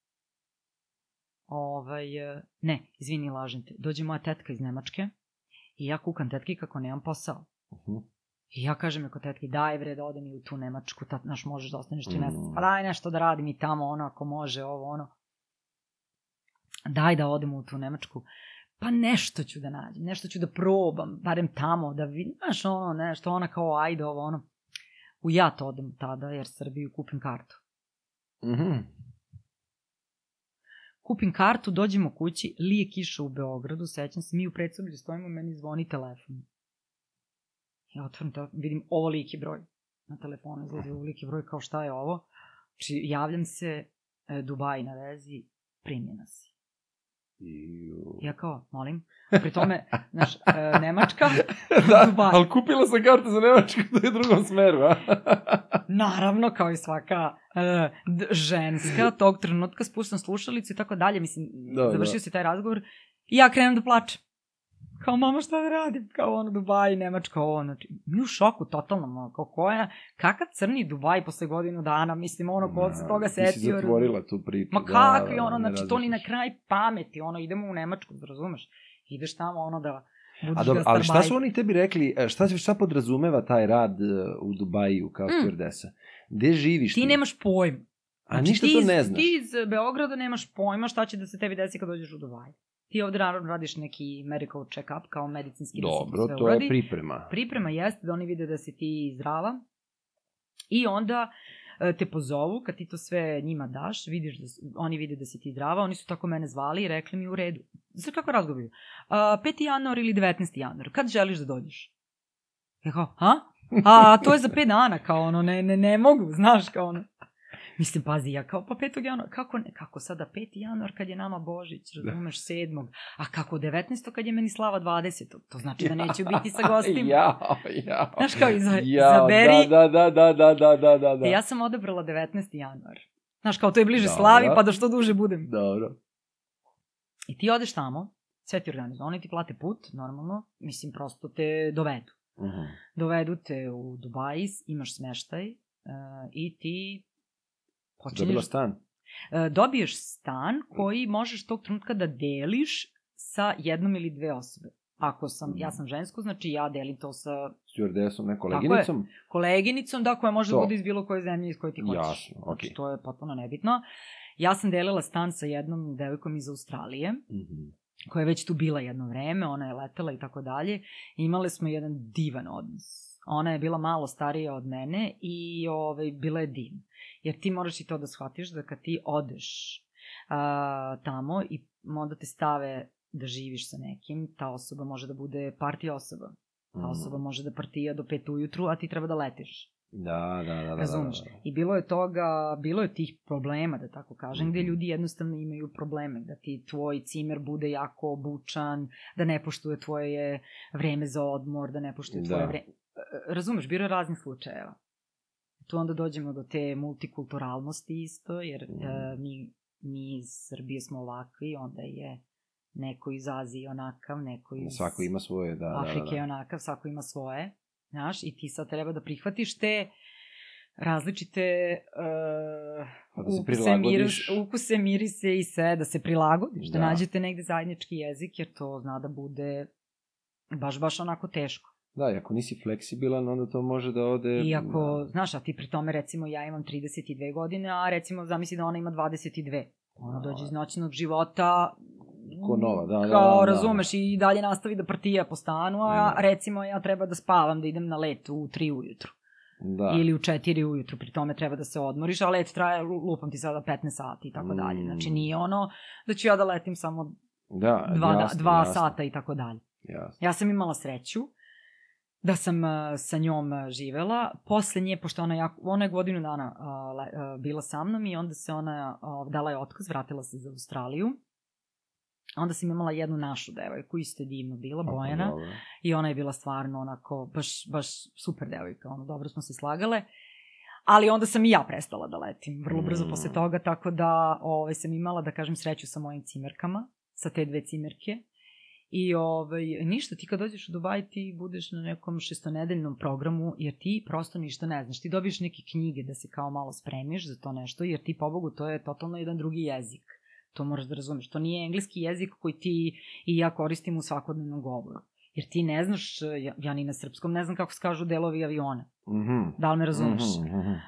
Ovaj, eh, ne, izvini, lažem te. Dođe moja tetka iz Nemačke i ja kukam tetki kako nemam posao. Mhm. I ja kažem ako tetki, daj bre da odem i u tu Nemačku, tat, znaš, možeš da ostaneš tri Mm. meseca, pa daj nešto da radim i tamo, ono, ako može, ovo, ono. Daj da odem u tu Nemačku. Pa nešto ću da nađem, nešto ću da probam, barem tamo, da vidim, znaš, ono, nešto, ona kao, ajde, ovo, ono. U JAT odem tada, jer Srbiju kupim kartu. Mhm. Kupim kartu, dođemo kući, lije kiša u Beogradu, sećam se, mi u predsoblju stojimo, meni zvoni telefon. Ja otvorim to, vidim ovoliki broj. Na telefonu izlazi ovoliki broj, kao šta je ovo? Znači, javljam se, e, Dubaj na vezi, primljena si. Ju. Ja kao, molim. Pri tome, znaš, e, Nemačka, Da, Dubaj. ali kupila sam kartu za Nemačku, to je u drugom smeru, a? Naravno, kao i svaka e, d- ženska, tog trenutka spustam slušalicu i tako dalje. Mislim, Da, završio da. se taj razgovor i ja krenem da plačem. Kao, mama, šta da radim? Kao ono, Dubaj, Nemačka, ovo, znači, mi u šoku, totalno, ono, kao koja, kakav crni Dubaj posle godinu dana, mislim, ono, ko se toga Ti si setio. zatvorila tu priču. Ma da, kakvi, da, ono, ne znači, to ni na razmišljaš. kraj pameti, ono, idemo u Nemačku, razumeš? Ideš tamo, ono, da budiš A dobro, ali šta gastarbajter. su oni tebi rekli, e, šta, šta podrazumeva taj rad e, u Dubaju kao Mm. stewardesa? Gde živiš Ti nemaš pojma. A ništa ti, to iz- ne znaš. Ti iz Beograda nemaš pojma šta će da se tebi desi kad dođeš u Dubaj. Ti ovde naravno radiš neki medical check-up kao medicinski da se Dobro, sve to uradi. je priprema. Priprema jeste da oni vide da si ti zdrava i onda e, te pozovu, kad ti to sve njima daš, vidiš da, s- oni vide da si ti zdrava, oni su tako mene zvali i rekli mi u redu. Znaš kako razgovor bio? A, peti januar ili devetnaesti januar, kad želiš da dođeš? Ja kao, ha? A, to je za pet dana, kao ono, ne, ne, ne mogu, znaš, kao ono. Mislim, pazi, ja kao, pa petog januara, kako ne, kako sada peti januar kad je nama Božić, razumeš, sedmog, a kako devetnaestog kad je meni slava dvadesetog, to znači da neću biti sa gostima. Jao, jao. Znaš kao, iza, Jao, izaberi, Da, da, da, da, da, da, da, da. E, ja sam odabrala devetnaesti januar. Znaš, kao to je bliže Dobro. slavi, pa da što duže budem. Dobro. I ti odeš tamo, sve ti organizuju, oni ti plate put, normalno, mislim, prosto te dovedu. Mhm. Dovedu te u Dubaji, imaš smeštaj uh, i ti počinješ... Dobila stan. E, dobiješ stan koji možeš tog trenutka da deliš sa jednom ili dve osobe. Ako sam, ja sam žensko, znači ja delim to sa... Stewardessom, ne, koleginicom? Tako je, koleginicom, da, koja može to. da bude iz bilo koje zemlje iz koje ti hoćeš. Jasno, okej. Znači, to je potpuno nebitno. Ja sam delila stan sa jednom devojkom iz Australije, Mhm. koja je već tu bila jedno vreme, ona je letela i tako dalje. Imali smo jedan divan odnos. Ona je bila malo starija od mene i ovaj, bila je divna. Jer ti moraš i to da shvatiš da kad ti odeš a, tamo i onda te stave da živiš sa nekim, ta osoba može da bude party osoba. Ta Mhm. osoba može da partija do pet ujutru, a ti treba da letiš. Da, da, da, da. Razumeš? Da, da. I bilo je toga, bilo je tih problema, da tako kažem, Mhm. gde ljudi jednostavno imaju probleme, da ti tvoj cimer bude jako obučan, da ne poštuje tvoje vreme za odmor, da ne poštuje tvoje Da. vreme. Razumeš, bilo je raznih slučajeva. Tu onda dođemo do te multikulturalnosti isto, jer Mhm. e, mi, mi iz Srbije smo ovakvi, onda je neko iz Azije onakav, neko iz Svako ima svoje, da, da, Afrike da. je onakav, svako ima svoje. Znaš, i ti sad treba da prihvatiš te različite uh, Pa da se ukuse, prilagodiš. miris, ukuse, mirise i sve, da se prilagodiš, da. Da. da nađete negde zajednički jezik, jer to zna da bude baš, baš onako teško. Da, i ako nisi fleksibilan, onda to može da ode... I ako, znaš, a ti pri tome, recimo, ja imam trideset dve godine, a recimo, zamisli da ona ima dvadeset dve. Ona dođe iz noćnog života, Ko nova, da, da, kao, da, da. razumeš, i dalje nastavi da partija po stanu, a Da. recimo ja treba da spavam, da idem na let u tri ujutru. Da. Ili u četiri ujutru, pri tome treba da se odmoriš, a let traje, lupam ti sada petnaest sati i tako Mm. dalje. Znači nije ono da ću ja da letim samo Da, dva, jasno, dva jasno, sata i tako dalje. Jasno. Ja sam imala sreću da sam uh, sa njom uh, živela. Posle nje, pošto ona, jako, ona je godinu dana uh, le, uh, bila sa mnom i onda se ona uh, dala je otkaz, vratila se za Australiju. Onda sam imala jednu našu devojku, isto je divno bila, Kako Bojana. dobro. I ona je bila stvarno onako, baš, baš super devojka, ono, dobro smo se slagale. Ali onda sam i ja prestala da letim, vrlo brzo Mm. posle toga, tako da ovaj, sam imala, da kažem, sreću sa mojim cimerkama, sa te dve cimerke. I ovaj, ništa, ti kad dođeš u Dubaj, ti budeš na nekom šestonedeljnom programu, jer ti prosto ništa ne znaš. Ti dobiješ neke knjige da se kao malo spremiš za to nešto, jer ti, pobogu, to je totalno jedan drugi jezik. To moraš da razumeš. To nije engleski jezik koji ti i ja koristim u svakodnevnom govoru. Jer ti ne znaš, ja, ja ni na srpskom ne znam kako se kažu delovi aviona. Mhm. Da li me razumeš? Mhm, mhm.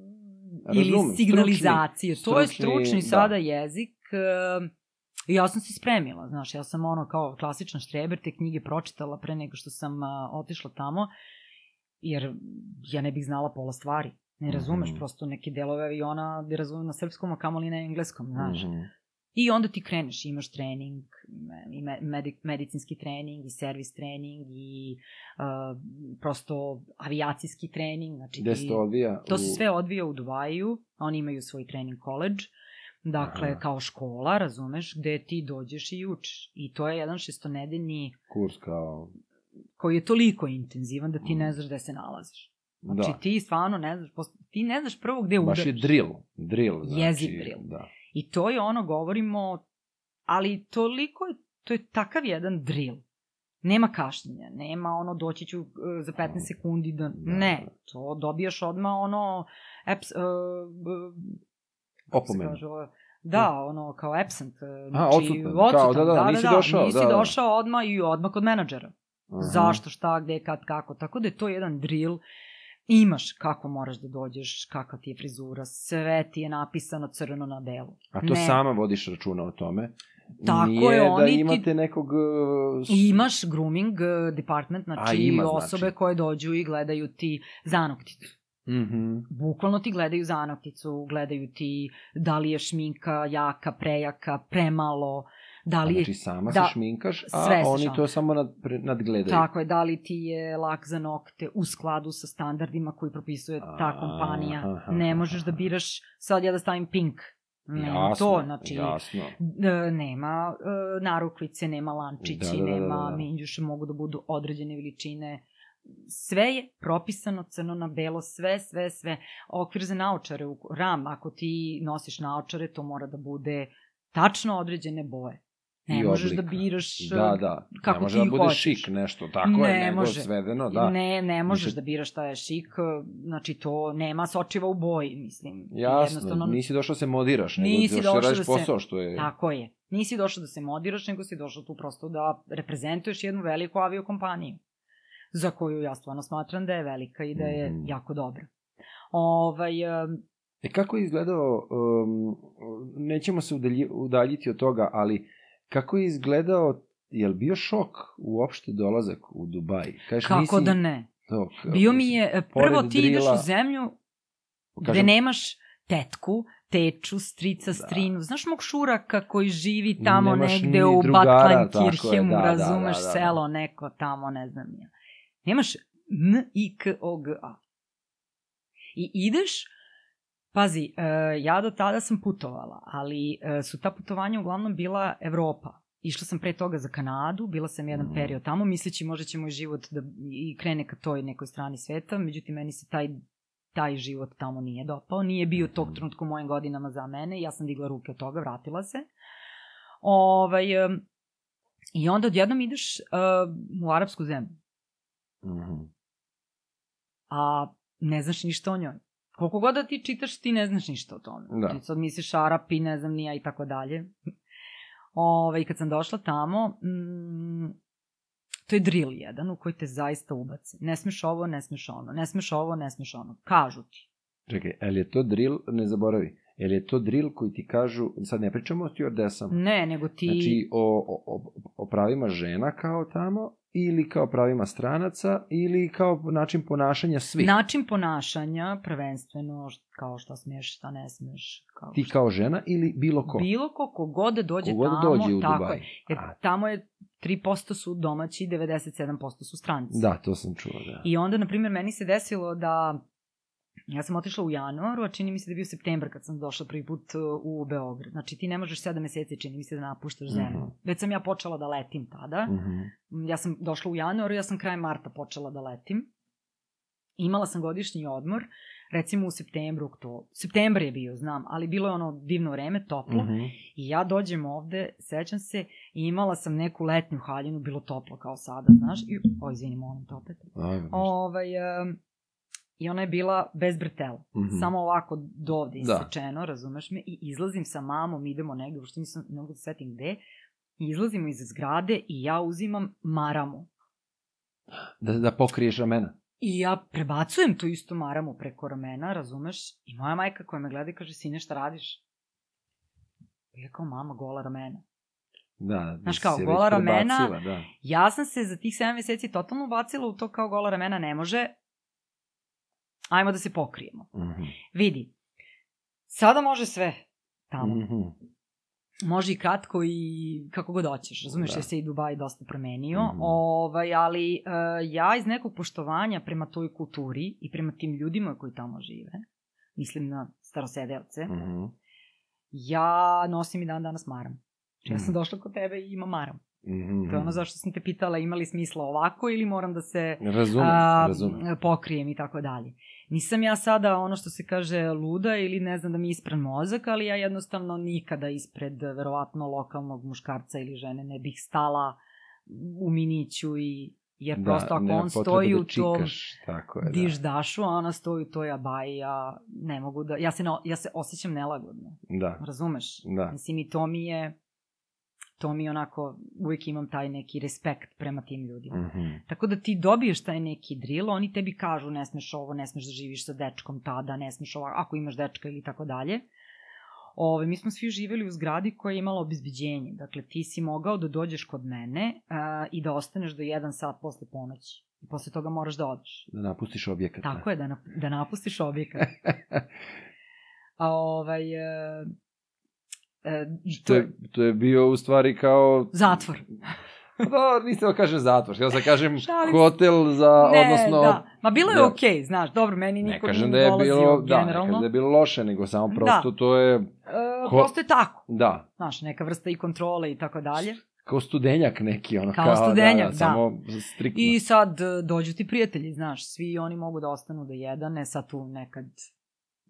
Ili Razumem, signalizacije. stručni- to je stručni, stručni da. sada jezik. e, I ja sam se spremila, znaš, ja sam ono kao klasičan štreber, te knjige pročitala pre nego što sam a, otišla tamo, jer ja ne bih znala pola stvari. Ne razumeš, Mhm. prosto neke delove aviona ne razumem na srpskom, a kamoli na engleskom, znaš. Mhm. I onda ti kreneš, imaš trening, i me- medi- medicinski trening, i servis trening, i uh, prosto avijacijski trening. Znači Gde ti- se to odvija? To U- se sve odvija u Dubaju, oni imaju svoj trening college, dakle, Aha. kao škola, razumeš, gde ti dođeš i učiš. I to je jedan šestonedeljni Kurs kao... koji je toliko intenzivan da ti Mm. ne znaš gde se nalaziš. Znači, Da. ti stvarno ne znaš, pos- ti ne znaš prvo gde udaraš. Baš je drill. Drill, znači. Jezik drill. Da. I to je ono, govorimo, ali toliko je, to je takav jedan drill. Nema kašnjenja, nema ono doći ću uh, za petnaest sekundi da... Da. Ne, to dobijaš odmah ono... Eps, uh, kako se Opomenu. kaže, ovo? Da, ono, kao absent. uh, A, odsutan, kao, odsutan, da, da, nisi došao, Nisi da, da. došao odmah i odmah kod menadžera. Aha. Zašto, šta, gde, kad, kako. Tako da je to jedan drill. Imaš kako moraš da dođeš, kakva ti je frizura, sve ti je napisano crno na belo. A to Ne. sama vodiš računa o tome. Tako Nije je, da oni ti- imate nekog... uh, s- I imaš grooming uh, department, znači A, ima, osobe znači. koje dođu i gledaju ti zanokticu. Mhm. Bukvalno ti gledaju zanokticu, gledaju ti da li je šminka jaka, prejaka, premalo, da li je... Znači sama da, se šminkaš, a sve se oni šminka. to samo nad, pre- nadgledaju. Tako je, da li ti je lak za nokte u skladu sa standardima koji propisuje ta A, kompanija. aha, Ne možeš da aha. biraš, sad ja da stavim pink. Nema Jasno, to, znači... jasno. E, nema e, narukvice, nema lančići, Da, da, da, da, nema da. minđuše, mogu da budu određene veličine. Sve je propisano crno na belo, sve, sve, sve. Okvir za naočare, u ram, ako ti nosiš naočare, to mora da bude tačno određene boje. Ne i možeš oblika. da biraš Da, da. kako ne može ti da bude hoćeš. šik nešto, tako Ne je, nego može. svedeno, da. Ne, ne možeš Mislim- da biraš šta je šik, znači to nema sočiva u boji, mislim. Jasno, nisi došao da se modiraš, nego Nisi došao da došao radiš da se- posao, što je... Tako je. Nisi došao da se modiraš, nego si došao tu prosto da reprezentuješ jednu veliku aviokompaniju, za koju ja stvarno smatram da je velika i da je Mhm. jako dobra. Ovaj, em, E kako je izgledao, um, nećemo se udalji, udaljiti od toga, ali kako je izgledao, je li bio šok uopšte dolazak u Dubaj? Kažeš, kako nisi, da ne? To, Bio mi je, e, prvo pored ti ideš drila- u zemlju gde kažem, nemaš tetku, teču, strica, Da. strinu. Znaš mog šuraka koji živi tamo Nemaš negde ni u drugara, tako je, Batlankirhemu, da, da, razumeš, da, da, da. selo neko tamo, ne znam ja. Nemaš N I K O G A. I ideš, pazi, e, ja do tada sam putovala, ali e, su ta putovanja uglavnom bila Evropa. Išla sam pre toga za Kanadu, bila sam jedan Mhm. period tamo, misleći možda će moj život da i krene ka toj nekoj strani sveta, međutim meni se taj, taj život tamo nije dopao, nije bio tog trenutka u mojim godinama za mene, ja sam digla ruke od toga, vratila se. Ovaj, em, I onda odjednom ideš uh, u arapsku zemlju, Mhm. a ne znaš ništa o njoj. Koliko god da ti čitaš, ti ne znaš ništa o tome. Da. Ti sad misliš Arapi, ne znam, nija i tako dalje. Ove, kad sam došla tamo, mm, to je drill jedan u koji te zaista ubace. Ne smeš ovo, ne smeš ono, ne smeš ovo, ne smeš ono. Kažu ti. Čekaj, je li je to drill, ne zaboravi, je li je to drill koji ti kažu, sad ne pričamo o stewardesama, Ne, nego ti... znači o, o, o pravima žena kao tamo, ili kao pravima stranaca, ili kao način ponašanja svih. Način ponašanja, prvenstveno, kao šta smiješ, šta ne smiješ. Kao Ti kao žena ili bilo ko? Bilo ko, kogod dođe Kogod tamo, dođe u tako Dubaj. je. Jer A. tamo je tri posto su domaći, devedeset sedam posto su stranci. Da, to sam čuo, da. I onda, na primjer, meni se desilo da ja sam otišla u januaru, a čini mi se da je bio septembar kad sam došla prvi put u Beograd. Znači ti ne možeš sedam meseci, čini mi se da napuštaš zemlju. Mhm. Već sam ja počela da letim tada. Mhm. Ja sam došla u januaru, ja sam krajem marta počela da letim. Imala sam godišnji odmor, recimo u septembru, oktobru. Septembar je bio, znam, ali bilo je ono divno vreme, toplo. Mhm. I ja dođem ovde, sećam se, i imala sam neku letnju haljinu, bilo toplo kao sada, znaš. I, o, izvini, molim te opet. Ajme, ništa. Ovaj, um, I ona je bila bez bretela. Mhm. Samo ovako do ovde Da. isečeno, razumeš me? I izlazim sa mamom, idemo negde, uopšte nisam, ne mogu da setim gde. I izlazimo iz zgrade i ja uzimam maramu. Da, da pokriješ ramena. I ja prebacujem tu istu maramu preko ramena, razumeš? I moja majka koja me gleda i kaže, sine, šta radiš? I ja kao, mama, gola ramena. Da, da Znaš si kao, se već gola ramena, prebacila, da. Ja sam se za tih sedam meseci totalno ubacila u to kao gola ramena ne može. Ajmo da se pokrijemo. Mhm. Vidi, sada može sve tamo. Mhm. Može i kratko i kako god hoćeš. Razumeš, Da. da se i Dubaj dosta promenio. Mhm. Ovaj, ali uh, ja iz nekog poštovanja prema toj kulturi i prema tim ljudima koji tamo žive, mislim na starosedelce, Mhm. ja nosim i dan danas maram. Ja Mhm. sam došla kod tebe i imam maram. Mhm. To je ono zašto sam te pitala ima li smisla ovako ili moram da se Razumem, a, razumem. pokrijem i tako dalje. Nisam ja sada ono što se kaže luda ili ne znam da mi je ispran mozak, ali ja jednostavno nikada ispred verovatno lokalnog muškarca ili žene ne bih stala u miniću i jer prosto ako nema on potrebe stoji da u tom čikaš, tako je, da. diždašu, a ona stoji u toj abaji, ja ne mogu da, ja se, ne, ja se osjećam nelagodno, Da, razumeš? da. Mislim i to mi je, to mi je onako, uvijek imam taj neki respekt prema tim ljudima. Mhm. Tako da ti dobiješ taj neki drill, oni tebi kažu ne smeš ovo, ne smeš da živiš sa dečkom tada, ne smeš ovo, ako imaš dečka ili tako dalje. Ove, mi smo svi živjeli u zgradi koja je imala obezbeđenje. Dakle, ti si mogao da dođeš kod mene uh, i da ostaneš do jedan sat posle ponoći. I posle toga moraš da odeš. Da napustiš objekat. Tako je, da, na, da napustiš objekat. A ovaj... Uh, uh, To je, to je bio u stvari kao... Zatvor. Da, nisam da kažem zatvor, ja sam kažem Šalim se. hotel za, Ne, odnosno... da. Ma bilo je da. okej, okay, znaš, dobro, meni Ne niko kažem da nije je dolazio bilo, da, ne generalno. kažem da je bilo loše, nego samo prosto Da. to je, E, Ko- prosto je tako. da, Znaš, neka vrsta i kontrole i tako dalje. kao studenjak neki, ono, Kao kao, studenjak, da, da. da, samo striktno. I sad e, dođu ti prijatelji, znaš, svi oni mogu da ostanu do jedan, ne sad tu nekad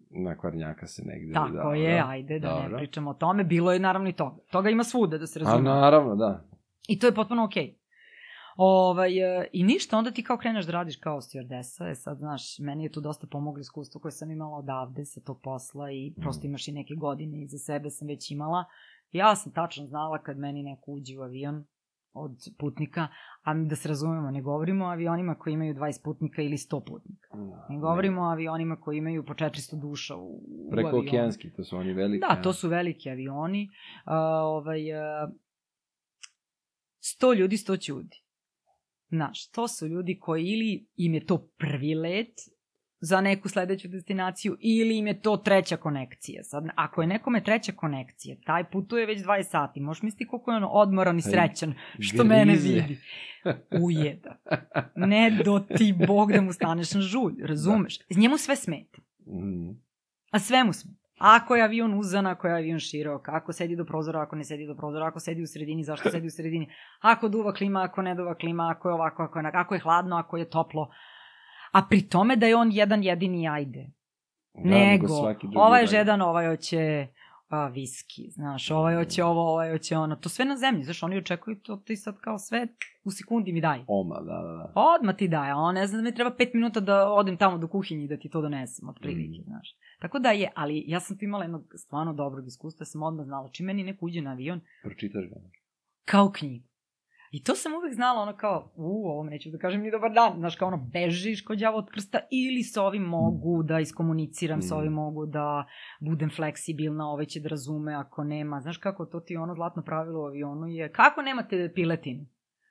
Na Kvarnjaka se negde. Tako da, je, da. ajde, da Dobro. ne pričamo o tome. Bilo je naravno i toga. Toga ima svuda, da se razume. A naravno, da. I to je potpuno okej. Okay. Ovaj, I ništa, onda ti kao kreneš da radiš kao stewardesa, e sad, znaš, meni je tu dosta pomoglo iskustvo koje sam imala odavde sa tog posla i prosto imaš i neke godine iza sebe sam već imala. Ja sam tačno znala kad meni neko uđe u avion od putnika, a da se razumemo, ne govorimo o avionima koji imaju dvadeset putnika ili sto putnika. Ne govorimo o avionima koji imaju po četiristo duša u, u Preko avionu. okeanski, to su oni veliki. Da, to su veliki avioni. Uh, ovaj, uh, sto ljudi, sto ćudi. Znaš, to su ljudi koji ili im je to prvi let za neku sledeću destinaciju ili im je to treća konekcija. Sad, ako je nekome treća konekcija, taj putuje već dvadeset sati, možeš misliti koliko je ono odmoran i srećan što Grize. Mene vidi. Ujeda. Ne do ti Bog da mu staneš na žulj, razumeš? Da. Njemu sve smeta. Mm. A sve mu smeta. Ako je avion uzan, ako je avion širok, ako sedi do prozora, ako ne sedi do prozora, ako sedi u sredini, zašto sedi u sredini, ako duva klima, ako ne duva klima, ako je ovako, ako je, ako je hladno, ako je toplo. A pri tome da je on jedan jedini ajde. Da, nego, nego ovaj je žedan, ovaj hoće a, viski, znaš, ovaj hoće ovo, ovaj hoće ono. To sve na zemlji, znaš, oni očekuju to ti sad kao sve u sekundi mi daj. Oma, da, da, da. Odmah ti daj, a on ne zna da mi treba pet minuta da odem tamo do kuhinji da ti to donesem, od prilike, mm. znaš. Tako da je, ali ja sam tu imala jednog stvarno dobrog iskustva, sam odmah znala, čim meni neko uđe na avion, pročitaš ga. Kao knjigu. I to sam uvek znala, ono kao, u, ovom neću da kažem ni dobar dan, znaš, kao ono, bežiš kod đavo od prsta, ili sa ovim mogu da iskomuniciram, mm. sa ovim mogu da budem fleksibilna, ovaj će da razume ako nema. Znaš kako, to ti ono zlatno pravilo u avionu je, kako nemate piletinu?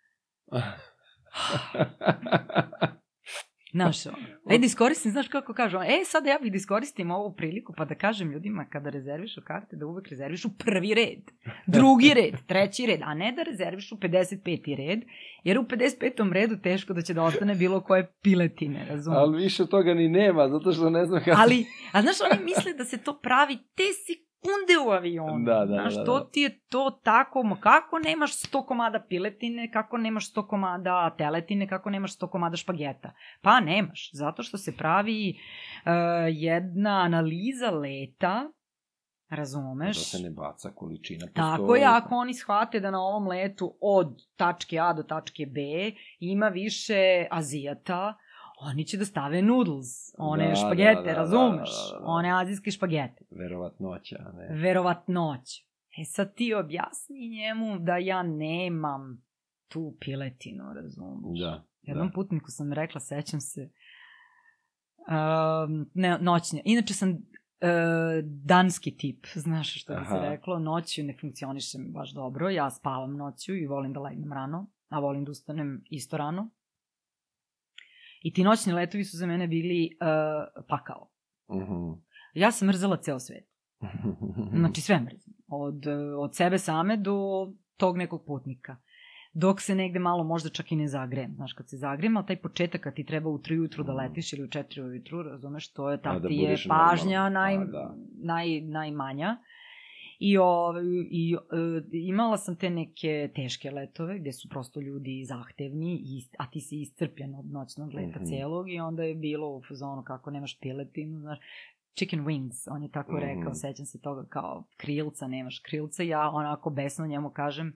Znaš, ono, ajde iskoristim, znaš kako kažu, e, sada ja bih da iskoristim ovu priliku pa da kažem ljudima kada rezervišu karte da uvek rezervišu prvi red, drugi red, treći red, a ne da rezervišu pedeset peti red, jer u pedeset petom redu teško da će da ostane bilo koje piletine, razumiješ? Ali više toga ni nema, zato što ne znam kako... Ali, a znaš, oni misle da se to pravi te sekunde u avionu. Da, da, znaš, da, da. to ti je to tako, ma kako nemaš sto komada piletine, kako nemaš sto komada teletine, kako nemaš sto komada špageta? Pa nemaš, zato što se pravi uh, jedna analiza leta, razumeš? Da se ne baca količina. Tako je, ako oni shvate da na ovom letu od tačke A do tačke B ima više Azijata, oni će da stave noodles, one da, špagete, da, da, razumeš? Da, da, da, da. One azijske špagete. Verovatnoća, ne? Verovatnoća. E sad ti objasni njemu da ja nemam tu piletinu, razumeš? Da. Jednom da. putniku sam rekla, sećam se, um, ne, noćnja. Inače sam uh, danski tip, znaš što bi se reklo, noću ne funkcionišem baš dobro, ja spavam noću i volim da legnem rano, a volim da ustanem isto rano. I ti noćni letovi su za mene bili uh, pakao. Uh-huh. Ja sam mrzela ceo svet. Znači sve mrzim. Od, od sebe same do tog nekog putnika. Dok se negde malo možda čak i ne zagrejem. Znaš, kad se zagrejem, ali taj početak kad ti treba u tri ujutru da letiš ili u četiri ujutru, razumeš, to je, ta ti je pažnja naj, da. naj, najmanja. I, o, i uh, imala sam te neke teške letove gde su prosto ljudi zahtevni, a ti si iscrpljen od noćnog leta mm-hmm. celog i onda je bilo u fazonu kako nemaš piletinu, znaš, chicken wings, on je tako mm-hmm. rekao, sećam se toga kao krilca, nemaš krilca, ja onako besno njemu kažem,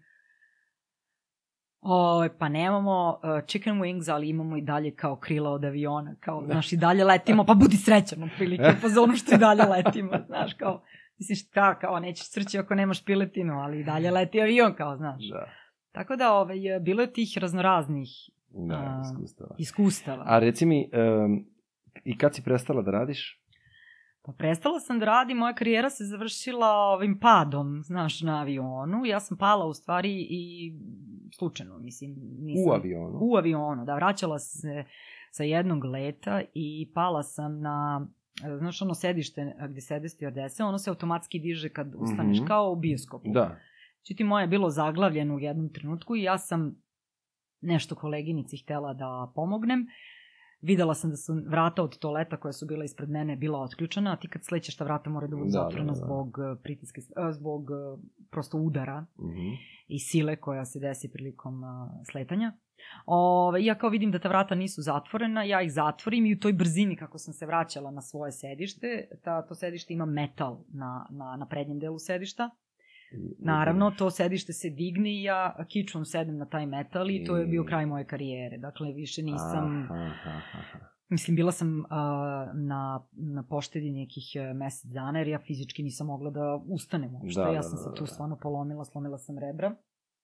o, pa nemamo uh, chicken wings, ali imamo i dalje kao krila od aviona, kao, znaš, i dalje letimo, pa budi srećan, otprilike, u fazonu što i dalje letimo, znaš, kao, mislim šta, kao, nećeš srći ako nemaš piletinu, ali i dalje leti avion, kao, znaš. Da. Tako da, ovaj, bilo je tih raznoraznih da, iskustava. iskustava. A reci mi, um, i kad si prestala da radiš? Pa prestala sam da radim, moja karijera se završila ovim padom, znaš, na avionu. Ja sam pala u stvari i slučajno, mislim. Nisam, u avionu? U avionu, da, vraćala se sa jednog leta i pala sam na... Znaš, ono sedište gde sede stewardese, ono se automatski diže kad ustaneš, mm-hmm. kao u bioskopu. Da. Čuti, moje je bilo zaglavljeno u jednom trenutku i ja sam nešto koleginici htela da pomognem. videla sam da su vrata od toaleta koja su bila ispred mene bila otključena, a ti kad slećeš ta vrata mora da budu zatvorena da, da, da. zbog pritiske, zbog prosto udara mm-hmm. i sile koja se desi prilikom sletanja. Ove, ja kao vidim da ta vrata nisu zatvorena, ja ih zatvorim i u toj brzini kako sam se vraćala na svoje sedište, ta, to sedište ima metal na, na, na prednjem delu sedišta. Naravno, to sedište se digne i ja kičom sedem na taj metal i to je bio kraj moje karijere. Dakle, više nisam... Mislim, bila sam uh, na, na poštedi nekih mesec dana jer ja fizički nisam mogla da ustanem uopšte. Da, ja sam se tu stvarno polomila, slomila sam rebra.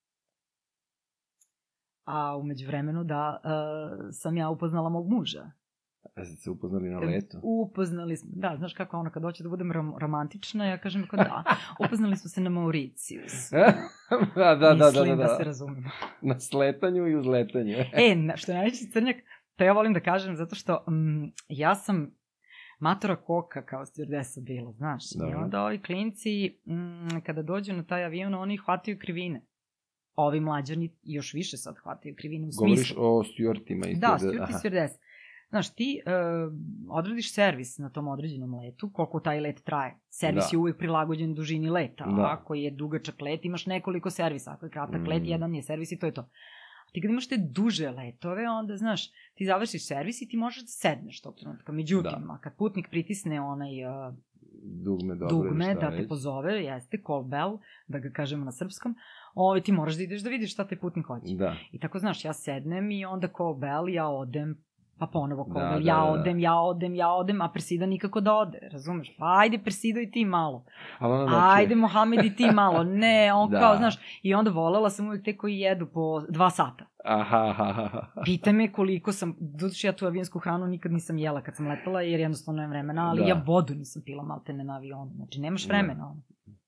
A umeđu vremenu da uh, sam ja upoznala mog muža. A ste se upoznali na letu? Upoznali smo, da, znaš kako ono, kad hoće da budem rom- romantična, ja kažem kao da, upoznali smo se na Mauricius. da, da, da, Mislim da, da, da se razumemo. Na sletanju i uzletanju. e, na, što je najveći crnjak, to ja volim da kažem, zato što mm, ja sam matora koka kao stjordesa bila, znaš. Da. I onda ovi klinci, mm, kada dođu na taj avion, oni hvataju krivine. Ovi mlađani još više sad hvataju krivine u smislu. Govoriš o stjortima i da, stjorti i stjordesa. Znaš, ti uh, odradiš servis na tom određenom letu, koliko taj let traje. Servis da. je uvijek prilagođen dužini leta. Da. Ako je dugačak let, imaš nekoliko servisa. Ako je kratak mm. let, jedan je servis i to je to. A ti kad imaš te duže letove, onda, znaš, ti završiš servis i ti možeš da sedneš tog trenutka. Međutim, da. kad putnik pritisne onaj uh, dugme, dobro, dugme da te pozove, jeste, call bell, da ga kažemo na srpskom, ovaj, ti moraš da ideš da vidiš šta te putnik hoće. Da. I tako, znaš, ja sednem i onda call bell, ja odem, pa ponovo call da, bell, da, ja da. odem, ja odem, ja odem, a Persida nikako da ode, razumeš? Pa ajde Persido i ti malo. Znači... Ajde Mohamed i ti malo. Ne, on da. kao, znaš, i onda volela sam uvijek te koji jedu po dva sata. Aha, aha. Pita me koliko sam, doduše ja tu avionsku hranu nikad nisam jela kad sam letala, jer jednostavno je vremena, ali da. ja vodu nisam pila maltene na avionu, znači nemaš vremena. Ono.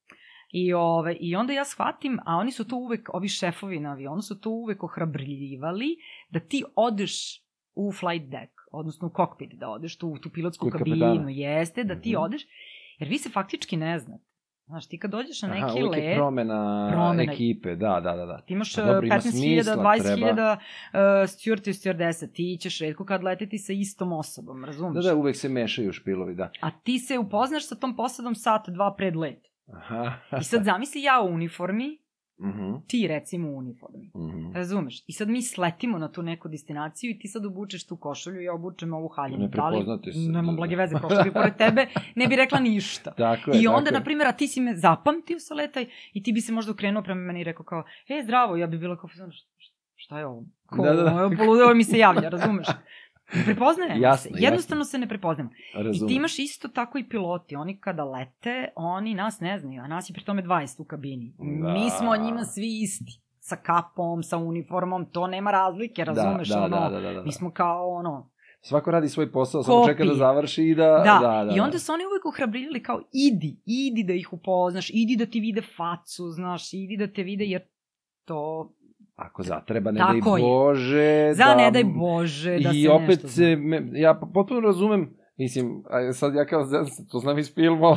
I, ove, I onda ja shvatim, a oni su to uvek, ovi šefovi na avionu su to uvek ohrabljivali, da ti odeš u flight deck, odnosno u kokpit, da odeš tu, u tu pilotsku Kod kabinu, kapitana. jeste, da ti mm-hmm. odeš, jer vi se faktički ne znate. Znaš, ti kad dođeš na neki Aha, let... Aha, uvijek je promena, promena ekipe, da, da, da. da. Ti imaš petnaest hiljada, dvadeset hiljada uh, steward i stewardesa, ti ćeš redko kad leteti sa istom osobom, razumiješ? Da, da, uvek se mešaju špilovi, da. A ti se upoznaš sa tom posadom sat, dva pred let. Aha. I sad zamisli ja u uniformi, uh-huh. ti recimo u uniformi, uh-huh. razumeš? I sad mi sletimo na tu neku destinaciju i ti sad obučeš tu košulju, ja obučem ovu haljinu. Ne prepoznate se. Nemam blage veze, prošla bi pored tebe, ne bi rekla ništa. Tako je, I onda, tako na primjer, a ti si me zapamtio sa letaj i ti bi se možda okrenuo prema meni i rekao kao, e, zdravo, ja bi bila kao, šta je ovo? Ko, da, da, da. Poludeo mi se javlja, razumeš? Ne prepoznajem jasno, se. Jednostavno jasno. se ne prepoznajemo. Razumem. I ti imaš isto tako i piloti. Oni kada lete, oni nas ne znaju, a nas je pri tome dvadeset u kabini. Da. Mi smo njima svi isti. Sa kapom, sa uniformom, to nema razlike, razumeš? Da, da, ono, da, da, da, da. Mi smo kao ono... Svako radi svoj posao, samo čeka da završi i da... Da, da, da i onda su oni uvijek ohrabrili kao idi, idi da ih upoznaš, idi da ti vide facu, znaš, idi da te vide, jer to... Ako zatreba, ne Tako daj Bože. Za da, ne daj Bože da i se opet nešto se, me, ja potpuno razumem, mislim, sad ja kao, to znam iz filmova.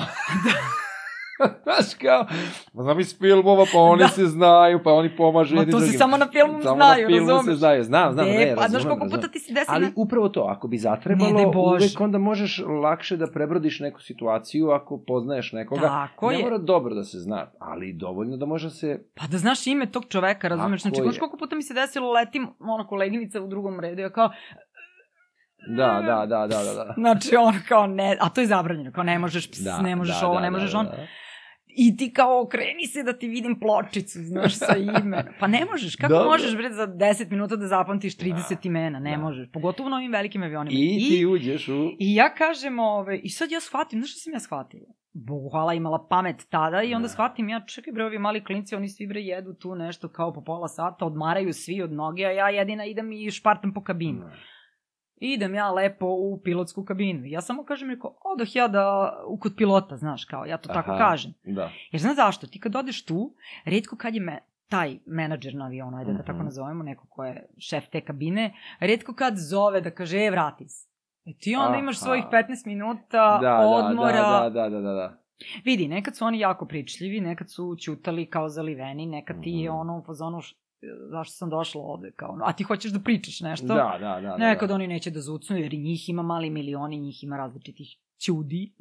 Znaš kao, znam iz filmova, pa oni da. se znaju, pa oni pomažu jedni drugim. Ma to se samo na filmu samo znaju, razumeš? Samo na filmu razumeš? se znaju, znam, znam, ne, ne, razumem. Pa znaš koliko puta ti se desilo? Ali upravo to, ako bi zatrebalo, uvek onda možeš lakše da prebrodiš neku situaciju ako poznaješ nekoga. Tako ne je. mora dobro da se zna, ali dovoljno da može se... Pa da znaš ime tog čoveka, razumeš? Znači, znaš koliko puta mi se desilo, letim, ona koleginica u drugom redu, ja kao... Da, da, da, da, da. Znači, on kao ne, a to je zabranjeno, kao ne možeš, ps, da, ne možeš da, ovo, da, ne možeš da, on. Da, da. I ti kao okreni se da ti vidim pločicu, znaš, sa ime. Pa ne možeš, kako Dobro. možeš, bre, za deset minuta da zapamtiš trideset da, imena, ne da. možeš. Pogotovo na ovim velikim avionima. I, I ti uđeš u... I ja kažem, ove, i sad ja shvatim, znaš što sam ja shvatila? Bogu hvala, imala pamet tada i onda shvatim, ja čekaj bre, ovi mali klinci, oni svi bre jedu tu nešto kao po pola sata, odmaraju svi od noge, a ja jedina idem i špartam po kabinu. Da. Idem ja lepo u pilotsku kabinu. Ja samo kažem, rekao, odoh ja da, kod pilota, znaš, kao, ja to Aha, tako kažem. Da. Jer znaš zašto? Ti kad odeš tu, retko kad je me, taj menadžer na avionu, ajde da mm-hmm. tako nazovemo, neko ko je šef te kabine, retko kad zove da kaže, e, vrati se. I ti onda Aha. imaš svojih petnaest minuta da, odmora. Da, da, da, da, da. Vidi, nekad su oni jako pričljivi, nekad su ćutali kao zaliveni, nekad ti je ono u fazonu zašto sam došla ovde, kao, a ti hoćeš da pričaš nešto. Da, da, da. Nekad da. oni neće da zucnu, jer i njih ima mali milioni, njih ima različitih ćudi.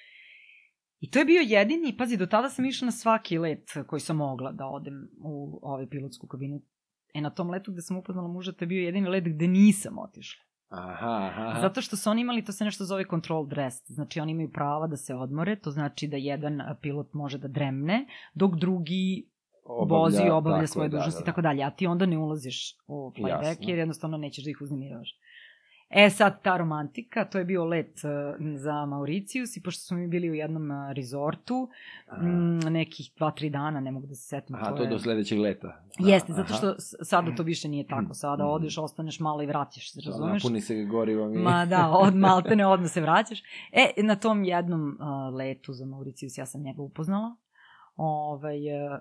I to je bio jedini, pazi, do tada sam išla na svaki let koji sam mogla da odem u ovaj pilotsku kabinu. E, na tom letu gde sam upoznala muža, to je bio jedini let gde nisam otišla. Aha, aha. Zato što su oni imali, to se nešto zove controlled rest, znači oni imaju prava da se odmore, to znači da jedan pilot može da dremne, dok drugi obavlja, vozi i obavlja svoje dužnosti i tako dalje, a ti onda ne ulaziš u flyback jer jednostavno nećeš da ih uznemiravaš. E sad, ta romantika, to je bio let uh, za Mauricijus i pošto smo mi bili u jednom uh, rezortu, m, nekih dva, tri dana, ne mogu da se setim. Aha, to, to je do sledećeg leta. Da, jeste, zato aha. što sada to više nije tako, sada mm. odeš, ostaneš malo i vraćaš se, razumeš? Napuni se gorivom i... Ma da, od maltene odmah se vraćaš. E, na tom jednom uh, letu za Mauricijus ja sam njega upoznala. Ovaj... Uh,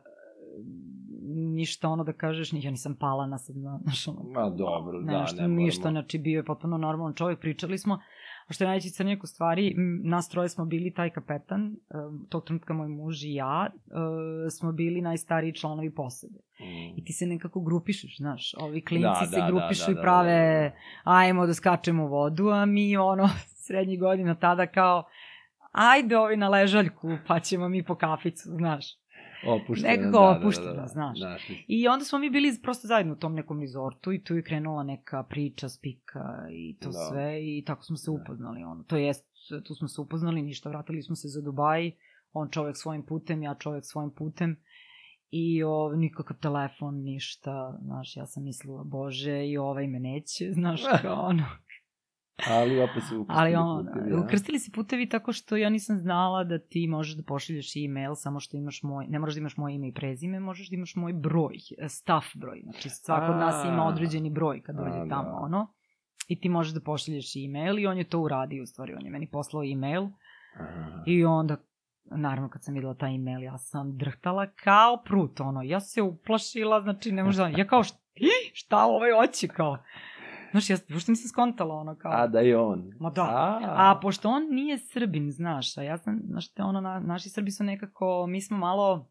ništa ono da kažeš, ja nisam pala na sad na, znaš ono, ma dobro, da, nešto, ne moramo. Ništa, znači bio je potpuno normalan čovjek, pričali smo, a što je najveći crnjak u stvari, nas troje smo bili taj kapetan, tog trenutka moj muž i ja, smo bili najstariji članovi posade. Mm. I ti se nekako grupišeš, znaš, ovi klinci da, se da, grupišu da, da, i prave, da, da, da. ajmo da skačemo u vodu, a mi ono, srednjih godina tada kao, ajde ovi na ležaljku, pa ćemo mi po kaficu, znaš. Opušteno, nekako da, opušteno, da, da, da, znaš. Da, I onda smo mi bili prosto zajedno u tom nekom rezortu i tu je krenula neka priča, spika i to da. sve i tako smo se upoznali. Ono. To jest, tu smo se upoznali, ništa, vratili smo se za Dubaj, on čovjek svojim putem, ja čovjek svojim putem i o, nikakav telefon, ništa, znaš, ja sam mislila, bože, i ovaj me neće, znaš, kao ono. Ali opet se ukrstili Ali on, putevi, ja? Ukrstili se putevi tako što ja nisam znala da ti možeš da pošalješ e-mail samo što imaš moj, ne možeš da imaš moje ime i prezime, možeš da imaš moj broj, staff broj, znači svako od nas ima određeni broj kad dođe a, tamo, da. ono, i ti možeš da pošalješ e-mail i on je to uradio u stvari, on je meni poslao e-mail Aha. i onda, naravno kad sam videla taj e-mail, ja sam drhtala kao prut, ono, ja se uplašila, znači ne možda, ja kao šta, šta ovaj oči kao, znaš, ja uopšte nisam skontala ono kao... A, da je on. Ma da. A, a pošto on nije Srbin, znaš, a ja sam, znaš, te ono, na, naši Srbi su nekako, mi smo malo...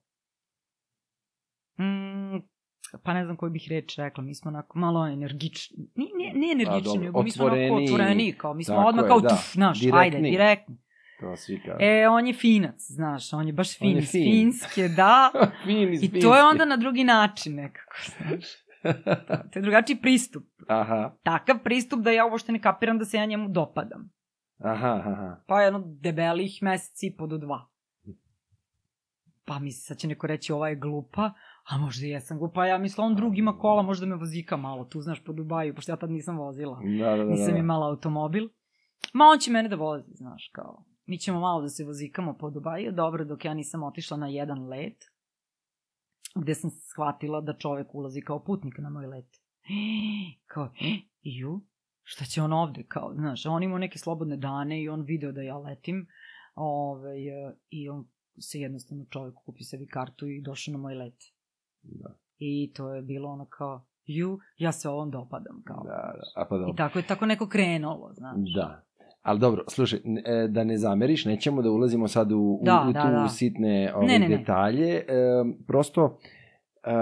Mm, pa ne znam koju bih reč rekla, mi smo onako malo energični. Nije, nije, nije energični, nego mi smo onako otvoreni, kao, mi smo odmah kao, je, tuf, znaš, direktni. Ajde, direktni. To svi kao. E, on je Finac, znaš, on je baš fin, iz fin. Finske, da. fin iz I Finske. to je onda na drugi način nekako, znaš. To je drugačiji pristup. Aha. Takav pristup da ja uopšte ne kapiram da se ja njemu dopadam. Aha, aha. Pa jedno debelih meseci i po do dva. Pa mi sad će neko reći ova je glupa, a možda jesam glupa, a ja mislim on drug ima kola, možda me vozika malo, tu znaš po Dubaju, pošto ja tad nisam vozila. Da, da, da, nisam imala automobil. Ma on će mene da vozi, znaš, kao. Mi ćemo malo da se vozikamo po Dubaju, dobro, dok ja nisam otišla na jedan let, gde sam shvatila da čovek ulazi kao putnik na moj let. Kao, ju, šta će on ovde, kao, znaš, on imao neke slobodne dane i on video da ja letim, ove, i on se jednostavno čovek kupi sebi kartu i došao na moj let. Da. I to je bilo ono kao, ju, ja se ovom dopadam, kao. Da, da, a pa dobro. I tako je tako neko krenulo, znaš. Da. Ali dobro, slušaj, da ne zameriš, nećemo da ulazimo sad u, u, da, u da, tu da. sitne ove, ne, ne, detalje. E, prosto, e,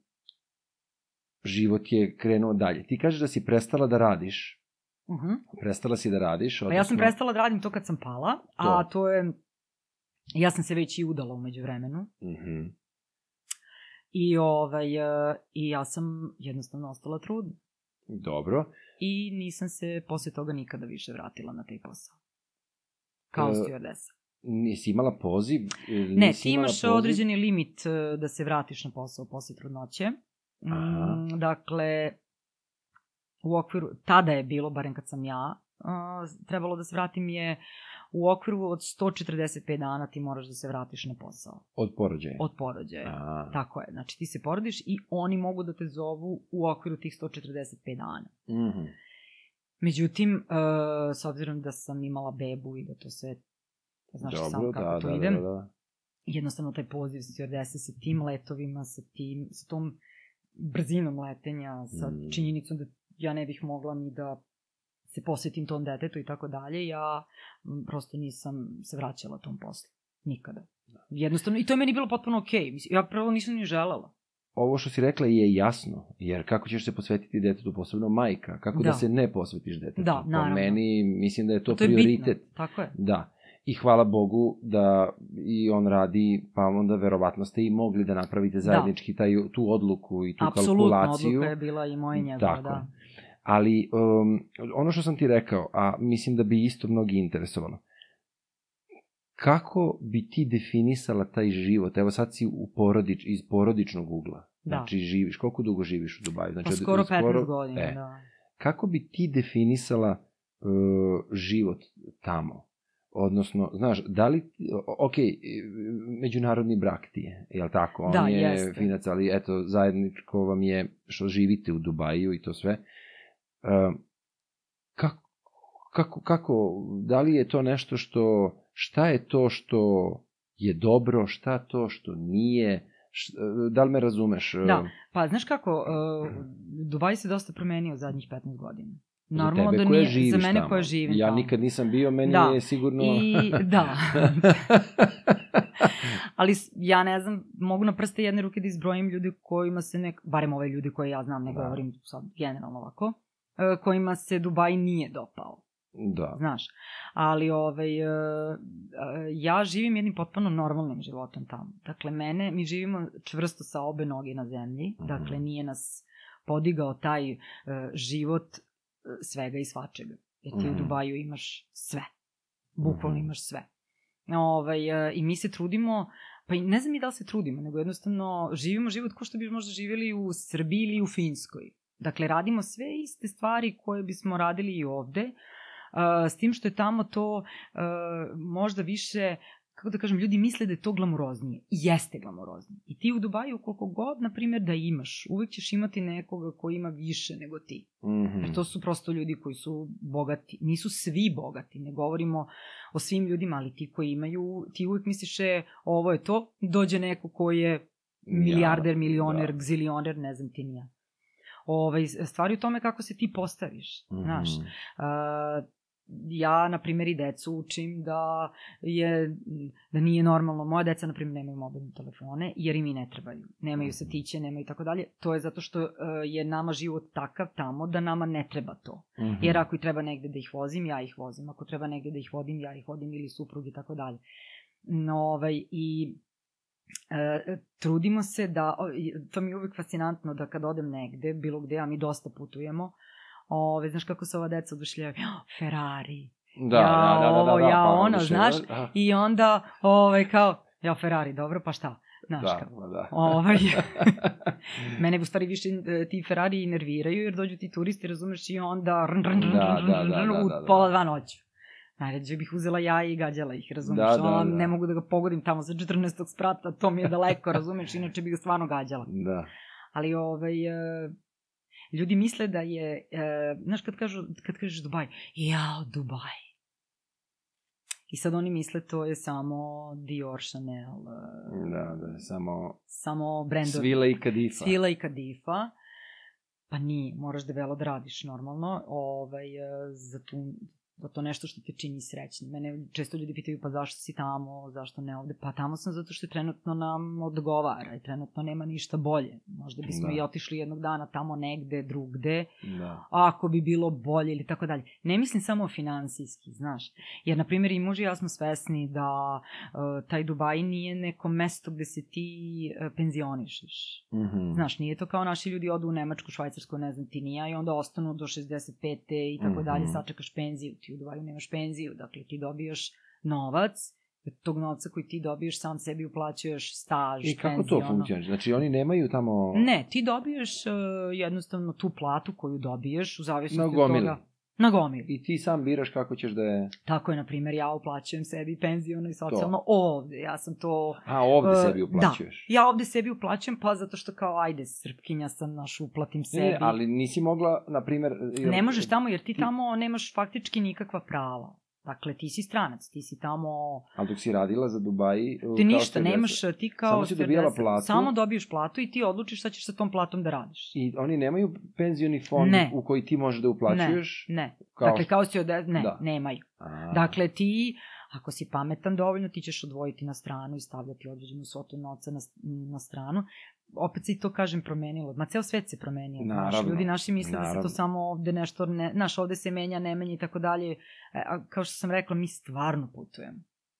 život je krenuo dalje. Ti kažeš da si prestala da radiš. Uh-huh. Prestala si da radiš. Odnosno... Pa ja sam prestala da radim to kad sam pala, to. a to je, ja sam se već i udala umeđu vremenu. Uh-huh. I, ovaj, I ja sam jednostavno ostala trudna. Dobro. I nisam se posle toga nikada više vratila na taj posao. Kao uh, stewardesa. Nisi imala poziv? Ne, ti imaš poziv? Određeni limit da se vratiš na posao posle trudnoće. Mm, dakle, u okviru, tada je bilo, barem kad sam ja, uh, trebalo da se vratim je u okviru od sto četrdeset pet dana ti moraš da se vratiš na posao. Od porođaja? Od porođaja, A. tako je. Znači ti se porodiš i oni mogu da te zovu u okviru tih sto četrdeset pet dana. Mm-hmm. Međutim, uh, s obzirom da sam imala bebu i da to sve, znaš Dobro, sam kako da, to da, idem, da, da. jednostavno taj poziv stewardese sa tim letovima, sa, tim, sa tom brzinom letenja, sa mm. činjenicom da ja ne bih mogla ni da se posvetim tom detetu i tako dalje, ja prosto nisam se vraćala tom poslu. Nikada. Jednostavno, i to je meni bilo potpuno okej. Okay. Ja prvo nisam ni želela. ovo što si rekla je jasno, jer kako ćeš se posvetiti detetu, posebno majka, kako da, da se ne posvetiš detetu. Da, naravno. Po meni, mislim da je to, to je prioritet. Bitno. Tako je. Da. I hvala Bogu da i on radi, pa onda verovatno ste i mogli da napravite zajednički taj, tu odluku i tu Apsolutno, kalkulaciju. Apsolutno, odluka je bila i moja i njegova, Tako. da. Ali um, ono što sam ti rekao, a mislim da bi isto mnogi interesovalo, kako bi ti definisala taj život? Evo sad si u porodič, iz porodičnog ugla. Da. Znači živiš, koliko dugo živiš u Dubaju? Znači, pa skoro petnaest godina, e, da. Kako bi ti definisala uh, život tamo? Odnosno, znaš, da li, ok, međunarodni brak ti je, je li tako? On da, je jeste. Finac, ali eto, zajedničko vam je što živite u Dubaju i to sve. Uh, kako, kako, kako, da li je to nešto što, šta je to što je dobro, šta to što nije, šta, da li me razumeš? Da, pa znaš kako, uh, Dubaj se dosta promenio zadnjih petnaest godina. Normalno za tebe da nije, živiš za mene tamo. Koja živim ja tamo. Nikad nisam bio, meni da. Je sigurno... I, da. Ali ja ne znam, mogu na prste jedne ruke da izbrojim ljudi kojima se, nek, barem ove ljudi koje ja znam, ne da. Govorim sad generalno ovako, kojima se Dubaj nije dopao. Da. Znaš, ali ovaj, ja živim jednim potpuno normalnim životom tamo. Dakle, mene, mi živimo čvrsto sa obe noge na zemlji, mm-hmm. dakle, nije nas podigao taj uh, život svega i svačega. Jer ti mm-hmm. u Dubaju imaš sve. Bukvalno mm-hmm. imaš sve. Ovaj, uh, I mi se trudimo, pa i ne znam i da li se trudimo, nego jednostavno živimo život kao što bi možda živjeli u Srbiji ili u Finskoj. Dakle, radimo sve iste stvari koje bismo radili i ovde, uh, s tim što je tamo to uh, možda više, kako da kažem, ljudi misle da je to glamuroznije. I jeste glamuroznije. I ti u Dubaju, koliko god, na primjer, da imaš, uvek ćeš imati nekoga koji ima više nego ti. Mm-hmm. Jer to su prosto ljudi koji su bogati. Nisu svi bogati, ne govorimo o svim ljudima, ali ti koji imaju, ti uvek misliš, e, ovo je to, dođe neko koji je milijarder, milioner, da. Gzilioner, ne znam ti nija. Ovaj, stvari u tome kako se ti postaviš, mm-hmm. znaš. Uh, ja, na primjer, i decu učim da je, da nije normalno. Moja deca, na primjer, nemaju mobilne telefone, jer im i ne trebaju. Nemaju satiće, nemaju tako dalje. To je zato što uh, je nama život takav tamo da nama ne treba to. Mm-hmm. Jer ako i treba negde da ih vozim, ja ih vozim. Ako treba negde da ih vodim, ja ih vodim ili suprug i tako dalje. No, ovaj, i Uh, trudimo se da, to mi je uvijek fascinantno da kad odem negde, bilo gde, a mi dosta putujemo, ove, znaš kako se ova deca odušljavaju, oh, Ferrari, da, ja da, da, da, ovo, da, da, ja pa, ono, više, znaš, da. I onda ovaj, kao, ja Ferrari, dobro, pa šta, znaš da, kao, da. ovaj, mene u stvari više ti Ferrari nerviraju jer dođu ti turisti, razumeš, i onda rn, rn, rn, da, da, da, rn, da, u da, da. pola dva noću. Najređe bih uzela ja i gađala ih, razumeš, da, da, da. ne mogu da ga pogodim tamo sa četrnaestog sprata, to mi je daleko, razumeš, inače bih ga stvarno gađala. Da. Ali ovaj, ljudi misle da je, znaš, kad kažu, kad kažeš Dubaj, jao, Dubaj. I sad oni misle to je samo Dior, Chanel. Da, da, samo... Samo brendovi. Svila i Kadifa. Svila i Kadifa. Pa nije, moraš debelo da radiš normalno, ovaj, za tu... da to nešto što te čini srećnim. Mene često ljudi pitaju, pa zašto si tamo, zašto ne ovde? Pa tamo sam zato što trenutno nam odgovara i trenutno nema ništa bolje. Možda bismo da. I otišli jednog dana tamo negde, drugde, da. Ako bi bilo bolje ili tako dalje. Ne mislim samo finansijski, znaš. Jer, na primjer, i muž i ja smo svesni da uh, taj Dubaj nije neko mesto gde se ti uh, penzionišeš. Mm-hmm. Znaš, nije to kao naši ljudi odu u Nemačku, Švajcarsku, ne znam ti ni ja, i onda ostanu do šezdeset pete i tako mm-hmm. dalje, sačekaš penziju. Ti u Dubaju nemaš penziju, dakle ti dobijaš novac, tog novca koji ti dobiješ sam sebi uplaćuješ staž, i kako penziju, to funkcioniš? Znači oni nemaju tamo... Ne, ti dobiješ uh, jednostavno tu platu koju dobiješ u zavisnosti na od toga. Na gomili. I ti sam biraš kako ćeš da je... Tako je, na primjer, ja uplaćujem sebi penziono i socijalno to. Ovde. Ja sam to... A, ovde uh, sebi uplaćuješ? Da, ja ovde sebi uplaćujem, pa zato što kao, ajde, Srpkinja sam, naš, uplatim sebi. Ne, ali nisi mogla, na primjer... Jer... Ne možeš tamo, jer ti tamo nemaš faktički nikakva prava. Dakle, ti si stranac, ti si tamo... Ali dok si radila za Dubaji... Ti ništa, nemaš, ti kao... Samo si dobijala platu. Samo dobiješ platu i ti odlučiš šta ćeš sa tom platom da radiš. I oni nemaju penzioni fond ne. U koji ti možeš da uplaćuješ? Ne, ne. Kao... Dakle, kao si od... Ne, da. Nemaju. A. Dakle, ti Ako si pametan dovoljno, ti ćeš odvojiti na stranu i stavljati određenu svotu novca na, na stranu. Opet se i to, kažem, promenilo. Ma ceo svet se promenio. Naravno. Naš, ljudi naši misle Naravno. da se to samo ovde nešto, ne, naš, ovde se menja, ne menja i tako dalje. A kao što sam rekla, mi stvarno putujemo.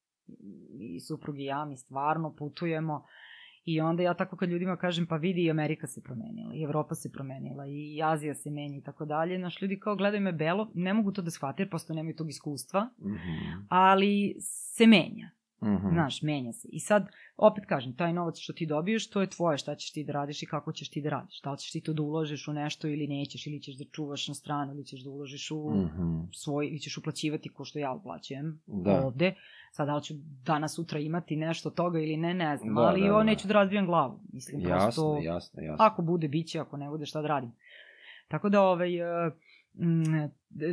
I suprug i ja, mi stvarno putujemo. I onda ja tako kad ljudima kažem, pa vidi, i Amerika se promenila, i Evropa se promenila, i Azija se menja i tako dalje. Naš ljudi kao gledaju me belo, ne mogu to da shvate jer prosto nemaju tog iskustva, Mm-hmm. ali se menja. Mm-hmm. Znaš, menja se. I sad, opet kažem, taj novac što ti dobiješ, to je tvoje, šta ćeš ti da radiš i kako ćeš ti da radiš. Da li ćeš ti to da uložiš u nešto ili nećeš, ili ćeš da čuvaš na stranu, ili ćeš da uložiš u Mm-hmm. svoj, ili ćeš uplaćivati ko što ja uplaćujem Da. ovde. Sad, da li ću danas, sutra imati nešto toga ili ne, ne znam, Da, ali da, ovo da. neću da razbijam glavu. Mislim, Jasno, prosto, jasno, jasno. ako bude, bit će, ako ne bude, šta da radim. Tako da, ovaj, uh, mm,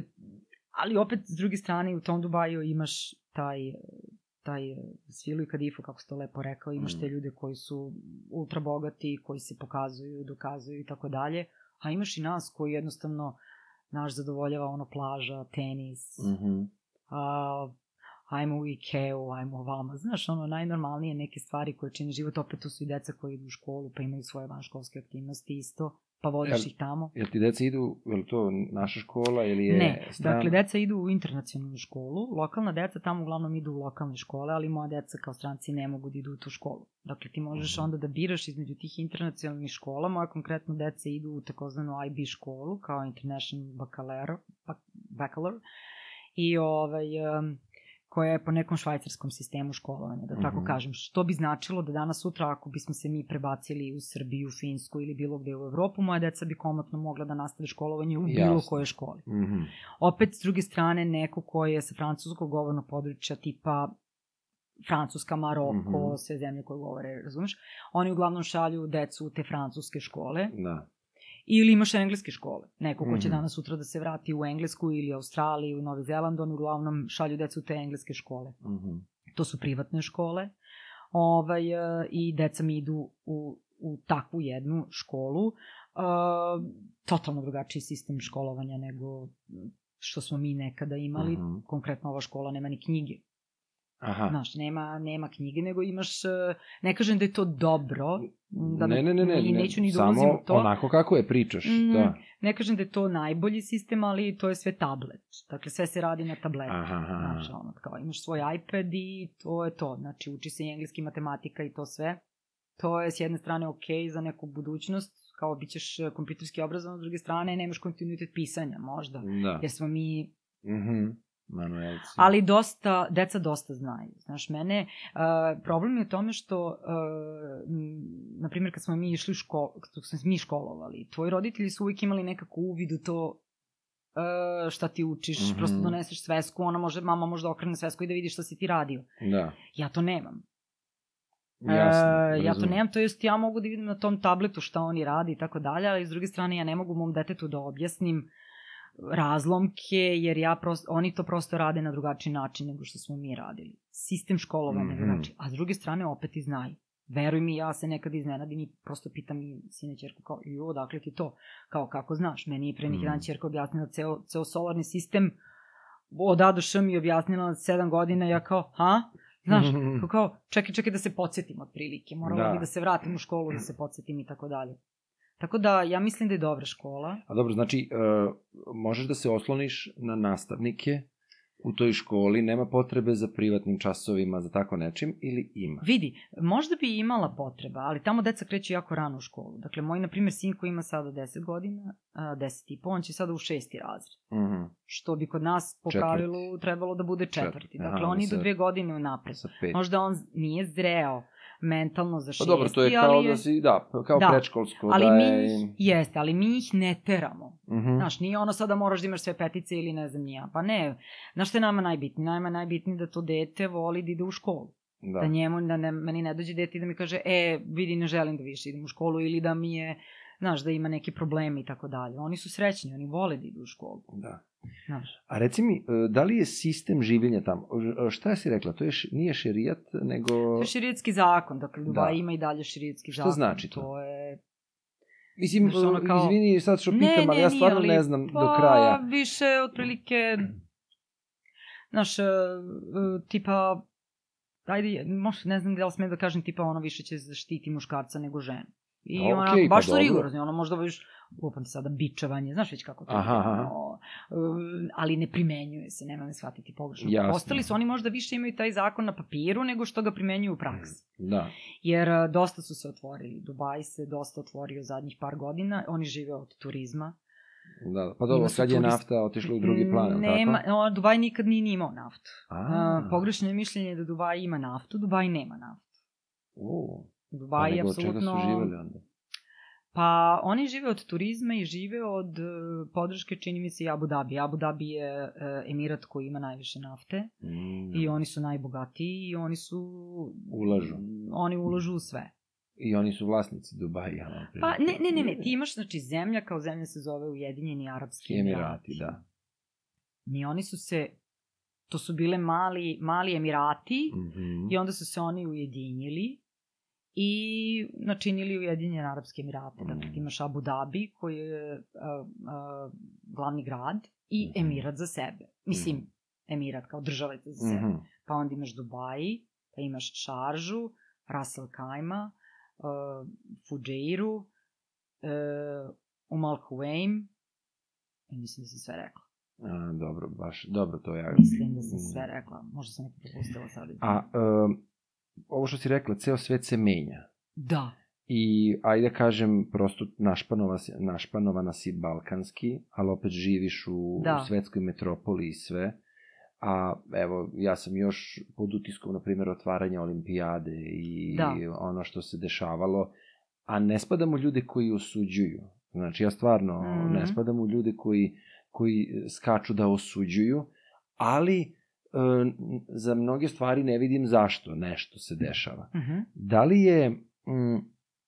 ali opet, s druge strane, u tom Dubaju imaš taj, taj svilu i kadifu, kako si to lepo rekao, imaš Mm. te ljude koji su ultra bogati, koji se pokazuju, dokazuju i tako dalje, a imaš i nas koji jednostavno, naš zadovoljava ono plaža, tenis, Mm-hmm. a, ajmo u Ikeu, ajmo ovamo, znaš, ono, najnormalnije neke stvari koje čine život, opet tu su i deca koji idu u školu, pa imaju svoje vanškolske aktivnosti isto, pa vodiš Jel- ih tamo. Jel ti deca idu, je li to naša škola ili je Ne, strana? dakle, deca idu u internacionalnu školu, lokalna deca tamo uglavnom idu u lokalne škole, ali moja deca kao stranci ne mogu da idu u tu školu. Dakle, ti možeš Mhm. onda da biraš između tih internacionalnih škola, moja konkretno deca idu u takozvanu I B školu, kao International Baccalaureate, Baccalaureate, i ovaj, um, koja je po nekom švajcarskom sistemu školovanja, da tako Mhm. kažem. Što bi značilo da danas sutra, ako bismo se mi prebacili u Srbiju, Finsku ili bilo gde u Evropu, moja deca bi komotno mogla da nastave školovanje u bilo Jasno. kojoj školi. Mhm. Opet, s druge strane, neko koji je sa francuskog govornog područja, tipa Francuska, Maroko, Mhm. sve zemlje koje govore, razumeš, oni uglavnom šalju decu u te francuske škole, Da. ili imaš engleske škole. Neko ko će Mhm. danas sutra da se vrati u Englesku ili Australiju, u Novi Zeland, oni uglavnom šalju decu u te engleske škole. Mhm. To su privatne škole. Ovaj, e, I deca mi idu u, u takvu jednu školu. E, totalno drugačiji sistem školovanja nego što smo mi nekada imali. Mhm. Konkretno ova škola nema ni knjige. Aha. Znaš, nema, nema knjige, nego imaš, e, ne kažem da je to dobro, da ne, ne, ne, ne, i ne, neću ni da ulazim samo u to. onako kako je pričaš, Mm, da. Ne kažem da je to najbolji sistem, ali to je sve tablet. Dakle, sve se radi na tabletu. Aha, aha. Znači, ono, kao, imaš svoj iPad i to je to. Znači, uči se i engleski, matematika i to sve. To je s jedne strane ok za neku budućnost, kao bit ćeš kompjuterski obrazovan, s druge strane nemaš kontinuitet pisanja, možda. Da. Jer smo mi... Mhm. Manuelci. Ali dosta, deca dosta znaju. Znaš, mene, uh, problem je u tome što, uh, na primjer, kad smo mi išli u školu, kad smo mi školovali, tvoji roditelji su uvijek imali nekako uvid u to uh, šta ti učiš, Mhm. mm-hmm. prosto doneseš svesku, ona može, mama može da okrene svesku i da vidi šta si ti radio. Da. Ja to nemam. Jasno. E, ja to razumem. nemam, to jest ja mogu da vidim na tom tabletu šta oni radi i tako dalje, ali s druge strane ja ne mogu mom detetu da objasnim razlomke, jer ja prosto, oni to prosto rade na drugačiji način nego što smo mi radili. Sistem školovanja Mhm. mm-hmm. znači, a s druge strane opet i znaju. Veruj mi, ja se nekad iznenadim i prosto pitam i sine ćerku kao, jo, dakle ti to? Kao, kako znaš? Meni je pre neki dan Mhm. ćerka objasnila ceo, ceo solarni sistem, od A do Š mi je objasnila sedam godina, ja kao, ha? Znaš, Mhm. kao, kao, čekaj, čekaj da se podsjetim otprilike, morala Da. bi da se vratim u školu da se podsjetim i tako dalje. Tako da, ja mislim da je dobra škola. A dobro, znači, uh, možeš da se osloniš na nastavnike u toj školi, nema potrebe za privatnim časovima, za tako nečim, ili ima? Vidi, možda bi imala potreba, ali tamo deca kreću jako rano u školu. Dakle, moj, na primjer, sin koji ima sada deset godina, deset i po, on će sada u šesti razred. Mhm. Što bi kod nas po Četvrti. pravilu trebalo da bude četvrti. Četvrti. Dakle, Aha, oni idu sad- dve godine unapred. Sa pet. Možda on nije zreo mentalno za Pa šesti, dobro, to je ali kao je... da si, da, kao Da. predškolsko. Ali da mi je... ih, jeste, ali mi ih ne teramo. Mhm. Znaš, nije ono sada moraš da imaš sve petice ili ne znam nija. Pa ne, znaš što je nama najbitnije? Nama je najbitnije da to dete voli da ide u školu. Da, Da. njemu, da ne, meni ne dođe dete i da mi kaže, e, vidi, ne želim da više idem u školu ili da mi je, znaš, da ima neke probleme i tako dalje. Oni su srećni, oni vole da idu u školu. Da. Znaš. A reci mi, e, da li je sistem življenja tamo? E, Šta si rekla? To je, š- nije šerijat, nego... To je širijetski zakon, dakle, Dubai Da. ima i dalje širijetski Šta zakon. znači to? To je... Mislim, Znaš, ono kao- izvini sad što Ne, pitam, ali ne, ja nije, stvarno ali ne znam pa, do kraja. više, otprilike... Znaš, uh, uh, tipa, ajde, možda ne znam da li smem da kažem, tipa ono više će zaštiti muškarca nego ženu. I Okay, onako, baš pa su rigorozni, ono možda baš, lupam se sada, bičevanje, znaš već kako to aha, je, aha. ono, um, ali ne primenjuje se, nema me shvatiti pogrešno. Jasno. Ostali su, oni možda više imaju taj zakon na papiru nego što ga primenjuju u praksi. Da. Jer uh, dosta su se otvorili, Dubai se dosta otvorio zadnjih par godina, oni žive od turizma. Da, pa dobro, kad je turist... nafta otišla u drugi plan, nema, tako? No, Dubai nikad nije ni imao naftu. A. Uh, pogrešno je mišljenje da Dubai ima naftu, Dubai nema naftu. U, Dubai pa je nego od čega apsolutno... su živeli onda? Pa oni žive od turizma i žive od uh, podrške, čini mi se, i Abu Dhabi. Abu Dhabi je uh, emirat koji ima najviše nafte Mm. i oni su najbogatiji i oni su... Ulažu. Oni ulažu u sve. I oni su vlasnici Dubaja. Pa ne, ne, ne, ne, ti imaš, znači, zemlja kao zemlja se zove Ujedinjeni Arapski Emirati. Emirati, da. I oni su se, to su bile mali, mali Emirati Mm-hmm. i onda su se oni ujedinili i načinili Ujedinjene Arapske Emirate. Mm. Dakle, ti imaš Abu Dhabi koji je uh, uh, glavni grad i Mhm. Emirat za sebe. Mislim, Mhm. Emirat kao država za sebe. Mm-hmm. Pa onda imaš Dubai, pa imaš Šaržu, Ras Al Khaimah, uh, Fudžeiru, uh, Umm Al Quwain, i mislim da sam sve rekla. A, dobro, baš, dobro, to ja... Mislim da sam sve rekla. Možda sam neko propustila sad. A, um, ovo što si rekla, ceo svet se menja. Da. I, ajde kažem, prosto našpanova, si- našpanovana si balkanski, ali opet živiš u, Da. u svetskoj metropoli i sve. A, evo, ja sam još pod utiskom, na primjer, otvaranja olimpijade i Da. ono što se dešavalo. A ne spadam u ljude koji osuđuju. Znači, ja stvarno Mhm. ne spadam u ljude koji, koji skaču da osuđuju, ali e, za mnoge stvari ne vidim zašto nešto se dešava. Mhm. Da li je mm,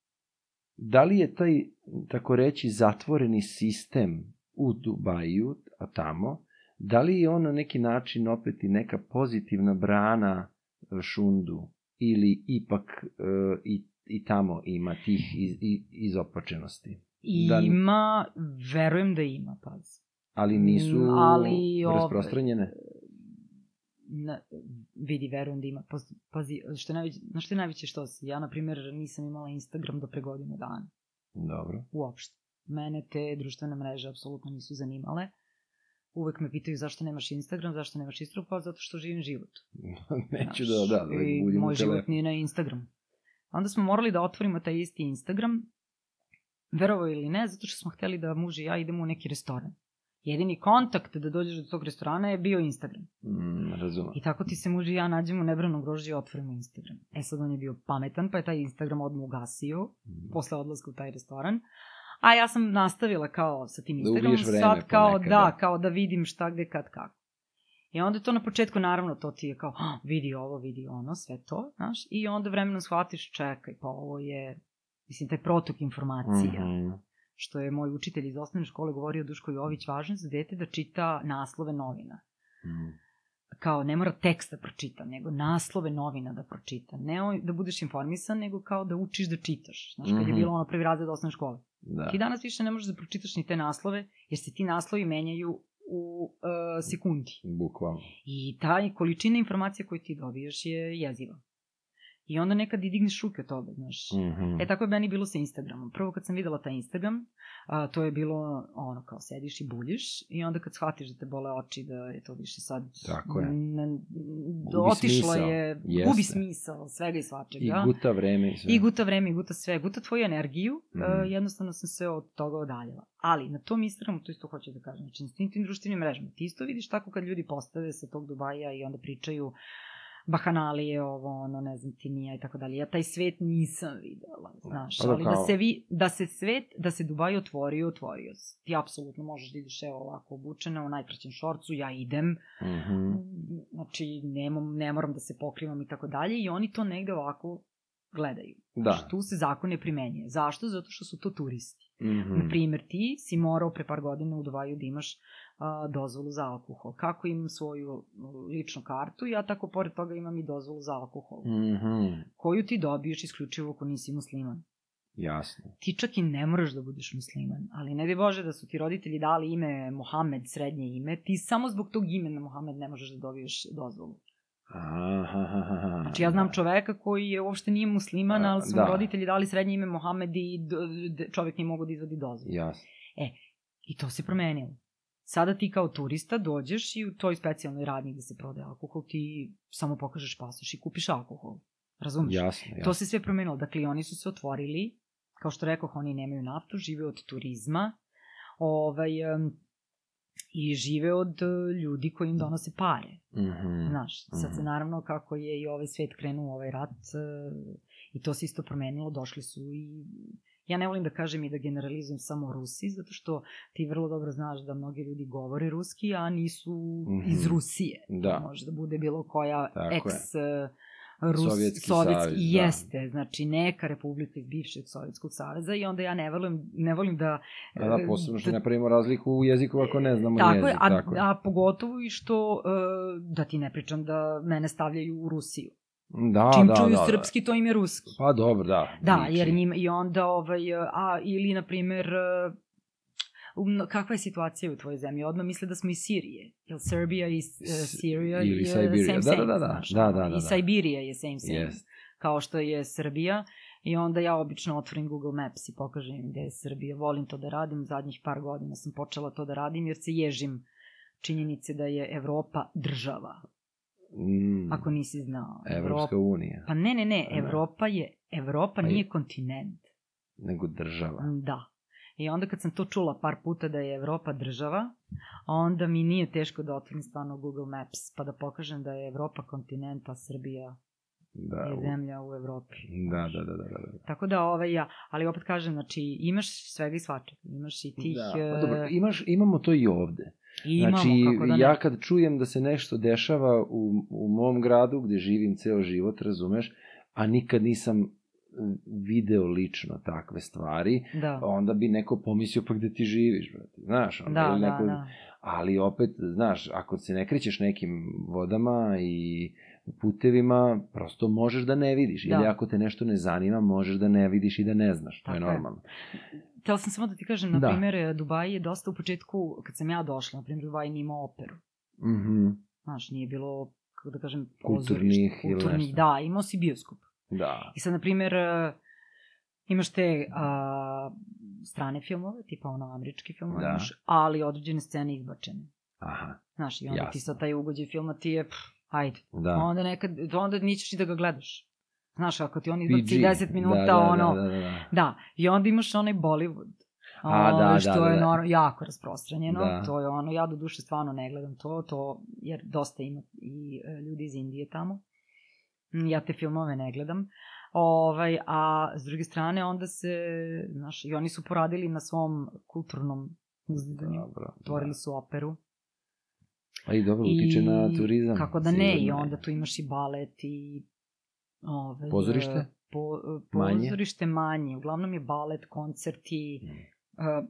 da li je taj, tako reći, zatvoreni sistem u Dubaju, a tamo, da li je on na neki način opet i neka pozitivna brana e, šundu ili ipak e, i, i tamo ima tih iz, i, izopačenosti? Da- Ima, verujem da ima, pazi. Ali nisu Mm, ali, ovaj, rasprostranjene? Na, vidi, verujem da ima. Pazi, pazi što je najveće, znaš što je najveće što si? Ja, na primjer, nisam imala Instagram do pre godinu dana. Dobro. Uopšte. Mene te društvene mreže apsolutno nisu zanimale. Uvek me pitaju zašto nemaš Instagram, zašto nemaš Instagram, pa zato što živim život. Neću Znaš, da, da, da i budem moj u život telefonu. nije na Instagramu. Onda smo morali da otvorimo taj isti Instagram, verovo ili ne, zato što smo hteli da muž i ja idemo u neki restoran. Jedini kontakt da dođeš do tog restorana je bio Instagram. Mm, razumem. I tako ti se muž i ja nađemo u nebranom grožđu i otvorimo Instagram. E sad on je bio pametan, pa je taj Instagram odmah ugasio, Mm. posle odlaska u taj restoran. A ja sam nastavila kao sa tim Da Instagramom, ubiješ vreme sad kao ponekad, da, da. kao da vidim šta gde kad kako. I onda to na početku, naravno, to ti je kao, "Ah, vidi ovo, vidi ono, sve to, znaš, i onda vremenom shvatiš, čekaj, pa ovo je, mislim, taj protok informacija, Mhm. što je moj učitelj iz osnovne škole govorio, Duško Jović, važno je za dete da čita naslove novina. Mhm. Kao, ne mora tekst da pročita, nego naslove novina da pročita. Ne o- da budeš informisan, nego kao da učiš da čitaš. Znaš, kad je Mhm. bilo ono prvi razred osnovne škole. Da. Ti danas više ne možeš da pročitaš ni te naslove, jer se ti naslovi menjaju u uh, sekundi. Bukvalno. I ta količina informacija koju ti dobiješ je jeziva. I onda nekad i digneš ruke od toga, znaš. Mhm. E, tako je meni bilo sa Instagramom. Prvo kad sam videla taj Instagram, a, to je bilo ono kao sediš i buljiš i onda kad shvatiš da te bole oči, da je to više sad... Tako je. n- Gubi otišlo smisao. je, Jeste. gubi smisao svega i svačega. I guta vreme i sve. I guta vreme, i guta sve, guta tvoju energiju, Mhm. e, jednostavno sam se od toga odaljala. Ali na tom Instagramu, to isto hoću da kažem, znači na svim tim društvenim mrežama, ti isto vidiš tako kad ljudi postave sa tog Dubaja i onda pričaju bahanalije, ovo, ono, ne znam, ti nija i tako dalje. Ja taj svet nisam videla, znaš, Pa da, ali da kao- se, vi, da se svet, da se Dubaj otvorio, otvorio se. Ti apsolutno možeš da ideš evo ovako obučena u najkraćem šorcu, ja idem, Mhm. znači nemam, ne moram da se pokrivam i tako dalje i oni to negde ovako gledaju. Da. Znaš, tu se zakon ne primenjuje. Zašto? Zato što su to turisti. Mhm. Na primjer, ti si morao pre par godina u Dubaju da imaš a, dozvolu za alkohol. Kako imam svoju ličnu kartu, ja tako pored toga imam i dozvolu za alkohol. Mhm. Koju ti dobiješ isključivo ako nisi musliman. Jasno. Ti čak i ne moraš da budeš musliman, ali ne daj Bože da su ti roditelji dali ime Mohamed, srednje ime, ti samo zbog tog imena Mohamed ne možeš da dobiješ dozvolu. Aha, znači ja znam čoveka koji je uopšte nije musliman, ali su mu roditelji dali srednje ime Mohamed i čovek nije mogo da izvodi dozvolu. Jasno. E, i to se promenilo. Sada ti kao turista dođeš i u toj specijalnoj radnji gde se prodaje alkohol ti samo pokažeš pasoš i kupiš alkohol. Razumiješ? Jasno, jasno. To se sve promenilo. Dakle, oni su se otvorili, kao što rekoh, oni nemaju naftu, žive od turizma ovaj, um, i žive od ljudi koji im donose pare. Mm-hmm. Znaš, sad se naravno kako je i ovaj svet krenuo u ovaj rat uh, i to se isto promenilo, došli su i... Ja ne volim da kažem i da generalizujem samo Rusi, zato što ti vrlo dobro znaš da mnogi ljudi govore ruski, a nisu mm-hmm. iz Rusije. Da. Može da bude bilo koja tako ex... Rus, Sovjetski, sovjetski savez, jeste, da. Znači neka republika iz bivšeg Sovjetskog saveza i onda ja ne volim, ne volim da... A da, posebno što da, ne pravimo razliku u jeziku ako ne znamo tako jezik. Je, a, tako je, a pogotovo i što, da ti ne pričam da mene stavljaju u Rusiju. Da, Čim da, čuju da, srpski, to im je ruski. Pa dobro, da. Da, jer njima, i onda, ovaj, a, ili, na primer, kakva je situacija u tvojoj zemlji? Odmah misle da smo iz Sirije. Jer Serbia i uh, Sirija ili je Sibirija. same, Da, same. da, da, Znaš, da, da, da, I Sibirija je same, same. Yes. Kao što je Srbija. I onda ja obično otvorim Google Maps i pokažem im gde je Srbija. Volim to da radim. Zadnjih par godina sam počela to da radim jer se ježim činjenice da je Evropa država. Mm. Ako nisi znao. Evropska unija. Pa ne, ne, ne. Evropa je... Evropa nije kontinent. Nego država. Da. I onda kad sam to čula par puta da je Evropa država, onda mi nije teško da otvorim stvarno Google Maps, pa da pokažem da je Evropa kontinent, a Srbija da, je zemlja u Evropi. Da, da, da, da, da. Tako da, ovaj, ja, ali opet kažem, znači, imaš svega i svačeg, imaš i tih... Da, pa dobro, imaš, imamo to i ovde. Imamo, znači, kako da ne. ja kad čujem da se nešto dešava u, u mom gradu, gde živim ceo život, razumeš, a nikad nisam video lično takve stvari, da. Onda bi neko pomislio pa gde ti živiš, brate, znaš, onda da, neko... da, da. Ali opet, znaš, ako se ne krećeš nekim vodama i putevima, prosto možeš da ne vidiš, da. Ili ako te nešto ne zanima, možeš da ne vidiš i da ne znaš, to tako je normalno. Htela sam samo da ti kažem, na primjer, Dubai je dosta u početku, kad sam ja došla, na primjer, Dubai nije imao operu. Mhm. Znaš, nije bilo, kako da kažem, kulturnih, kulturnih, da, imao si bioskop. Da. I sad, na primjer, imaš te a, strane filmove, tipa ono američki filmove, da. Imaš, ali određene scene izbačene. Aha. Znaš, i onda jasno. Ti sad taj ugođaj filma ti je, pff, ajde. Da. Onda nekad, onda nećeš ni da ga gledaš. Znaš, ako ti on izbaci deset minuta, da, da, ono... Da, da, da, da. Da, i onda imaš onaj Bollywood. A, da, što da, da, je da. Nor- jako rasprostranjeno, da. To je ono, ja do duše stvarno ne gledam to, to, jer dosta ima i e, ljudi iz Indije tamo. Ja te filmove ne gledam. Ovaj, a s druge strane onda se, znaš, i oni su poradili na svom kulturnom uzdivanju. Tvorili su operu. Pa i dobro, utiče na turizam. Kako da ne, i onda tu imaš i balet i... Ovaj, pozorište? Po, pozorište manje. manje. Uglavnom je balet, koncerti. Mm. Uh,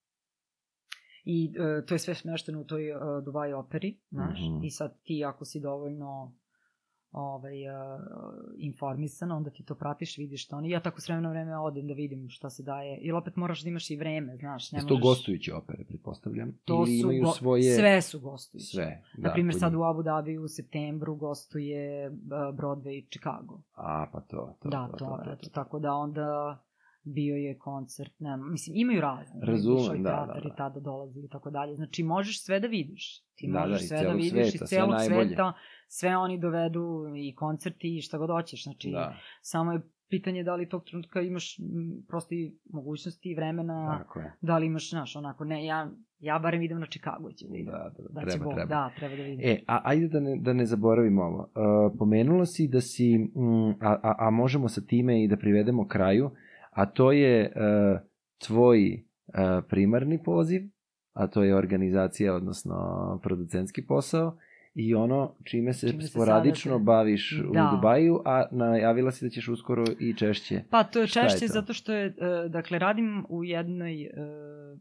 I uh, to je sve smešteno u toj uh, Dubai operi, znaš. Mm-hmm. I sad ti ako si dovoljno ovaj, uh, informisan, onda ti to pratiš, vidiš što oni. Ja tako s vremena vreme odem da vidim šta se daje. Ili opet moraš da imaš i vreme, znaš. Ne Jesu to možeš... gostujuće opere, pretpostavljam? To ili imaju go... svoje... Sve su gostujuće. Sve, da. Naprimjer, sad u Abu Dhabi u septembru gostuje Broadway Chicago. A, pa to, to, da, to, to, to, to, to, to. Tako da onda bio je koncert, ne, mislim, imaju razne. Razumem, da, teatar da, da. I tada dolazi i tako dalje. Znači, možeš sve da vidiš. Ti da, možeš da, sve da vidiš sveta, iz celog sve sveta, sve oni dovedu i koncerti i šta god hoćeš. Znači, da. Samo je pitanje da li tog trenutka imaš m, prosto i mogućnosti i vremena, tako je. Da li imaš, znaš, onako, ne, ja, ja barem idem na Chicago će da idem. Da, da, da, da treba, Bog, treba. Da, treba da vidim. E, a ajde da ne, da ne zaboravimo ovo. Uh, pomenula si da si, mm, a, a, a možemo sa time i da privedemo kraju, a to je uh, tvoj uh, primarni poziv, a to je organizacija, odnosno producentski posao, i ono čime se čime sporadično se baviš da. u Dubaju, a najavila si da ćeš uskoro i češće. Pa to je češće je to? Zato što je, uh, dakle, radim u jednoj, uh, pa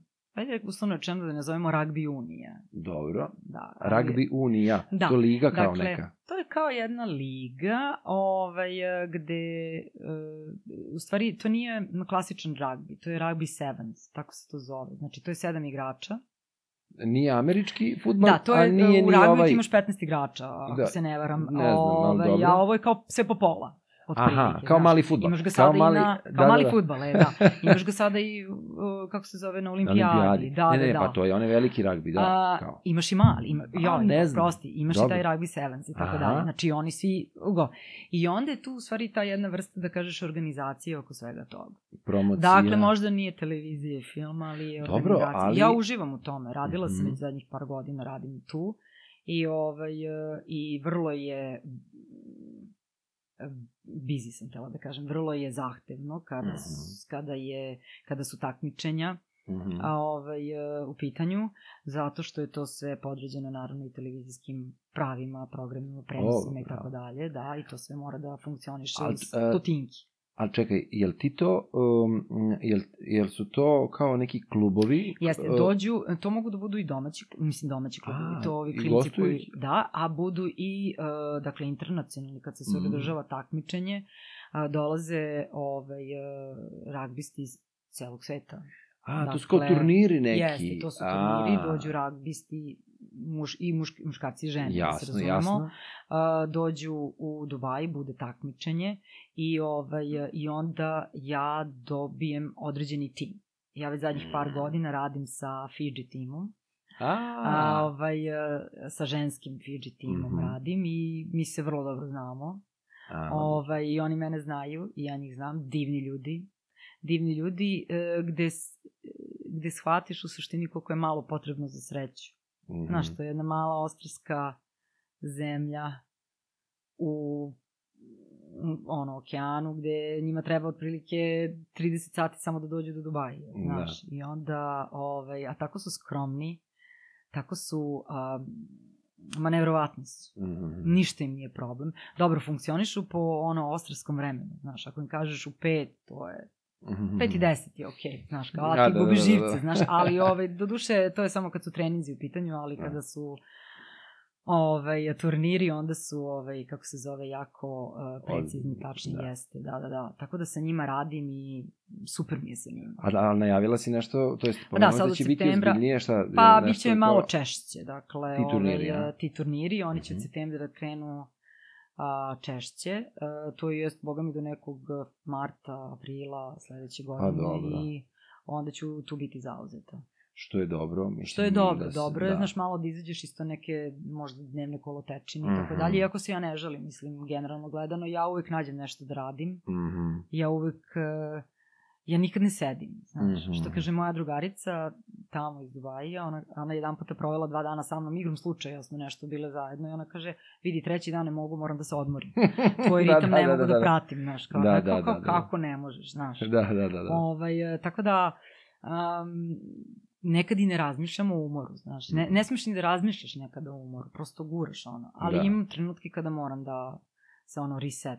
ajde uslovno rečeno da ne zovemo ragbi unija. Dobro. Da, Ragbi unija, da, to liga kao dakle, neka. To je kao jedna liga ovaj, gde, uh, u stvari, to nije klasičan ragbi, to je ragbi sevens, tako se to zove. Znači, to je sedam igrača. Nije američki fudbal, da, to je, a nije u ni ragbi ovaj... imaš petnaest igrača, ako da, se ne varam. Ne znam, ali ovaj, dobro. A ovo je kao sve po pola. Aha, kao mali fudbal. Imaš ga sada kao mali, i na, kao da, mali da, da. fudbal, e, da. Imaš ga sada i, uh, kako se zove, na olimpijadi. olimpijadi. Da, ne, da, ne, da. pa to je onaj veliki ragbi, da. A, kao. Imaš i mali, ima, A, jo, ne znam. prosti, imaš Dobro. i taj rugby sevens i tako Aha. dalje. Znači oni svi, go. I onda je tu u stvari ta jedna vrsta, da kažeš, organizacije oko svega toga. Promocija. Dakle, možda nije televizija i film, ali je Dobro, organizacija. ali... Ja uživam u tome, radila sam Mhm. već zadnjih par godina, radim tu. I, ovaj, i vrlo je... busy sam htela da kažem, vrlo je zahtevno kada, su, Mhm. kada, je, kada su takmičenja Mhm. a, ovaj, e, u pitanju, zato što je to sve podređeno naravno i televizijskim pravima, programima, prenosima O, i tako da. dalje, da, i to sve mora da funkcioniše Al, iz e, stotinki. Ali čekaj, jel ti to, um, jel, jel su to kao neki klubovi? Jeste, Uh, dođu, to mogu da budu i domaći, mislim domaći klubovi, A, to ovi i klinci gostujući? koji, da, a budu i, uh, dakle, internacionalni, kad se sve Mhm. održava takmičenje, a, dolaze ovaj, uh, ragbisti iz celog sveta. A, to su kao Dakle, turniri neki. Jeste, to su turniri, A, dođu ragbisti, muš, i muški, muškarci i žene, da se Jasno, razumemo. jasno. A, dođu u Dubai, bude takmičenje i, ovaj, i onda ja dobijem određeni tim. Ja već zadnjih par Mm. godina radim sa Fiji timom, A, a, ovaj, a, sa ženskim Fiji timom Mhm. radim i mi se vrlo dobro znamo. a, Ovaj, I oni mene znaju i ja njih znam, divni ljudi. Divni ljudi e, gde, s- gde shvatiš u suštini koliko je malo potrebno za sreću. mhm. Znaš, to je jedna mala ostrvska zemlja u u, ono, okeanu, gde njima treba otprilike trideset sati samo da dođu do Dubaja, znaš. Da. I onda, ovaj, a tako su skromni, tako su, a, manevrovatni su. Mhm. Ništa im nije problem. Dobro, funkcionišu po ono ostrovskom vremenu, znaš, ako im kažeš u pet, to je Mhm. pet i deset je okej, okay, znaš, kao, Da, a ti da, gubiš da, da, da. živce, znaš, ali, ovaj, do duše, to je samo kad su treninzi u pitanju, ali kada su ovaj, turniri, onda su, ovaj, kako se zove, jako uh, precizni, tačni, da. jeste, da, da, da, tako da sa njima radim i super mi je sa njima. A, a najavila si nešto, to jest Da, pomenula sad da od će biti septembra- ozbiljnije, šta? Pa, nešto bit će kao- malo češće, dakle, Ti turniri, ovaj, a? ti turniri, oni će Mhm. od septembra da krenu a, češće, a, to je, boga mi, do nekog marta, aprila sledeće godine dobro. i onda ću tu biti zauzeta. Što je dobro. Mislim, Što je dobro, da se- dobro je, da. znaš, malo da izađeš isto neke, možda dnevne kolotečine i tako Mhm. dalje, iako se ja ne želim, mislim, generalno gledano, ja uvek nađem nešto da radim, Mhm. ja uvek, e, ja nikad ne sedim, znaš, Mhm. što kaže moja drugarica tamo iz Dubaja, ona, ona jedan puta provela dva dana sa mnom, igrom slučaja smo nešto bile zajedno i ona kaže, vidi, treći dan ne mogu, moram da se odmorim, tvoj Da, ritam da, ne da, mogu da, da, da. pratim, znaš, kao, Da, da, da, kao, da, kao, da. kako ne možeš, znaš. Da, da, da, da. Ovaj, e, tako da, um, nekad i ne razmišljam o umoru, znaš. Ne, ne smiješ ni da razmišljaš nekada o umoru, prosto guraš ono. Ali Da. imam trenutke kada moram da se ono reset,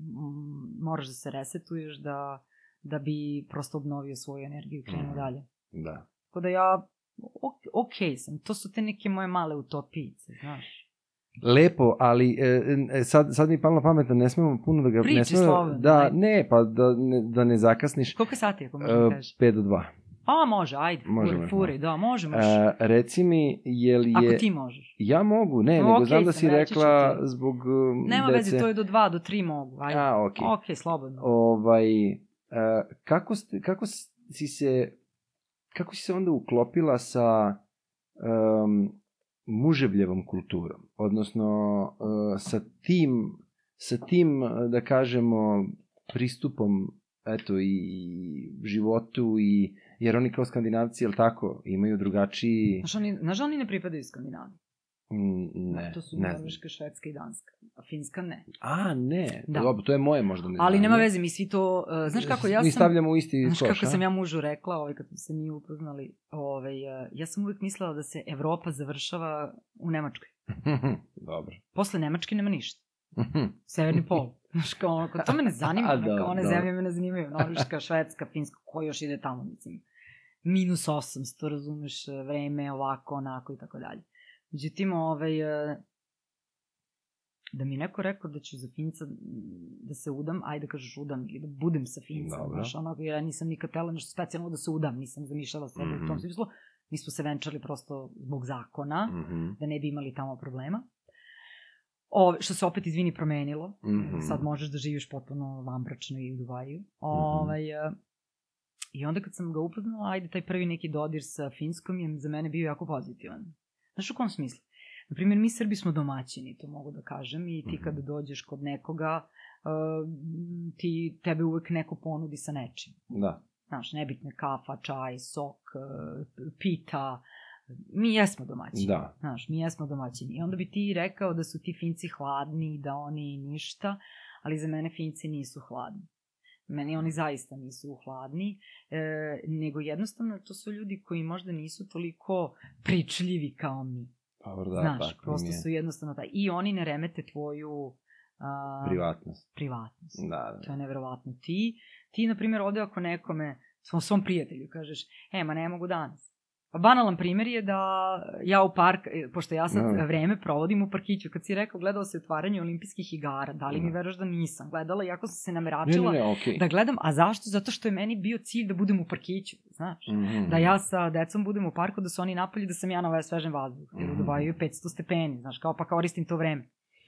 m, moraš da se resetuješ da, da bi prosto obnovio svoju energiju i krenuo Mhm. dalje. Da. Tako da ja, ok, ok sam, to su te neke moje male utopijice, znaš. Lepo, ali e, e, sad, sad mi je palo na pamet da ne smemo puno da ga... Priči ne smemo, slobodno, Da, ajde. ne, pa da ne, da ne zakasniš. Koliko sati ako možeš da E, kažeš? pet do dva. A, može, ajde, Može, furi, može, furi, može. da, može, može. E, reci mi, je li je... Ako ti možeš. Ja mogu, ne, No, nego okej znam da sam, si reći ću rekla ti. zbog um, Nema dece. veze, to je do dva, do tri mogu, ajde. A, okej. Ok, slobodno. Ovaj, e, kako, ste, kako si se... Kako si se onda uklopila sa um, muževljevom kulturom? Odnosno, uh, sa tim, sa tim, da kažemo, pristupom eto, i životu, i, jer oni kao Skandinavci, jel tako, imaju drugačiji... Znaš, oni, znaš, oni ne pripadaju Skandinaviji. Mm, ne, To su ne znam. Norveška, Švedska i Danska. A Finska ne. A, ne, Da. dobro, to je moje možda neznanje. Ali nema veze, mi svi to... Uh, znaš kako, ja Mi sam... stavljamo u isti Znaš koš, kako a? sam ja mužu rekla, ovaj, kad smo se mi upoznali, ovaj, uh, ja sam uvijek mislila da se Evropa završava u Nemačkoj. Dobro. Posle Nemačke nema ništa. Severni pol. Znaš, kao, ono, to me ne zanima. A, Neka, dobro, one dobro. zemlje me ne zanimaju. Norveška, Švedska, Finska, ko još ide tamo, mislim. minus osamsto, razumeš, vreme, ovako, onako i tako dalje. Međutim, ovaj, da mi neko rekao da ću za Finca da se udam, ajde kažeš udam ili da budem sa Fincem, znaš, onako, jer ja nisam nikad tela nešto specijalno da se udam, nisam zamišljala sebe mm-hmm. u tom smislu, mi smo se venčali prosto zbog zakona, mm-hmm. da ne bi imali tamo problema. O, što se opet, izvini, promenilo, mm-hmm. sad možeš da živiš potpuno vanbračno i u Dubaju. Ovaj, mm-hmm. I onda kad sam ga upoznala, ajde, taj prvi neki dodir sa Finskom je za mene bio jako pozitivan. Znaš u kom smislu? Naprimjer, mi Srbi smo domaćini, to mogu da kažem, i ti kada dođeš kod nekoga, uh, ti, tebe uvek neko ponudi sa nečim. Da. Znaš, nebitno kafa, čaj, sok, uh, pita, mi jesmo domaćini. Da. Znaš, mi jesmo domaćini. I onda bi ti rekao da su ti Finci hladni, da oni ništa, ali za mene Finci nisu hladni. Meni oni zaista nisu hladni, e, nego jednostavno to su ljudi koji možda nisu toliko pričljivi kao mi. Pa, da, znaš, prosto su jednostavno taj. I oni ne remete tvoju a, privatnost. Privatnost. Da, da. To je neverovatno. Ti, ti na primjer, ovde ako nekome, svom, svom prijatelju, kažeš, e, ma ne mogu danas. Pa banalan primjer je da ja u park, pošto ja sad no. vreme provodim u parkiću, kad si rekao gledao se otvaranje olimpijskih igara, da li no. mi veruješ da nisam gledala, iako sam se nameračila ne, ne, ne, okay. da gledam, a zašto? Zato što je meni bio cilj da budem u parkiću, znaš, mm-hmm. da ja sa decom budem u parku, da su oni napolju, da sam ja na ovaj svežem vazduhu, jer u Dubaju je petsto stepeni, znaš, kao pa koristim to vreme.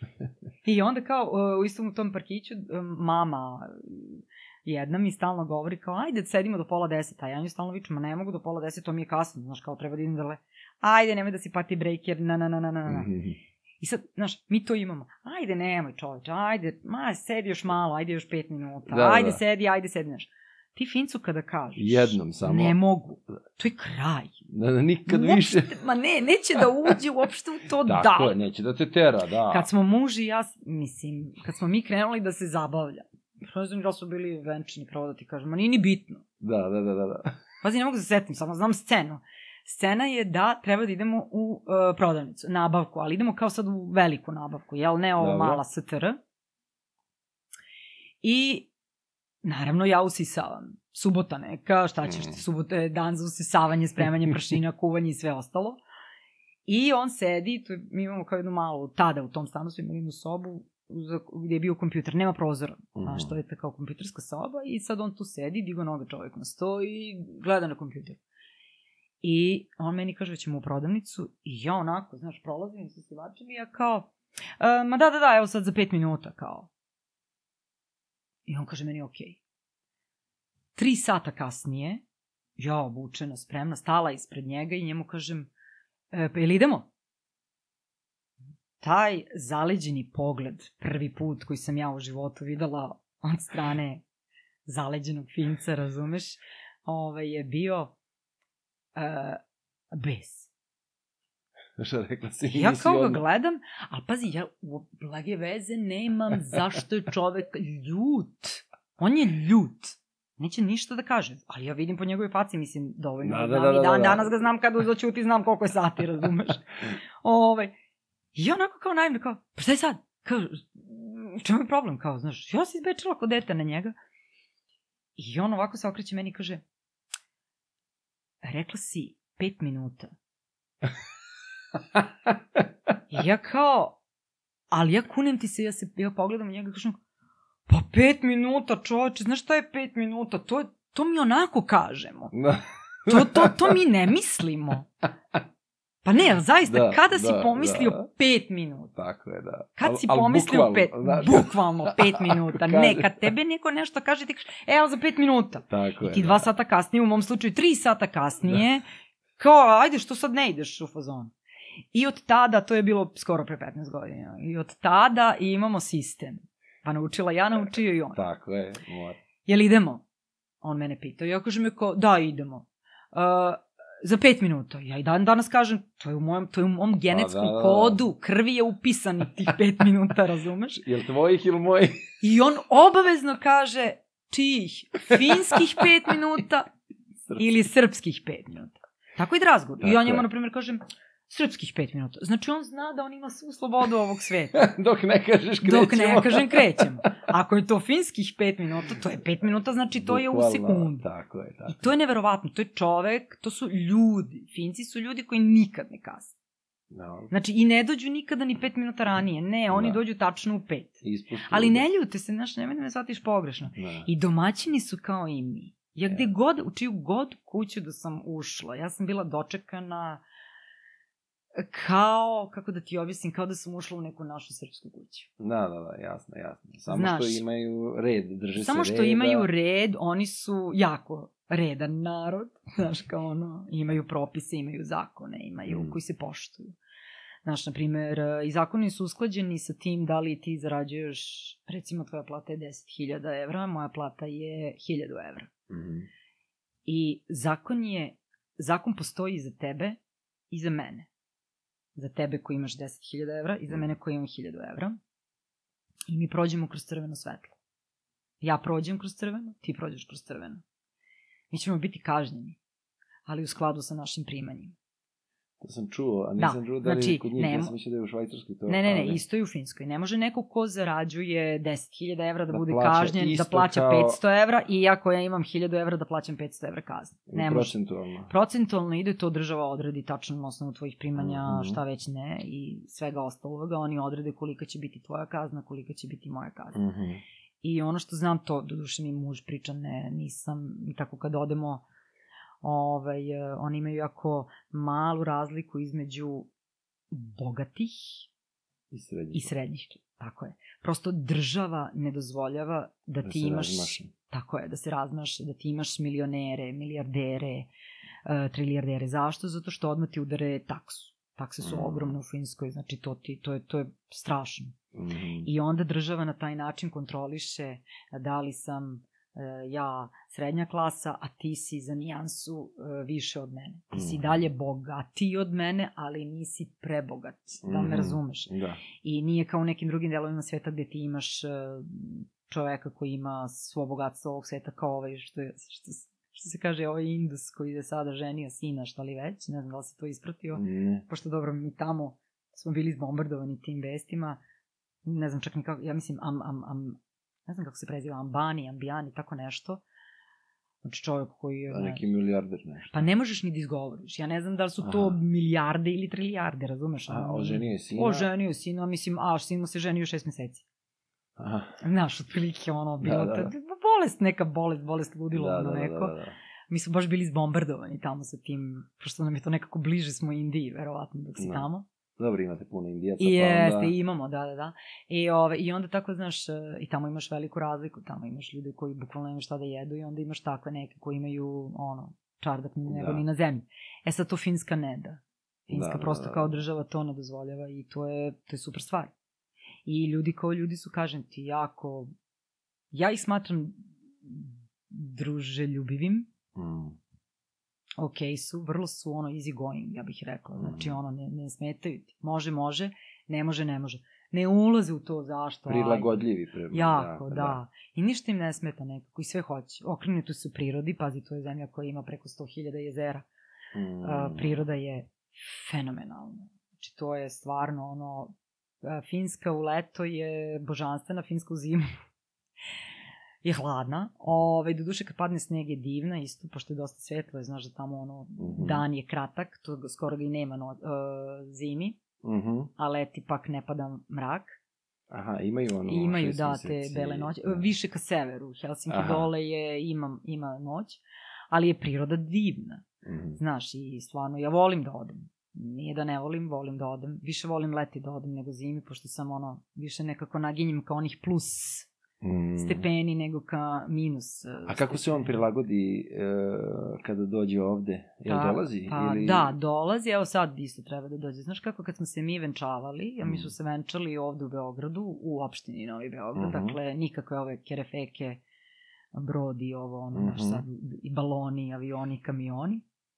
I onda kao u istom u tom parkiću mama jedna mi stalno govori kao, ajde, sedimo do pola deset, a ja nju stalno viču, ma ne mogu do pola deset, to mi je kasno, znaš, kao treba da idem dole, ajde, nemoj da si pati breaker, na, na, na, na, na, na. I sad, znaš, mi to imamo, ajde, nemoj čoveč, ajde, ma, sedi još malo, ajde još pet minuta, da, ajde, da. sedi, ajde, sedi, znaš. Ti Fincu kada kažeš, jednom samo, ne mogu, to je kraj. Da, da, nikad uopšte, više. Ma ne, neće da uđe uopšte u to da. Tako je, neće da te tera, da. Kad smo muž i ja, mislim, kad smo mi krenuli da se zabavlja, ne znam da su bili venčani, pravo da ti kažem, ma nije ni bitno. Da, da, da, da. Pazi, ne mogu da se setim, samo znam scenu. Scena je da treba da idemo u uh, prodavnicu, nabavku, ali idemo kao sad u veliku nabavku, jel, ne ovo Dobro. Mala S T R. I naravno ja usisavam. Subota neka, šta ćeš ti, subota je dan za usisavanje, spremanje prašina, kuvanje i sve ostalo. I on sedi, tu mi imamo kao jednu malu, tada u tom stanu smo imali jednu sobu, gdje je bio kompjuter, nema prozora, uh-huh. znaš, to je kao kompjuterska soba i sad on tu sedi, digo noga čovjek na sto i gleda na kompjuter. I on meni kaže, ćemo u prodavnicu i ja onako, znaš, prolazim sa sivačem i ja kao, e, ma da, da, da, evo sad za pet minuta, kao. I on kaže meni, okej. Okay. Tri sata kasnije, ja obučena, spremna, stala ispred njega i njemu kažem, e, pa ili idemo? Taj zaleđeni pogled, prvi put koji sam ja u životu videla od strane zaleđenog Finca, razumeš, ovaj, je bio uh, bes. Šta rekla si? Ja kao ga gledam, ali pazi, ja u blage veze nemam zašto je čovek ljut. On je ljut. Neće ništa da kaže, ali ja vidim po njegove faci, mislim, dovoljno. Da, da, znam da, i dan, da, da. danas ga znam kad uzoćuti, znam koliko je sati, razumeš. Ovaj. I onako kao naivno, kao, pa šta je sad? Kao, čemu je problem? Kao, znaš, ja sam izbečila kod dete na njega. I on ovako se okreće meni i kaže, rekla si pet minuta. I ja kao, ali ja kunem ti se, ja se ja pogledam na njega i kažem, pa pet minuta, čoveče, znaš šta je pet minuta? To, to mi onako kažemo. To, to, to mi ne mislimo. Pa ne, zaista, da, kada si da, pomislio da. pet minuta? Tako je, da. Kad si al, pomislio al pet, znaš, bukvalno pet minuta. Ne, kad tebe neko nešto kaže, ti kažeš, evo za pet minuta. Tako I ti je, dva da. sata kasnije, u mom slučaju tri sata kasnije, da. Kao, ajde, što sad ne ideš u fazonu? I od tada, to je bilo skoro pre petnaest godina, i od tada imamo sistem. Pa naučila ja, naučio i on. Tako je, mora. Jel idemo? On mene pitao. Ja kažem je kao, da, idemo. Uh, za pet minuta. Ja i dan danas kažem, to je u mom, to je u mom genetskom da, da, da. kodu, krvi je upisan tih pet minuta, razumeš? Jel tvojih ili mojih? I on obavezno kaže, čijih, finskih pet minuta ili srpskih pet minuta. Tako i da razgovor. I ja njemu, na primjer, kažem, Srpskih pet minuta. Znači, on zna da on ima svu slobodu ovog sveta. Dok ne kažeš krećemo. Dok ne kažem krećemo. Ako je to finskih pet minuta, to je pet minuta, znači to je u sekundu. Tako je, tako. I to je neverovatno. To je čovek, to su ljudi. Finci su ljudi koji nikad ne kasne. No. Znači, i ne dođu nikada ni pet minuta ranije. Ne, oni da. dođu tačno u pet. Ispuštuju. Ali ne ljute se, znaš, nemoj da me shvatiš pogrešno. Da. I domaćini su kao i mi. Ja gde Yeah. god, u čiju god kuću da sam ušla, ja sam bila dočekana kao, kako da ti objasnim, kao da sam ušla u neku našu srpsku kuću. Da, da, da, jasno, jasno. Samo Znaš, što imaju red, drže se reda. Samo što imaju red, oni su jako redan narod, znaš, kao ono, imaju propise, imaju zakone, imaju, Mm. koji se poštuju. Znaš, na primer, i zakoni su usklađeni sa tim da li ti zarađuješ, recimo tvoja plata je deset hiljada evra, moja plata je hiljadu evra. Mhm. I zakon je, zakon postoji za tebe i za mene. Za tebe koji imaš deset hiljada evra i za mene koji imam hiljadu evra. I mi prođemo kroz crveno svetlo. Ja prođem kroz crveno, ti prođeš kroz crveno. Mi ćemo biti kažnjeni, ali u skladu sa našim primanjima. To sam čuo, a nisam Da, čuo da li znači, je kod njih, nemo- ja sam mislio da je u Švajcarskoj to. Ne, ne, ne, ali- isto je u Finskoj. Ne može neko ko zarađuje deset hiljada evra da, Da bude plaća kažnjen, da isto plaća kao- petsto evra i ja koja imam hiljadu evra da plaćam petsto evra kazne. Ne može. Procentualno. Procentualno ide, to država odredi tačno na osnovu tvojih primanja, Mhm. šta već ne, i svega ostaloga. Oni odrede kolika će biti tvoja kazna, kolika će biti moja kazna. Mhm. I ono što znam, to, doduše mi muž priča, ne, nisam, i tako kad odemo, ovaj, eh, oni imaju jako malu razliku između bogatih I srednji. i srednjih. Tako je. Prosto država ne dozvoljava da, Da ti se imaš... razmaše. Tako je, da se razmaše, da ti imaš milionere, milijardere, uh, trilijardere. Zašto? Zato što odmah ti udare taksu. Takse su Mm. ogromne u Finskoj, znači to, ti, to, je, to je strašno. Mhm. I onda država na taj način kontroliše da li sam e, ja srednja klasa, a ti si za nijansu e, više od mene. Ti si Mhm. dalje bogatiji od mene, ali nisi prebogat, da me Mhm. razumeš. Da. I nije kao u nekim drugim delovima sveta gde ti imaš e, čoveka koji ima svo bogatstvo ovog sveta kao ovaj, što, je, što, što se kaže, ovaj Indus koji je sada ženio sina, šta li već, ne znam da li si to ispratio. Ne. Pošto dobro, mi tamo smo bili izbombardovani tim vestima, ne znam čak ni kako, ja mislim, am, am, am, ne znam kako se preziva, Ambani, Ambijani, tako nešto. Znači čovjek koji je... A neki milijarder nešto. Pa ne možeš ni da izgovoriš. Ja ne znam da li su to Aha. milijarde ili trilijarde, razumeš? A, oženio je sina? Oženio je sina, mislim, a sin mu se ženio šest meseci. Aha. Znaš, otprilike ono, bilo Da, da, da. to- bolest, neka bolest, bolest ludilo, Da, ono da, da, neko. da, da. Mi smo baš bili izbombardovani tamo sa tim, pošto nam je to nekako bliže smo Indiji, verovatno, dok si Da. tamo. Dobro, imate puno Indijaca, I jeste, pa onda... imamo, da, da, da. I, ove, I onda tako, znaš, e, i tamo imaš veliku razliku, tamo imaš ljude koji bukvalno nemaju šta da jedu i onda imaš takve neke koji imaju, ono, čardak nego Da. ni na zemlji. E sad to Finska ne da. Finska Da, da, prosto da, da. kao država to ne dozvoljava i to je, to je super stvar. I ljudi kao ljudi su, kažem ti, jako, ja ih smatram druželjubivim, Mm. ok su, vrlo su ono easy going, ja bih rekla. Znači Mhm. ono, ne, ne smetaju ti. Može, može, ne može, ne može. Ne ulaze u to zašto. ajde. Prilagodljivi. Pre... Jako, da, da. I ništa im ne smeta nekako i sve hoće. Okrenuti su prirodi, pazi, to je zemlja koja ima preko sto hiljada jezera. Mm. A, priroda je fenomenalna. Znači to je stvarno ono, a, Finska u leto je božanstvena, Finska u zimu je hladna. Ove, do duše kad padne sneg je divna isto, pošto je dosta svetlo, je, znaš da tamo ono, Mhm. dan je kratak, to ga- skoro ga i nema no, uh, zimi, Mhm. a leti pak ne pada mrak. Aha, imaju ono... I imaju, šest da, te meseci, bele noći. da. Više ka severu, Helsinki Aha. dole je, ima, ima noć, ali je priroda divna. Mhm. Znaš, i stvarno, ja volim da odem. Nije da ne volim, volim da odem. Više volim leti da odem nego zimi, pošto sam ono, više nekako naginjem ka onih plus Mm. stepeni nego ka minus. A kako se on prilagodi e, kada dođe ovde? Jel Pa- dolazi? Pa ili... da, dolazi, evo sad isto treba da dođe. Znaš kako kad smo se mi venčavali, a mi Mm. smo se venčali ovde u Beogradu, u opštini Novi Beograd, Mhm. dakle nikakve ove kerefeke, brodi, ovo, ono, Mhm. naš sad, i baloni, avioni, kamioni.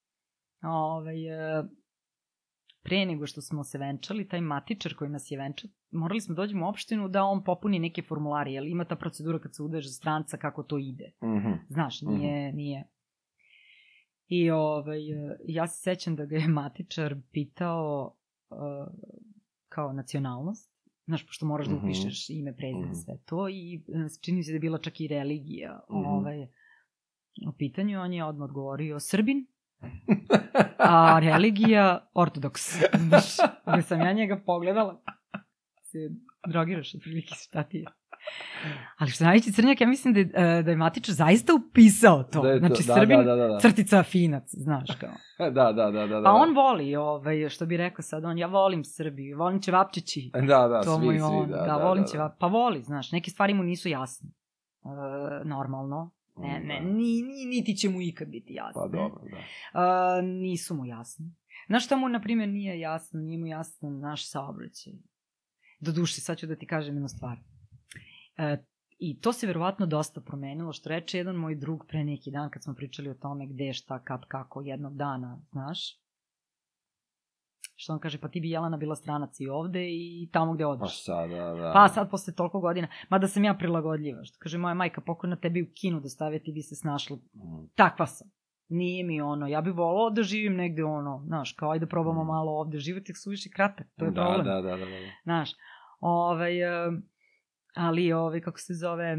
Ove, e, pre nego što smo se venčali, taj matičar koji nas je venčao, morali smo dođemo u opštinu da on popuni neke formulare, jer ima ta procedura kad se udaješ za stranca kako to ide. Mhm. Znaš, nije, nije. I ovaj, ja se sećam da ga je matičar pitao uh, kao nacionalnost, znaš, pošto moraš da upišeš ime, prezime, mm-hmm. sve to, i čini se da je bila čak i religija mm-hmm. ovaj, u pitanju, on je odmah odgovorio Srbin, a religija ortodoks. Znaš, gde sam ja njega pogledala, se drogiraš otprilike, šta ti je. Ali što najveći crnjak, ja mislim da je, da je matičar zaista upisao to. Da to znači, da, Srbin, da, da, da. crtica finac, znaš kao. da, da, da, da. Pa on voli, ovaj, što bi rekao sad, on, ja volim Srbiju, volim ćevapčići. Da, da, to svi, moj svi, on, da, da, da, volim da, ćevap, pa voli, znaš, neke stvari mu nisu jasne. E, normalno. Ne, ne, ni, ni, niti će mu ikad biti jasne. Pa dobro, da. E, nisu mu jasne. Znaš šta mu, na primjer, nije jasno? Nije mu jasno naš saobraćaj. Doduše, sad ću da ti kažem jednu stvar. E, I to se verovatno dosta promenilo, što reče jedan moj drug pre neki dan kad smo pričali o tome gde, šta, kad, kako, jednog dana, znaš? Što on kaže, pa ti bi Jelena bila stranac i ovde i tamo gde odeš. Pa sad, da, da. Pa sad, posle toliko godina, mada sam ja prilagodljiva, što kaže, moja majka pokojna tebi u kinu da stave, ti bi se snašla. Mm. Takva sam. Nije mi ono, ja bih volao da živim negde ono, znaš, kao ajde probamo mm. malo ovde, život je suviše kratak, to je da, problem. Da, da, da, da. Znaš, ovaj... Ali, ovaj, kako se zove,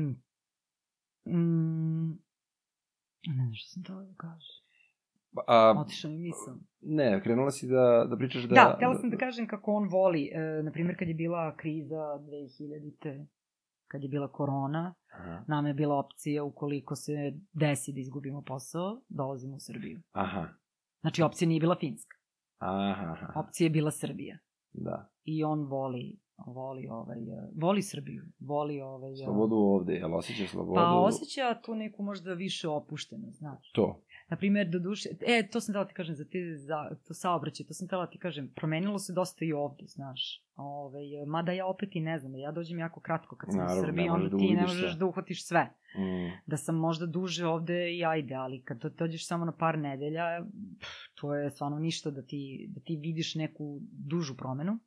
mm, ne znam što sam to da kažem. Otišao mi misao. Ne, krenula si da, da pričaš da... Da, htjela sam da kažem kako on voli. E, naprimjer, kad je bila kriza dve hiljadite. Kad je bila korona, aha. Nam je bila opcija, ukoliko se desi da izgubimo posao, dolazimo u Srbiju. Aha. Znači, opcija nije bila Finska. Aha, aha. Opcija je bila Srbija. Da. I on voli... Voli, ovaj, voli Srbiju, voli ovaj... Slobodu ovde, jel osjeća slobodu? Pa osjeća tu neku možda više opušteno, znaš. To. Naprimjer, do duše, e, to sam tela ti kažem, za, te, za to saobraćaj, to sam tela ti kažem, promenilo se dosta i ovde, znaš. Ove, mada ja opet i ne znam, ja dođem jako kratko kad sam Naravno, u Srbiji, onda ti ne možeš sve. Da uhvatiš sve. Mm. Da sam možda duže ovde i ajde, ali kad dođeš samo na par nedelja, pff, to je stvarno ništa da ti, da ti vidiš neku dužu promenu.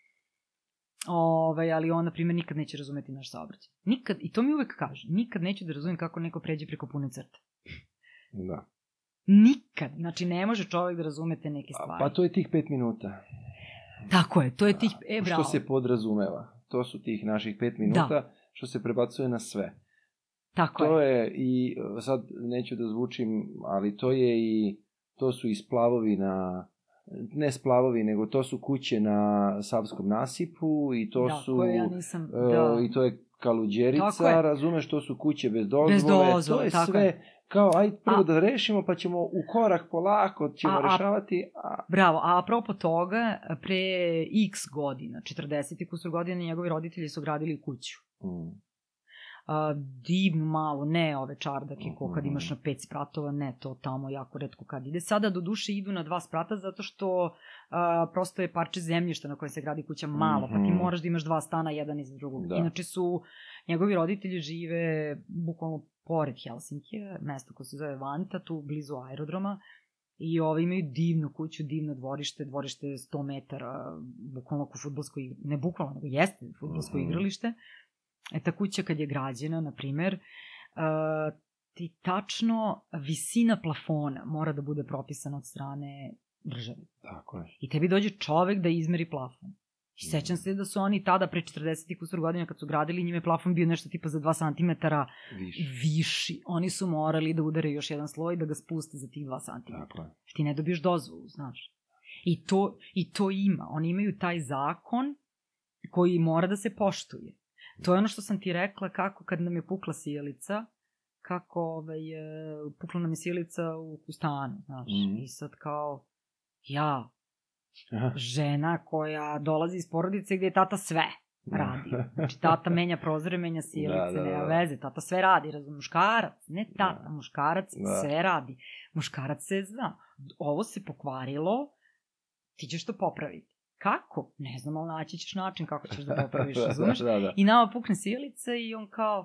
Ove, ali on, na primjer, nikad neće razumeti naš saobraćaj. Nikad, i to mi uvek kaže, nikad neću da razumem kako neko pređe preko pune crte. Da. Nikad. Znači, ne može čovjek da razume te neke stvari. Pa to je tih pet minuta. Tako je, to je tih, e, bravo. Što se podrazumeva. To su tih naših pet minuta, da. Što se prebacuje na sve. Tako to je. je i, sad neću da zvučim, ali to je i, to su i splavovi na... ne splavovi, nego to su kuće na Savskom nasipu i to da, su... koje ja nisam... Da. Uh, I to je Kaluđerica, je. Razumeš, to su kuće bez dozvole. Bez dozvole, to je tako sve, je. Kao, ajde prvo a, da rešimo, pa ćemo u korak polako, ćemo a, rešavati. A... Bravo, a apropo toga, pre x godina, četrdeset i kusur godina, njegovi roditelji su gradili kuću. Mm. A, divnu malu, ne ove čardake ko kad imaš na pet spratova, ne, to tamo jako retko kad ide. Sada do duše idu na dva sprata zato što a, prosto je parče zemljišta na kojem se gradi kuća malo, pa ti moraš da imaš dva stana jedan iza drugog. Da. Inače su, njegovi roditelji žive bukvalno pored Helsinkija, mesto koje se zove Vanta, tu blizu aerodroma. I ovi imaju divnu kuću, divno dvorište, dvorište sto metara, bukvalno ko fudbalsko igralište, ne bukvalno, nego jeste fudbalsko igralište. E, ta kuća kad je građena, na primer, uh, ti tačno visina plafona mora da bude propisana od strane države. Tako je. I tebi dođe čovek da izmeri plafon. I sećam se da su oni tada, pre četrdeset i kusur godina, kad su gradili, njime plafon bio nešto tipa za dva santimetra viši. viši. Oni su morali da udare još jedan sloj da ga spuste za tih dva santimetra. Tako je. Ti ne dobiješ dozvolu, znaš. I to, i to ima. Oni imaju taj zakon koji mora da se poštuje. To je ono što sam ti rekla, kako kad nam je pukla sjelica, kako ovaj, pukla nam je sjelica u, u stanu, znaš. Mm. I sad kao, ja, aha. Žena koja dolazi iz porodice gde je tata sve radi. Znači, tata menja prozore, menja sjelice, da, da, da. Nema veze, tata sve radi, razum, muškarac, ne tata, da. Muškarac da. Sve radi. Muškarac se zna, ovo se pokvarilo, ti ćeš to popraviti. Kako? Ne znam, ali naći ćeš način kako ćeš da popraviš, razumeš? da, da. I nama pukne sjelica i on kao,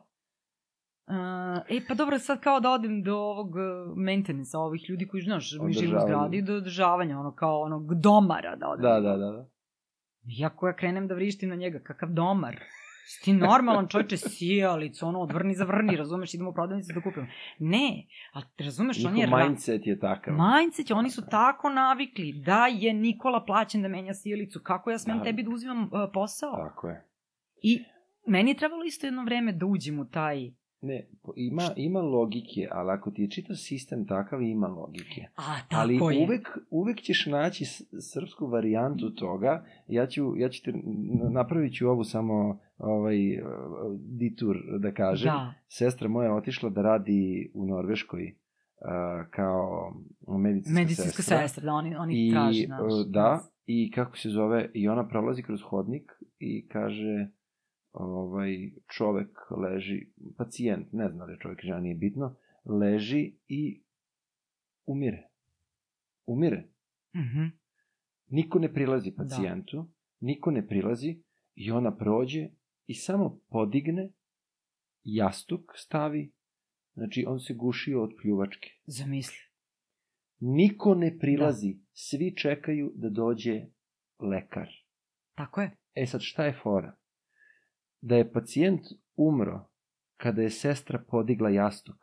uh, e pa dobro, sad kao da odem do ovog maintenance, ovih ljudi koji, znaš, mi živimo u zgradi, do održavanja, ono kao onog domara da odem. Da, da, da. da. Iako ja krenem da vrištim na njega, kakav domar. Si ti normalan čovječe, sijalicu, ono, odvrni za vrni, razumeš, idemo u prodavnicu da kupimo. Ne, ali razumeš, on je... Njihov mindset je takav. Mindset je, oni su tako navikli da je Nikola plaćen da menja sijalicu, kako ja smem da. tebi da uzimam uh, posao? Tako je. I meni je trebalo isto jedno vreme da uđem u taj... Ne, ima, ima logike, ali ako ti je čitav sistem takav, ima logike. A, tako ali je. uvek, uvek ćeš naći srpsku varijantu toga. Ja ću, ja ću te, napravit ću ovu samo ovaj, ditur da kažem. Da. Sestra moja je otišla da radi u Norveškoj uh, kao medicinska, medicinska sestra. sestra. Da, oni, oni I, traži naš. Da, i kako se zove, i ona prolazi kroz hodnik i kaže... ovaj čovek leži, pacijent, ne znam da je čovek, žena nije bitno, leži i umire. Umire. Mm-hmm. Niko ne prilazi pacijentu, da. niko ne prilazi i ona prođe i samo podigne, jastuk stavi, znači on se gušio od pljuvačke. Zamisli. Niko ne prilazi, da. svi čekaju da dođe lekar. Tako je. E sad, šta je fora? Da je pacijent umro kada je sestra podigla jastuk,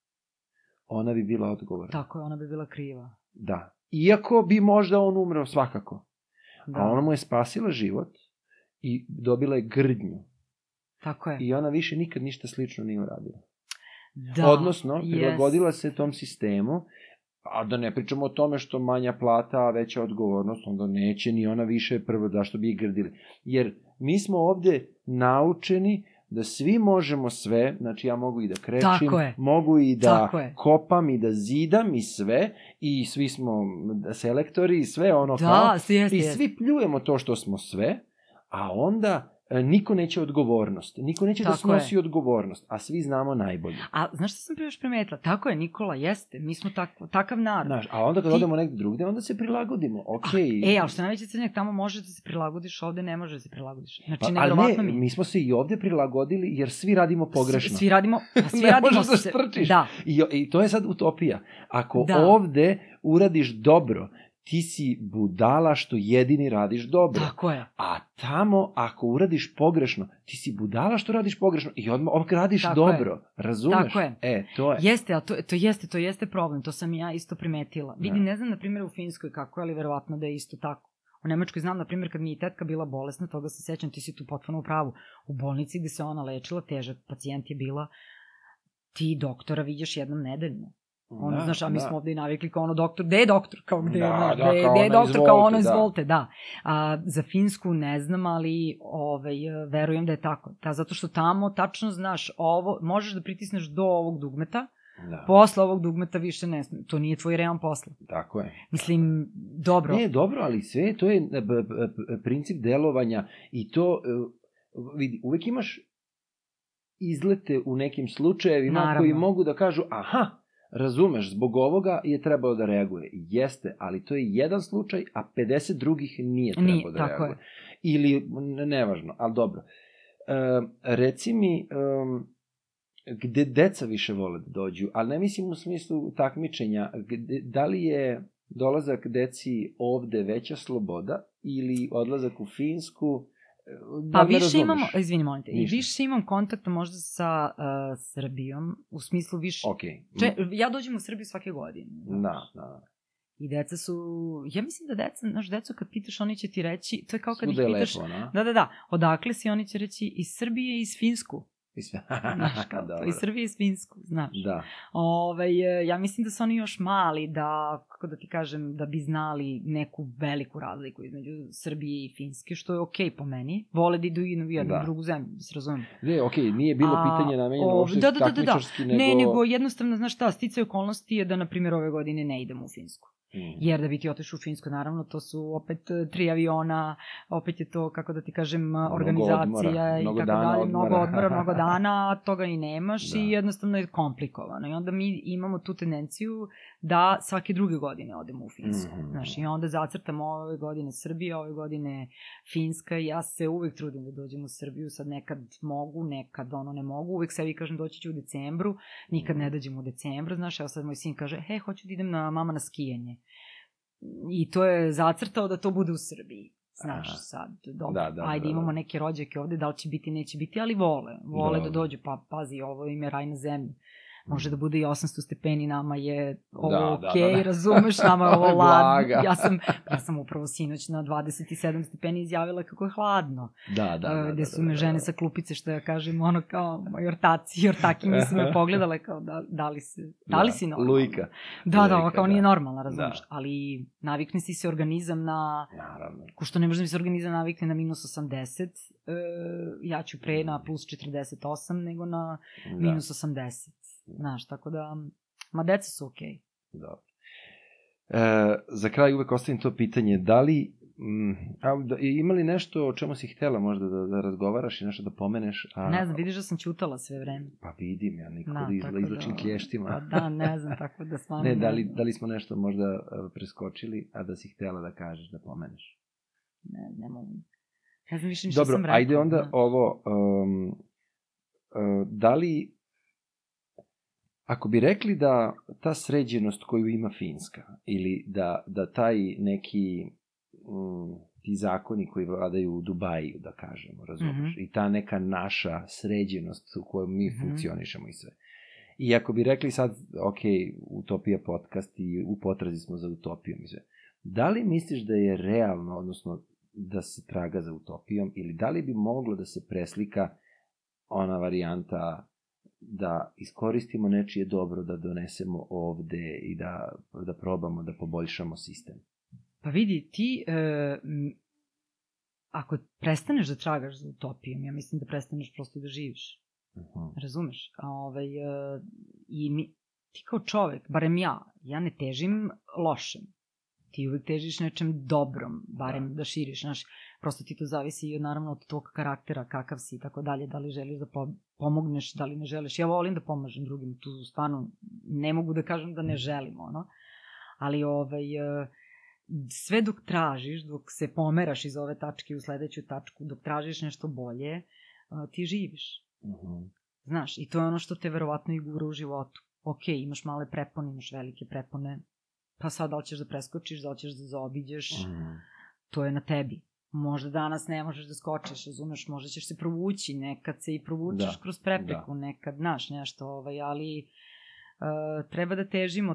ona bi bila odgovorna. Tako je, ona bi bila kriva. Da. Iako bi možda on umreo svakako. Da. A ona mu je spasila život i dobila je grdnju. Tako je. I ona više nikad ništa slično nije uradila. Da. Odnosno, prilagodila yes. se tom sistemu, a da ne pričamo o tome što manja plata, a veća odgovornost, onda neće ni ona više prvo da što bi ih grdili. Jer mi smo ovde naučeni da svi možemo sve, znači ja mogu i da krećim, mogu i da kopam i da zidam i sve, i svi smo selektori i sve ono da, kao, jest, i jest. svi pljujemo to što smo sve, a onda niko neće odgovornost, niko neće tako da snosi je. odgovornost, a svi znamo najbolje. A znaš što sam prije još primetila? Tako je, Nikola, jeste, mi smo tako, takav narod. Znaš, a onda kad Ti... odemo negde drugde, onda se prilagodimo, okej. Okay. E, ali što najveće crnjak, tamo možeš da se prilagodiš, ovde ne možeš da se prilagodiš. Znači, pa, ali ne, mi. mi smo se i ovde prilagodili, jer svi radimo pogrešno. S, svi radimo, pa svi ne radimo možeš da strčiš. Da. I, I to je sad utopija. Ako da. ovde uradiš dobro, ti si budala što jedini radiš dobro. Tako je. A tamo, ako uradiš pogrešno, ti si budala što radiš pogrešno i odmah, odmah radiš tako dobro. Je. Razumeš? Tako je. E, to je. Jeste, ali to, to jeste, to jeste problem. To sam ja isto primetila. Vidi, ne, ne znam, na primjer, u Finskoj kako je, ali verovatno da je isto tako. U Nemačkoj znam, na primjer, kad mi je tetka bila bolesna, toga se sećam, ti si tu potpuno u pravu. U bolnici gde se ona lečila, težak pacijent je bila, ti doktora viđaš jednom nedeljno. Ono, da, znaš, a mi da. smo ovde i navikli kao ono doktor, gde je doktor? Kao gde, da, da, da, gde, kao gde je doktor? izvolite, kao ono, da. izvolite, da. A, za Finsku ne znam, ali ovaj, verujem da je tako. Ta, zato što tamo tačno znaš, ovo, možeš da pritisneš do ovog dugmeta, da. Posle ovog dugmeta više ne znam. To nije tvoj real posla. Tako je. Mislim, dobro. Ne, dobro, ali sve, to je princip delovanja i to, vidi, uvek imaš izlete u nekim slučajevima Naravno. koji mogu da kažu, aha, razumeš, zbog ovoga je trebalo da reaguje. Jeste, ali to je jedan slučaj, a pedeset drugih nije trebalo nije, da reaguje. Je. Ili, nevažno, ali dobro. E, reci mi, e, gde deca više vole da dođu, ali ne mislim u smislu takmičenja, gde, da li je dolazak deci ovde veća sloboda ili odlazak u Finsku? Da pa više imamo, izvini, molim te, i više imam kontakta možda sa uh, Srbijom, u smislu više, okay. Če, ja dođem u Srbiju svake godine. Da, da. I deca su, ja mislim da deca, znaš, decu kad pitaš, oni će ti reći, to je kao kad Svude ih pitaš, lepo, na? da, da, da, odakle si, oni će reći iz Srbije i iz Finsku. Znaš, kao, to iz Srbije i iz Finsku, znaš. Da. Ove, ja mislim da su oni još mali, da, kako da ti kažem, da bi znali neku veliku razliku između Srbije i Finske, što je okej okay po meni. Vole da idu i u jednu da. drugu zemlju, da se razumijem. Ne, okej, okay, nije bilo A, pitanje namenjeno uopšte da, da, da, takmičarski, da, nego... Ne, nego jednostavno, znaš šta, sticaj okolnosti je da, na primjer, ove godine ne idemo u Finsku. Mm. Jer da bi ti otišao u Finsku, naravno, to su opet tri aviona, opet je to, kako da ti kažem, organizacija odmora, i tako dalje, mnogo odmora, mnogo dana, toga i nemaš da. I jednostavno je komplikovano. I onda mi imamo tu tendenciju da svake druge godine odemo u Finsku. Mm-hmm. Znaš, i onda zacrtamo ove godine Srbija, ove godine Finska i ja se uvek trudim da dođem u Srbiju, sad nekad mogu, nekad ono ne mogu, uvek sebi kažem doći ću u decembru, nikad ne dođem u decembru, znaš, evo sad moj sin kaže, he, hoću da idem na mama na skijanje. I to je zacrtao da to bude u Srbiji. znaš, Aha. sad, dobro, Da, da, ajde, da, da. imamo neke rođake ovde, da li će biti, neće biti, ali vole, vole da, Da. da dođu, pa pazi, ovo im je raj na zemlji. Može da bude i osamsto stepeni, nama je ovo Da, da, okej, da, da. razumeš, nama je ovo Ovo je ladno. blaga. Ja sam, ja sam upravo sinoć na dvadeset sedam stepeni izjavila kako je hladno. Da, da, da. Uh, gde da, su da, me da, žene da. sa klupice, što ja kažem, ono kao moji ortaci, ortakinje su me pogledale kao da, da li se, da li Da, si normalna? Lujka. Da, da, ovo Lujka, kao da. nije normalna, razumeš, Da. ali navikne si se organizam na, Naravno. ko što ne može da mi se organizam navikne na minus osamdeset, uh, ja ću pre na plus četrdeset osam nego na Da. minus osamdeset, znaš, tako da, ma deca su okej. Dobro. E, za kraj uvek ostavim to pitanje, da li, m, a, da, ima li nešto o čemu si htela možda da, da razgovaraš i nešto da pomeneš? A, Ne znam, vidiš da sam ćutala sve vreme. Pa vidim, ja nikako Da, da, izla, tako izlačim da- klještima. Pa da, ne znam, tako da stvarno Ne, da li, znam. da li smo nešto možda e, preskočili, a da si htela da kažeš, da pomeneš? Ne, ne mogu. Ne znam više ni što Dobro, sam rekao. ajde onda da. ovo, um, uh, da li, ako bi rekli da ta sređenost koju ima Finska, ili da, da taj neki, mm, ti zakoni koji vladaju u Dubaju, da kažemo, razumeš, Mhm. i ta neka naša sređenost u kojoj mi Mhm. funkcionišemo i sve. I ako bi rekli sad, ok, Utopija podcast i u potrazi smo za utopijom i sve, da li misliš da je realno, odnosno da se traga za utopijom, ili da li bi moglo da se preslika ona varijanta da iskoristimo nečije dobro, da donesemo ovde i da, da probamo da poboljšamo sistem? Pa vidi, ti, e, m, ako prestaneš da tragaš za utopijom, ja mislim da prestaneš prosto da živiš. Uh-huh. Razumeš? A, ovaj, e, i mi, ti kao čovek, barem ja, ja ne težim lošem. Ti uvek težiš nečem dobrom, barem da, da širiš, znaš, prosto ti to zavisi i od, naravno od tog karaktera, kakav si i tako dalje, da li želiš da po, pomogneš, da li ne želiš. Ja volim da pomažem drugim, tu stvarno ne mogu da kažem da ne želim, ono, ali ovaj, e, sve dok tražiš, dok se pomeraš iz ove tačke u sledeću tačku, dok tražiš nešto bolje, e, ti živiš. Uh-huh. Znaš, i to je ono što te verovatno i gura u životu. Ok, imaš male prepone, imaš velike prepone, pa sad da li ćeš da preskočiš, da li ćeš da zaobiđeš, Uh-huh. to je na tebi. Možda danas ne možeš da skočiš, razumeš, možda ćeš se provući, nekad se i provučeš Da, kroz prepreku, da. nekad, znaš, nešto, ovaj, ali uh, treba da težimo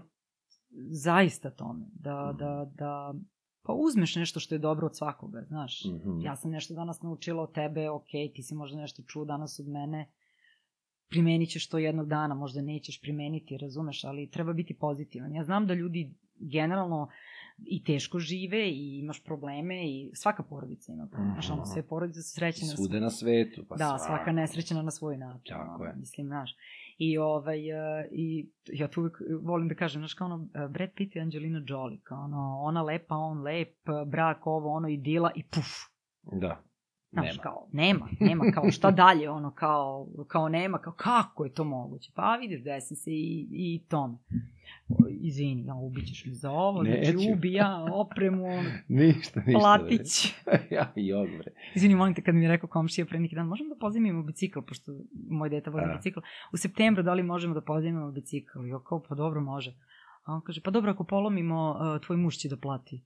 zaista tome, da, Mhm. da, da, pa uzmeš nešto što je dobro od svakoga, znaš. Mhm. Ja sam nešto danas naučila od tebe, ok, ti si možda nešto čuo danas od mene, primenit ćeš to jednog dana, možda nećeš primeniti, razumeš, ali treba biti pozitivan. Ja znam da ljudi generalno i teško žive i imaš probleme i svaka porodica ima probleme. Znaš, ono, sve porodice su srećene. Svude na svetu. Pa Da, svaka. svaka nesrećena na svoj način. Tako ono, je. Mislim, znaš. I, ovaj, e, i ja tu uvijek volim da kažem, znaš, kao ono, e, Brad Pitt i Angelina Jolie, kao ono, ona lepa, on lep, brak, ovo, ono, idila i puf. Da. Znaš, Nema. kao, nema, nema, kao šta dalje, ono, kao, kao nema, kao kako je to moguće? Pa vidiš, desi se i, i tome. Izvini, ja ubićeš mi za ovo, Neću. znači ubija opremu, ono, Ništa, ništa. platić. bre. Ja, jok, bre. Izvini, molim te, kad mi je rekao komšija pre neki dan, možemo da pozajmimo bicikl, pošto moj dete vozi A. bicikl. U septembru, da li možemo da pozajmimo bicikl? I ja kao, pa dobro, može. A on kaže, pa dobro, ako polomimo, uh, tvoj muž će da plati.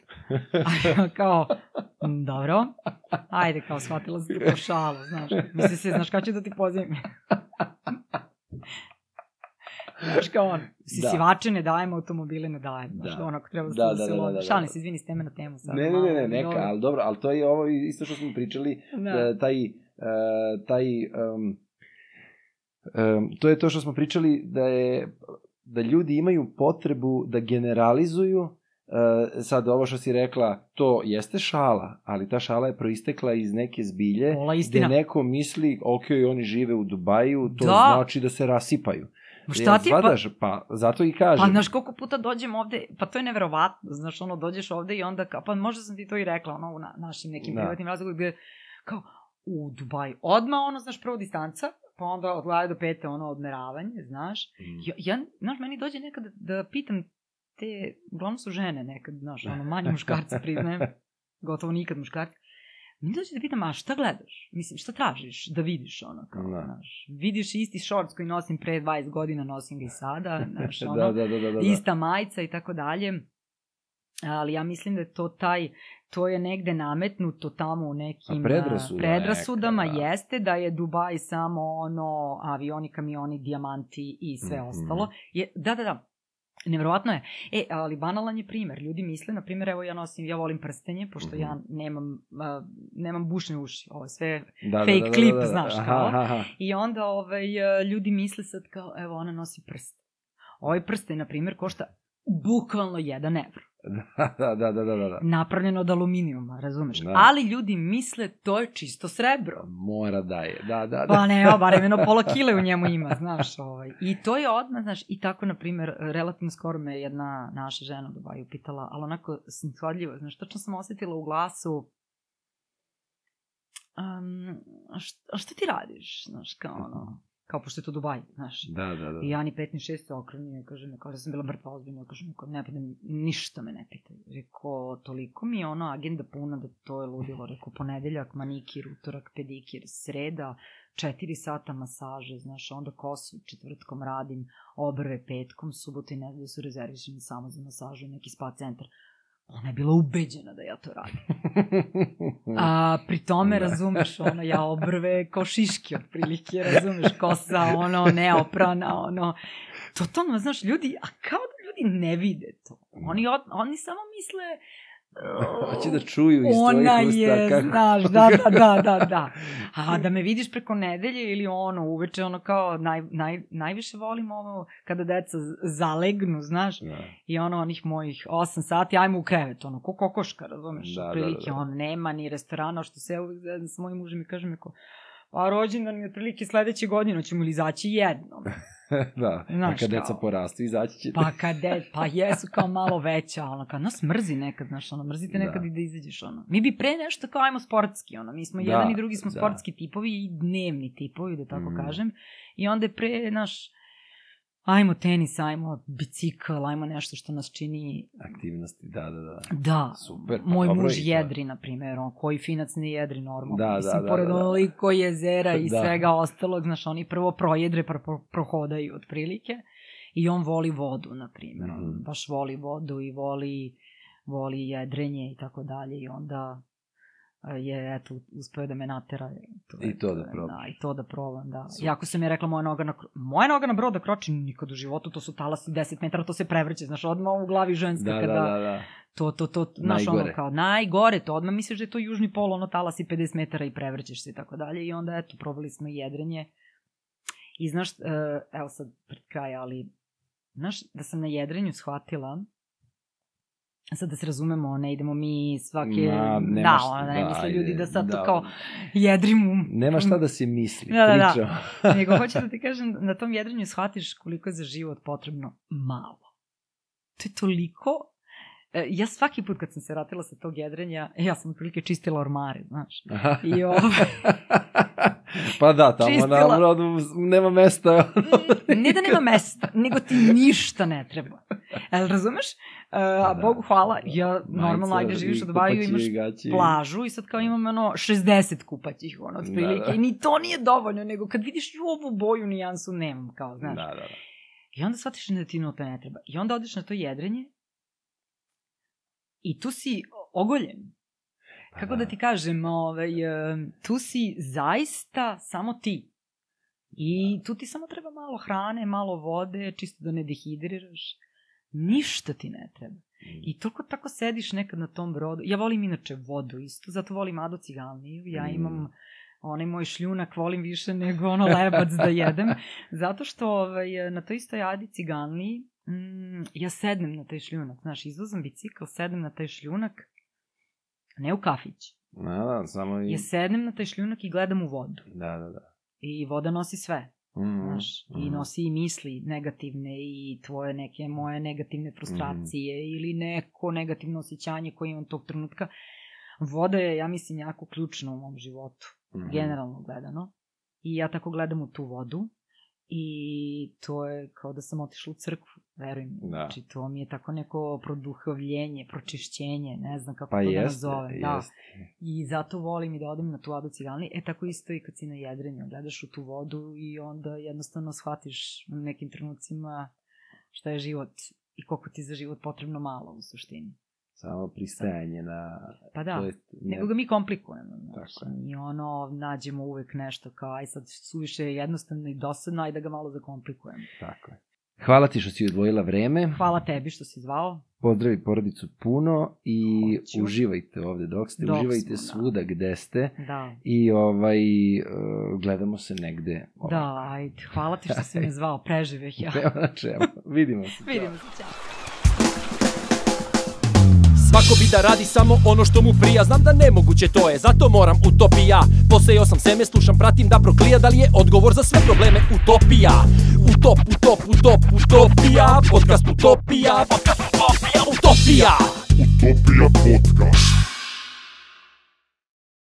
A ja kao, "M, dobro, ajde, kao, shvatila sam te po šalu, znaš. Misli se, znaš kada ću da ti pozajmim? Znaš kao on, sisivače ne dajemo, automobile ne dajemo. Znaš, Da. onako treba Da, da, da, se da, da, lovi. da, Šalim da. se, izvini, s teme na temu sad. Ne, ne, malo, ne, ne, ali neka, dobro. ali dobro, ali to je ovo isto što smo pričali, Da. da. taj, uh, taj, um, um, to je to što smo pričali, da je, da ljudi imaju potrebu da generalizuju. Uh, sad ovo što si rekla, to jeste šala, ali ta šala je proistekla iz neke zbilje, Pola istina. gde neko misli, ok, oni žive u Dubaju, to Da. znači da se rasipaju. Ma šta ti, pa, Zvadaš, pa zato i kažem. pa znaš koliko puta dođem ovde, pa to je neverovatno, znaš, ono, dođeš ovde i onda, kao, pa možda sam ti to i rekla, ono, u na, našim nekim Da. privatnim razgovorima, gde, kao, u Dubaju, odmah, ono, znaš, prvo distanca, pa onda od glave do pete, ono, odmeravanje, znaš. Mm. Ja, ja, znaš, meni dođe nekad da pitam te, uglavnom su žene nekad, znaš, ono, manje muškarci priznajem, gotovo nikad muškarci. Mi dođe da pitam, a šta gledaš? Mislim, šta tražiš da vidiš, ono, kao, Da. znaš, vidiš isti šorc koji nosim pre dvadeset godina, nosim ga i sada, znaš, ono, da, da, da, da, da. ista majica i tako dalje. Ali ja mislim da je to taj, to je negde nametnuto tamo u nekim predrasuda predrasudama, neka, da. Jeste da je Dubaj samo ono avioni, kamioni, dijamanti i sve Mhm. ostalo. Je, da, da, da. Nevjerovatno je. E, ali banalan je primer. Ljudi misle, na primjer, evo ja nosim, ja volim prstenje, pošto Mhm. ja nemam, uh, nemam bušne uši. Ovo je sve Da, da, fake da, da, klip, da, da. znaš, Aha, kao. aha. I onda ovaj, ljudi misle sad kao, evo, ona nosi prst. Ovaj prsten, na primjer, košta bukvalno jedan evro. Da, da, da, da, da, da. Napravljeno od aluminijuma, razumeš? Da. Ali ljudi misle, to je čisto srebro. Mora da je, da, da, da. Pa ne, evo, barem jedno pola kile u njemu ima, znaš, ovaj. I to je odmah, znaš, i tako, na primjer, relativno skoro me jedna naša žena u Dubaju pitala, ali onako shodljivo, znaš, tačno sam osjetila u glasu, um, a, šta, a šta ti radiš, znaš, kao ono, kao pošto je to Dubaj, znaš. Da, da, da. I ja ni pet, ni šest se okrenuo, kažem, kao da sam bila mrtva ozbiljno, kažem, kao, ne pitam, ništa me ne pitaj. Rekao, toliko mi je ono agenda puna da to je ludilo. Rekao, ponedeljak, manikir, utorak, pedikir, sreda, četiri sata masaže, znaš, onda kosu četvrtkom radim, obrve petkom, subote i nedelje su rezervišeni samo za masažu i neki spa centar. Ona je bila ubeđena da ja to radim. A pri tome, Da. razumeš, ono, ja obrve kao šiške, otprilike, razumeš, kosa, ono, neoprana, ono, totalno, znaš, ljudi, a kao da ljudi ne vide to. Oni, od, oni samo misle, Hoće da čuju iz ona tvojih usta. je, kako... znaš, da, da, da, da, da. A da me vidiš preko nedelje ili ono, uveče, ono kao, naj, naj, najviše volim ovo kada deca zalegnu, znaš, Da. i ono, onih mojih osam sati, ajmo u krevet, ono, ko kokoška, razumeš, Da, otprilike, da, da. ono, nema ni restorana, što se uvijek zajedno s mojim mužem i kažem, ko, pa rođendan mi otprilike sledeće godine, ćemo li izaći jednom. Da, Znaš, a kad deca kao- porastu, izaći ćete. Pa kad de, pa jesu kao malo veća, ono, kad nas mrzi nekad, znaš, ono, mrzite nekad Da. i da izađeš, ono. Mi bi pre nešto kao ajmo sportski, ono, mi smo Da, jedan i drugi smo da. sportski tipovi i dnevni tipovi, da tako Mm. kažem, i onda je pre, naš, ajmo tenis, ajmo bicikl, ajmo nešto što nas čini, Aktivnosti, da, da, da. da, Super, pa moj dobro muž i to. jedri, na primjer, on, koji finac ne jedri normalno, Da, da, mislim, da, pored da, da. onoliko jezera i Da. svega ostalog, znaš, oni prvo projedre, pa pro, prohodaju otprilike, i on voli vodu, na primjer, on Mhm. baš voli vodu i voli, voli jedrenje i tako dalje, i onda a, je, eto, uspeo da me natera. To, I to da probaš. Da, i to da probam, da. Super. Iako sam je rekla, moja noga na, kro- moja noga na brod da kroči nikad u životu, to su talasi deset metara, to se prevrće, znaš, odmah u glavi ženska Da, kada... da, da, da. To, to, to, znaš, ono Najgore. kao, najgore, to odmah misliš da je to južni pol, ono talasi pedeset metara i prevrćeš se i tako dalje, i onda, eto, probali smo i jedrenje. I znaš, uh, evo sad pred kraj, ali, znaš, da sam na jedrenju shvatila, sad da se razumemo, ne idemo mi svake, Ma, nema da, šta, ono, da ne da, misle ljudi da sad da. to kao jedrim u... Nema šta da se misli, Da, da, da. pričamo. Nego hoću da ti kažem, na tom jedrenju shvatiš koliko je za život potrebno malo. To je toliko... E, Ja svaki put kad sam se vratila sa tog jedrenja, ja sam otprilike čistila ormare, znaš. I ovo... Pa da, tamo Čistila. na brodu nema mesta. Ne da nema mesta, nego ti ništa ne treba. El, razumeš? E, a Da. Bogu hvala, ja normalno, ajde, živiš u Dubaju, imaš plažu i sad kao imam ono šezdeset kupaćih, ono, otprilike. Da, da. I ni to nije dovoljno, nego kad vidiš ju ovu boju, nijansu nemam, kao, znaš. Da, da, da. I onda shvatiš da ti no to ne treba. I onda odeš na to jedrenje i tu si ogoljen. Pa Kako da ti kažem, ovaj, e, tu si zaista samo ti. I tu ti samo treba malo hrane, malo vode, čisto da ne dehidriraš. Ništa ti ne treba. I toliko tako sediš nekad na tom brodu. Ja volim inače vodu isto, zato volim Adu Ciganliju. Ja imam onaj moj šljunak, volim više nego ono lebac da jedem. Zato što ovaj, na toj istoj Adi Ciganliji mm, ja sednem na taj šljunak. Znaš, izvozam bicikl, sednem na taj šljunak, ne u kafić. Da, da, samo i... Ja sednem na taj šljunak i gledam u vodu. Da, da, da. I voda nosi sve. Mm, Znaš, i mm. nosi i misli negativne i tvoje neke moje negativne frustracije ili neko negativno osjećanje koje imam tog trenutka. Voda je, ja mislim, jako ključna u mom životu, Mhm. generalno gledano. I ja tako gledam u tu vodu i to je kao da sam otišla u crkvu, verujem. Da. Znači, to mi je tako neko produhovljenje, pročišćenje, ne znam kako Pa to da jeste, nazovem. Da. jeste. I zato volim i da odem na tu Adu Ciganliju. E, tako isto i kad si na jedrenju. Gledaš u tu vodu i onda jednostavno shvatiš u nekim trenucima šta je život i koliko ti za život potrebno malo u suštini. samo pristajanje na... Pa da, to je, ne... nego ga mi komplikujemo. Znači, Tako je. I ono, nađemo uvek nešto kao, aj sad suviše je jednostavno i dosadno, aj da ga malo zakomplikujemo. Tako je. Hvala ti što si odvojila vreme. Hvala tebi što si zvao. Pozdravi porodicu puno i Hoću. Uživajte ovde dok ste, Dok uživajte smo, svuda gde ste Da. i ovaj, uh, gledamo se negde. Ovaj. Da, ajde, hvala ti što si me zvao, preživeh ja. Nema na čemu, vidimo se. Vidimo se, ćao. Svako bi da radi samo ono što mu prija. Znam da nemoguće to je, zato moram utopija. Posejao sam seme, slušam, pratim da proklija. Da li je odgovor za sve probleme utopija? Utop, utop, utop, utopija. Podcast utopija, podcast utopija, utopija. Utopija podcast.